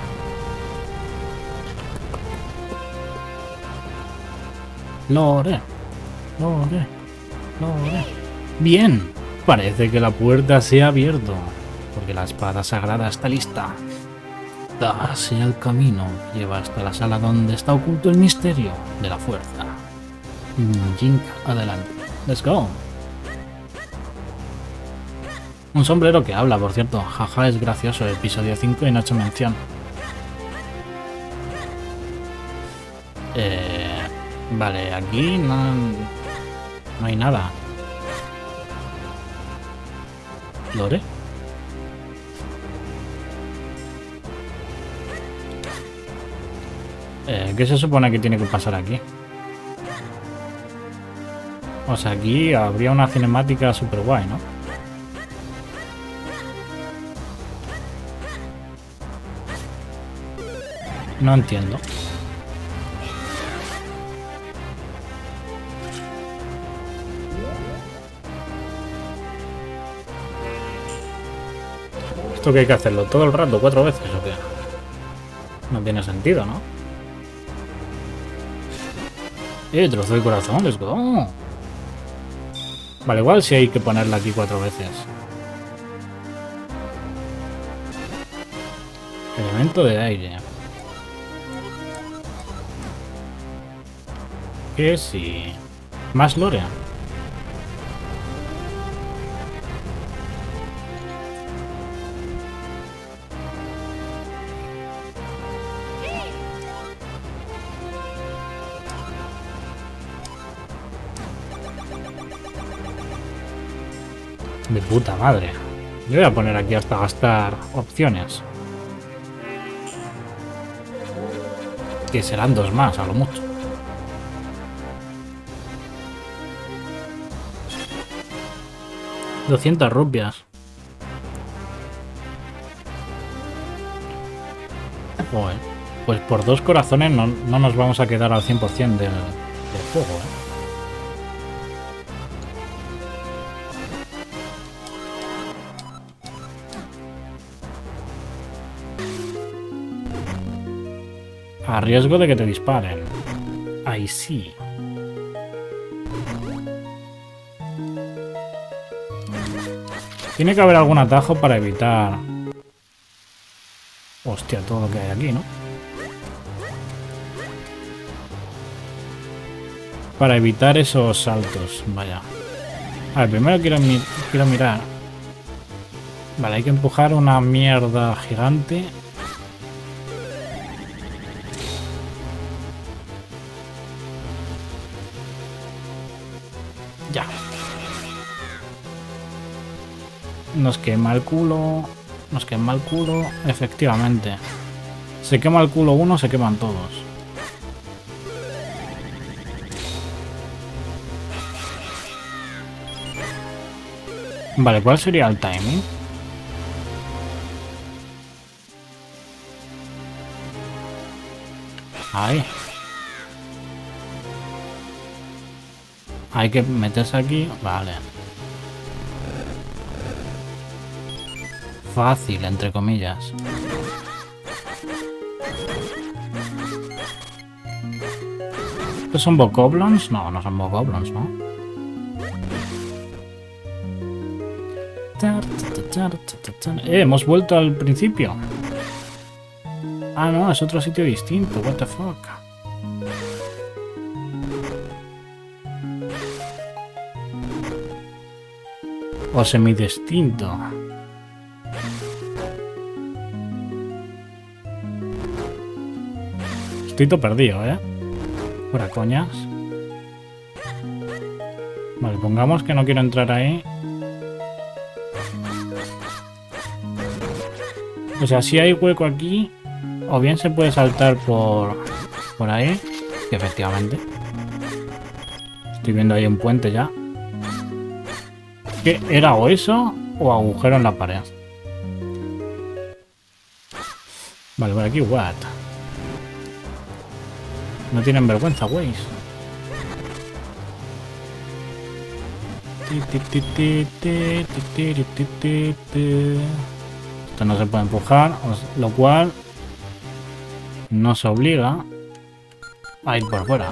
Lore, Lore, Lore. Bien, parece que la puerta se ha abierto, porque la espada sagrada está lista. Hacia el camino lleva hasta la sala donde está oculto el misterio de la fuerza. Jink, adelante. Let's go. Un sombrero que habla, por cierto. Jaja, es gracioso. Episodio cinco y no he hecho mención. Eh, vale, aquí no, no hay nada. ¿Lore? Eh, ¿Qué se supone que tiene que pasar aquí? O sea, aquí habría una cinemática super guay, ¿no? No entiendo. ¿Esto que hay que hacerlo todo el rato, cuatro veces o qué? No tiene sentido, ¿no? Eh, trozo de corazón, let's go. Vale, igual sí hay que ponerla aquí cuatro veces. Elemento de aire. Que sí. Más lore. De puta madre. Yo voy a poner aquí hasta gastar opciones. Que serán dos más, a lo mucho. doscientas rupias. Joder. Pues por dos corazones no, no nos vamos a quedar al cien por cien del, del juego, ¿eh? A riesgo de que te disparen. Ahí sí. Tiene que haber algún atajo para evitar... Hostia, todo lo que hay aquí, ¿no? Para evitar esos saltos, vaya. A ver, primero quiero, mi quiero mirar. Vale, hay que empujar una mierda gigante. Ya. Nos quema el culo. Nos quema el culo. Efectivamente. Se quema el culo uno, se queman todos. Vale, ¿cuál sería el timing? Ahí. Hay que meterse aquí. Vale. Fácil, entre comillas. ¿Estos son bokoblins? No, no son bokoblins, ¿no? Eh, hemos vuelto al principio. Ah, no, es otro sitio distinto. What the fuck. O semidistinto. Estoy todo perdido, ¿eh? Fuera coñas. Vale, pongamos que no quiero entrar ahí. O sea, si hay hueco aquí, o bien se puede saltar por, por ahí, que efectivamente. Estoy viendo ahí un puente ya. ¿Qué era o eso o agujero en la pared? Vale, por aquí, what? No tienen vergüenza, güey. Esto no se puede empujar, lo cual nos obliga a ir por fuera.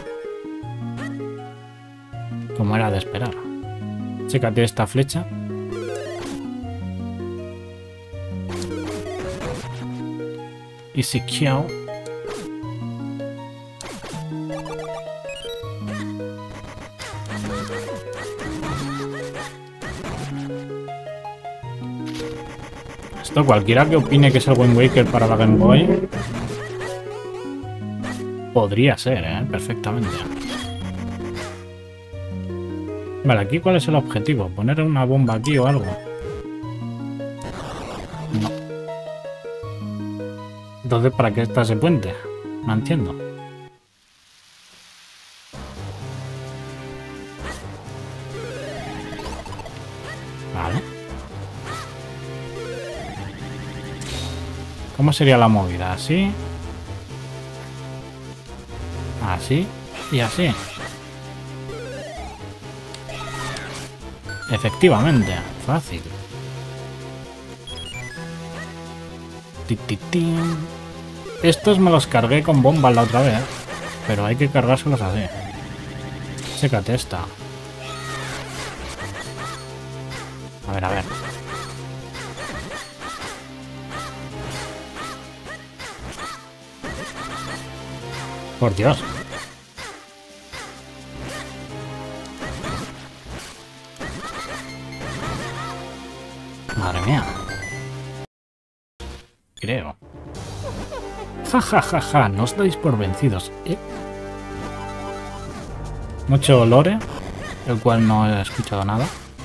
Como era de esperar. Chécate esta flecha. Y si quiero... Esto cualquiera que opine que es el Wind Waker para la Game Boy podría ser, ¿eh? Perfectamente. Vale, aquí ¿cuál es el objetivo? ¿Poner una bomba aquí o algo? No. Entonces, ¿para qué está ese puente? No entiendo. Vale. ¿Cómo sería la movida? ¿Así? Así y así. Efectivamente, fácil. Estos me los cargué con bombas la otra vez, pero hay que cargárselos así. Sécate esta. A ver, a ver. Por Dios. Madre mía. Creo. Ja, ja, ja, ja. No os dais por vencidos, ¿eh? Mucho lore, el cual no he escuchado nada.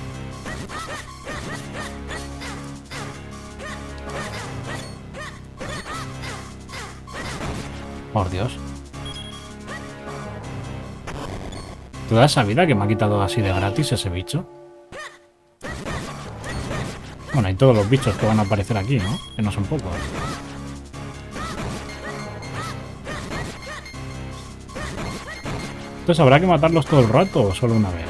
Por Dios. ¿Toda esa vida que me ha quitado así de gratis ese bicho? Bueno, y todos los bichos que van a aparecer aquí, ¿no? Que no son pocos. Entonces, ¿habrá que matarlos todo el rato o solo una vez?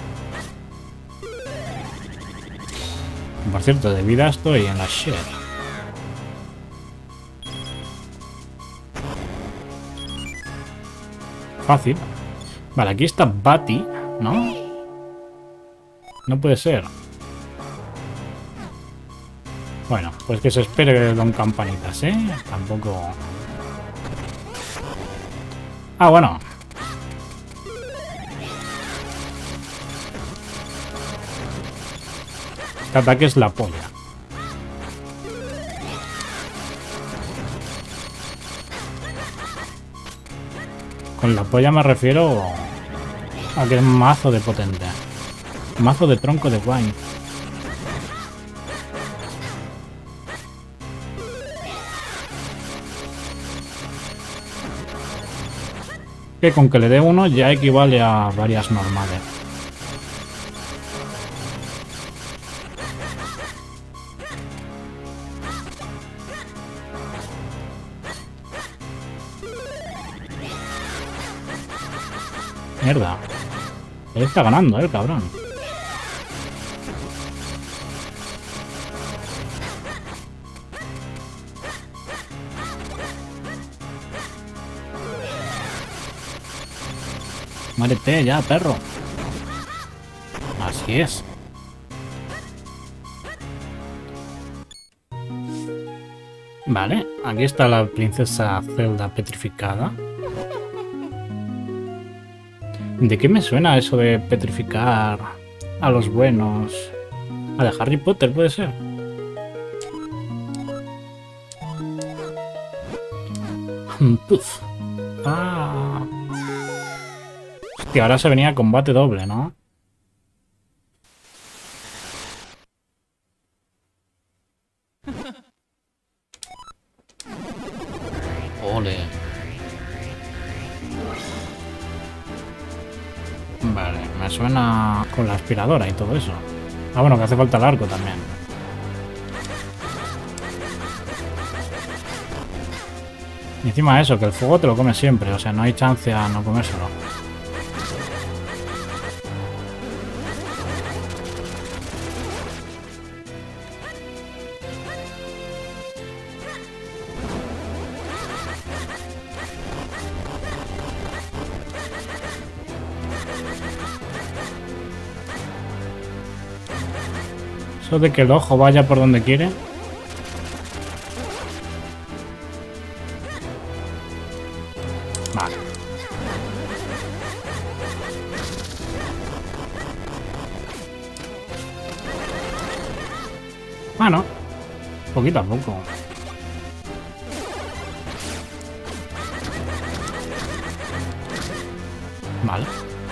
Por cierto, de vida estoy en la shit. Fácil. Vale, aquí está Batty, ¿no? No puede ser. Bueno, pues que se espere Don Campanitas, ¿eh? Tampoco... Ah, bueno. Este ataque es la polla. Con la polla me refiero a que es mazo de potente. Mazo de tronco de guay. Que con que le dé uno ya equivale a varias normales. Mierda. Él está ganando, eh, el cabrón. Muérete ya, perro. Así es. Vale, aquí está la princesa Zelda petrificada. ¿De qué me suena eso de petrificar a los buenos? ¿A de Harry Potter puede ser? Puf. Ah. Hostia, ahora se venía combate doble, ¿no? Ole. Vale, me suena con la aspiradora y todo eso. Ah, bueno, que hace falta el arco también. Y encima de eso, que el fuego te lo comes siempre, o sea, no hay chance a no comérselo. Eso de que el ojo vaya por donde quiere. Vale. Bueno. Poquito a poco. Vale.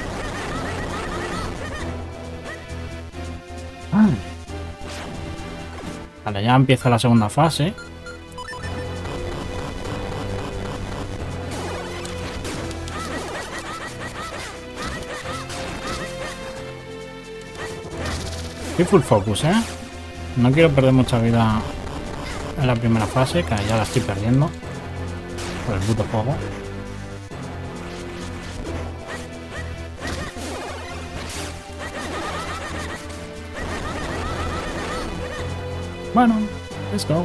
Ah. Vale, ya empieza la segunda fase. Estoy full focus, ¿eh? No quiero perder mucha vida en la primera fase, que ya la estoy perdiendo por el puto juego. Bueno, let's go.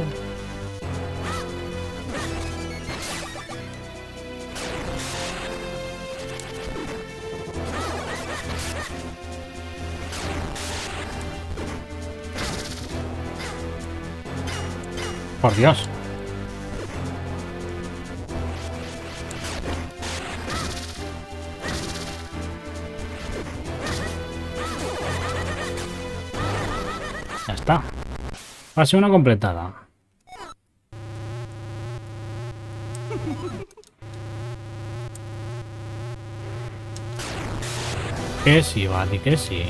Por Dios. Ya está. Fase una completada. Que sí, vale, que sí.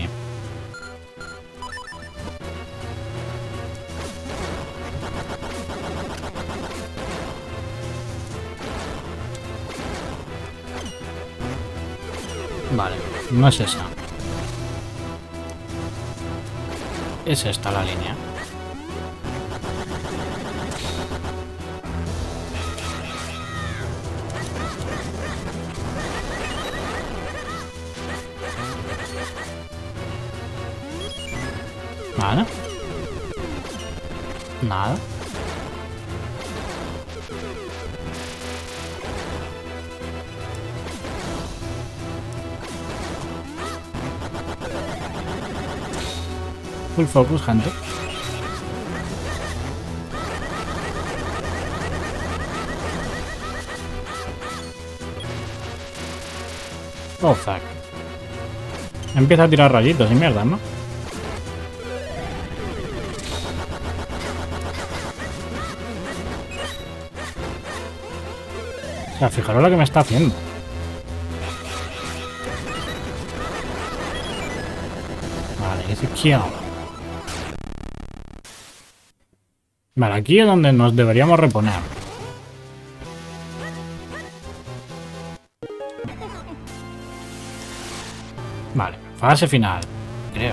Vale, no es esa. Es esta la línea. Nada. Nada. Full focus, gente. Oh, fuck. Empieza a tirar rayitos y mierda, ¿no? O sea, fijaros lo que me está haciendo. Vale, ese kill. Vale, aquí es donde nos deberíamos reponer. Vale, fase final, creo.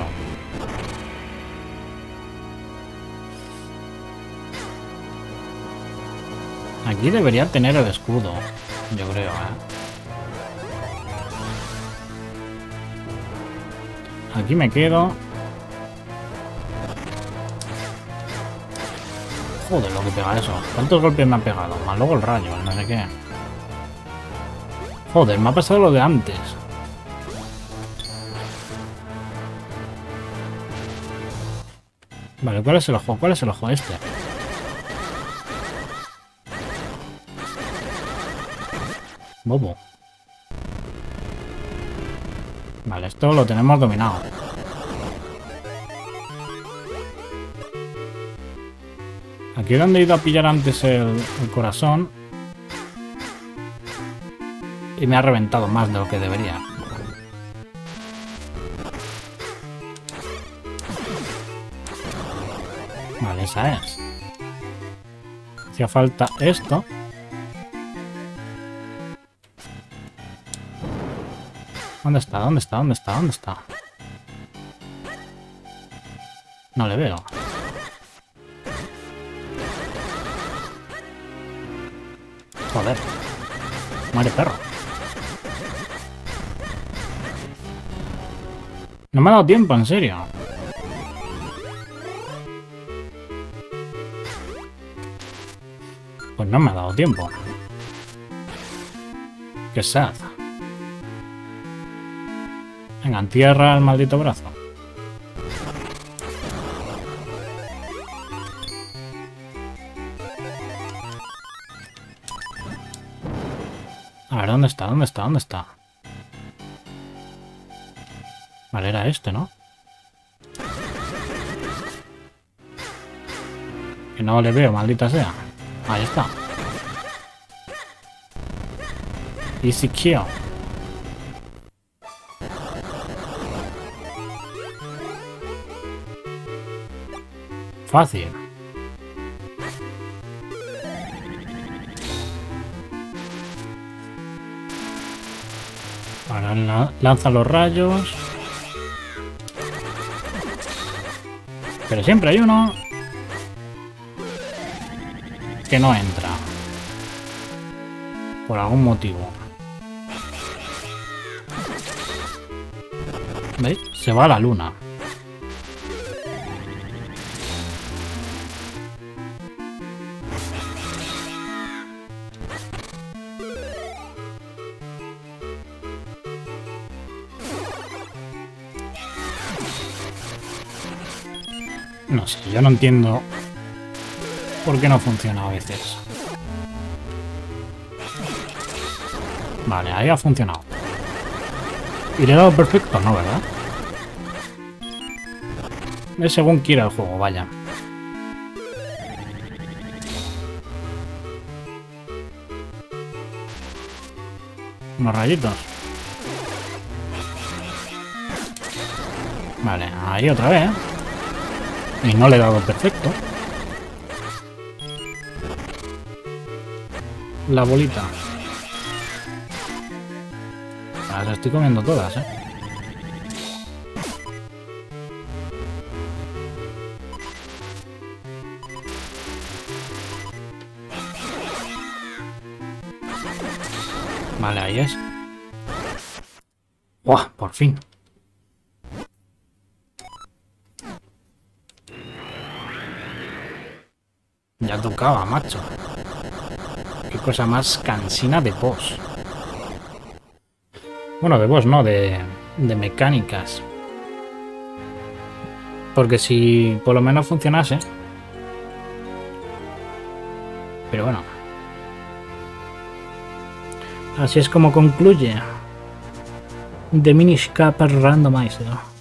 Aquí debería tener el escudo, yo creo, ¿eh? Aquí me quedo. Joder, lo que pega eso. ¿Cuántos golpes me ha pegado? Más luego el rayo, no sé qué. Joder, me ha pasado lo de antes. Vale, ¿cuál es el ojo? ¿Cuál es el ojo este? Bobo. Vale, esto lo tenemos dominado. Aquí es donde he ido a pillar antes el, el corazón. Y me ha reventado más de lo que debería. Vale, esa es. Hacía falta esto. ¿Dónde está? ¿Dónde está? ¿Dónde está? ¿Dónde está? No le veo. Joder. Muere perro. No me ha dado tiempo, en serio. Pues no me ha dado tiempo. Qué sad. Venga, entierra el maldito brazo. A ver, ¿dónde está? ¿Dónde está? ¿Dónde está? Vale, era este, ¿no? Que no le veo, maldita sea. Ahí está. Easy kill. Fácil. Ahora lanza los rayos. Pero siempre hay uno que no entra. Por algún motivo. ¿Veis? Se va a la luna. No sé, yo no entiendo por qué no funciona a veces. Vale, ahí ha funcionado. Y le he dado perfecto, ¿no? ¿Verdad? Es según quiera el juego, vaya. Unos rayitos. Vale, ahí otra vez, ¿eh? Y no le he dado perfecto. La bolita. Las estoy comiendo todas, ¿eh? Vale, ahí es. ¡Buah! Por fin. Ya tocaba, macho. Qué cosa más cansina de boss. Bueno, de boss no, de, de mecánicas. Porque si por lo menos funcionase. Pero bueno. Así es como concluye The Minish Cap Randomizer.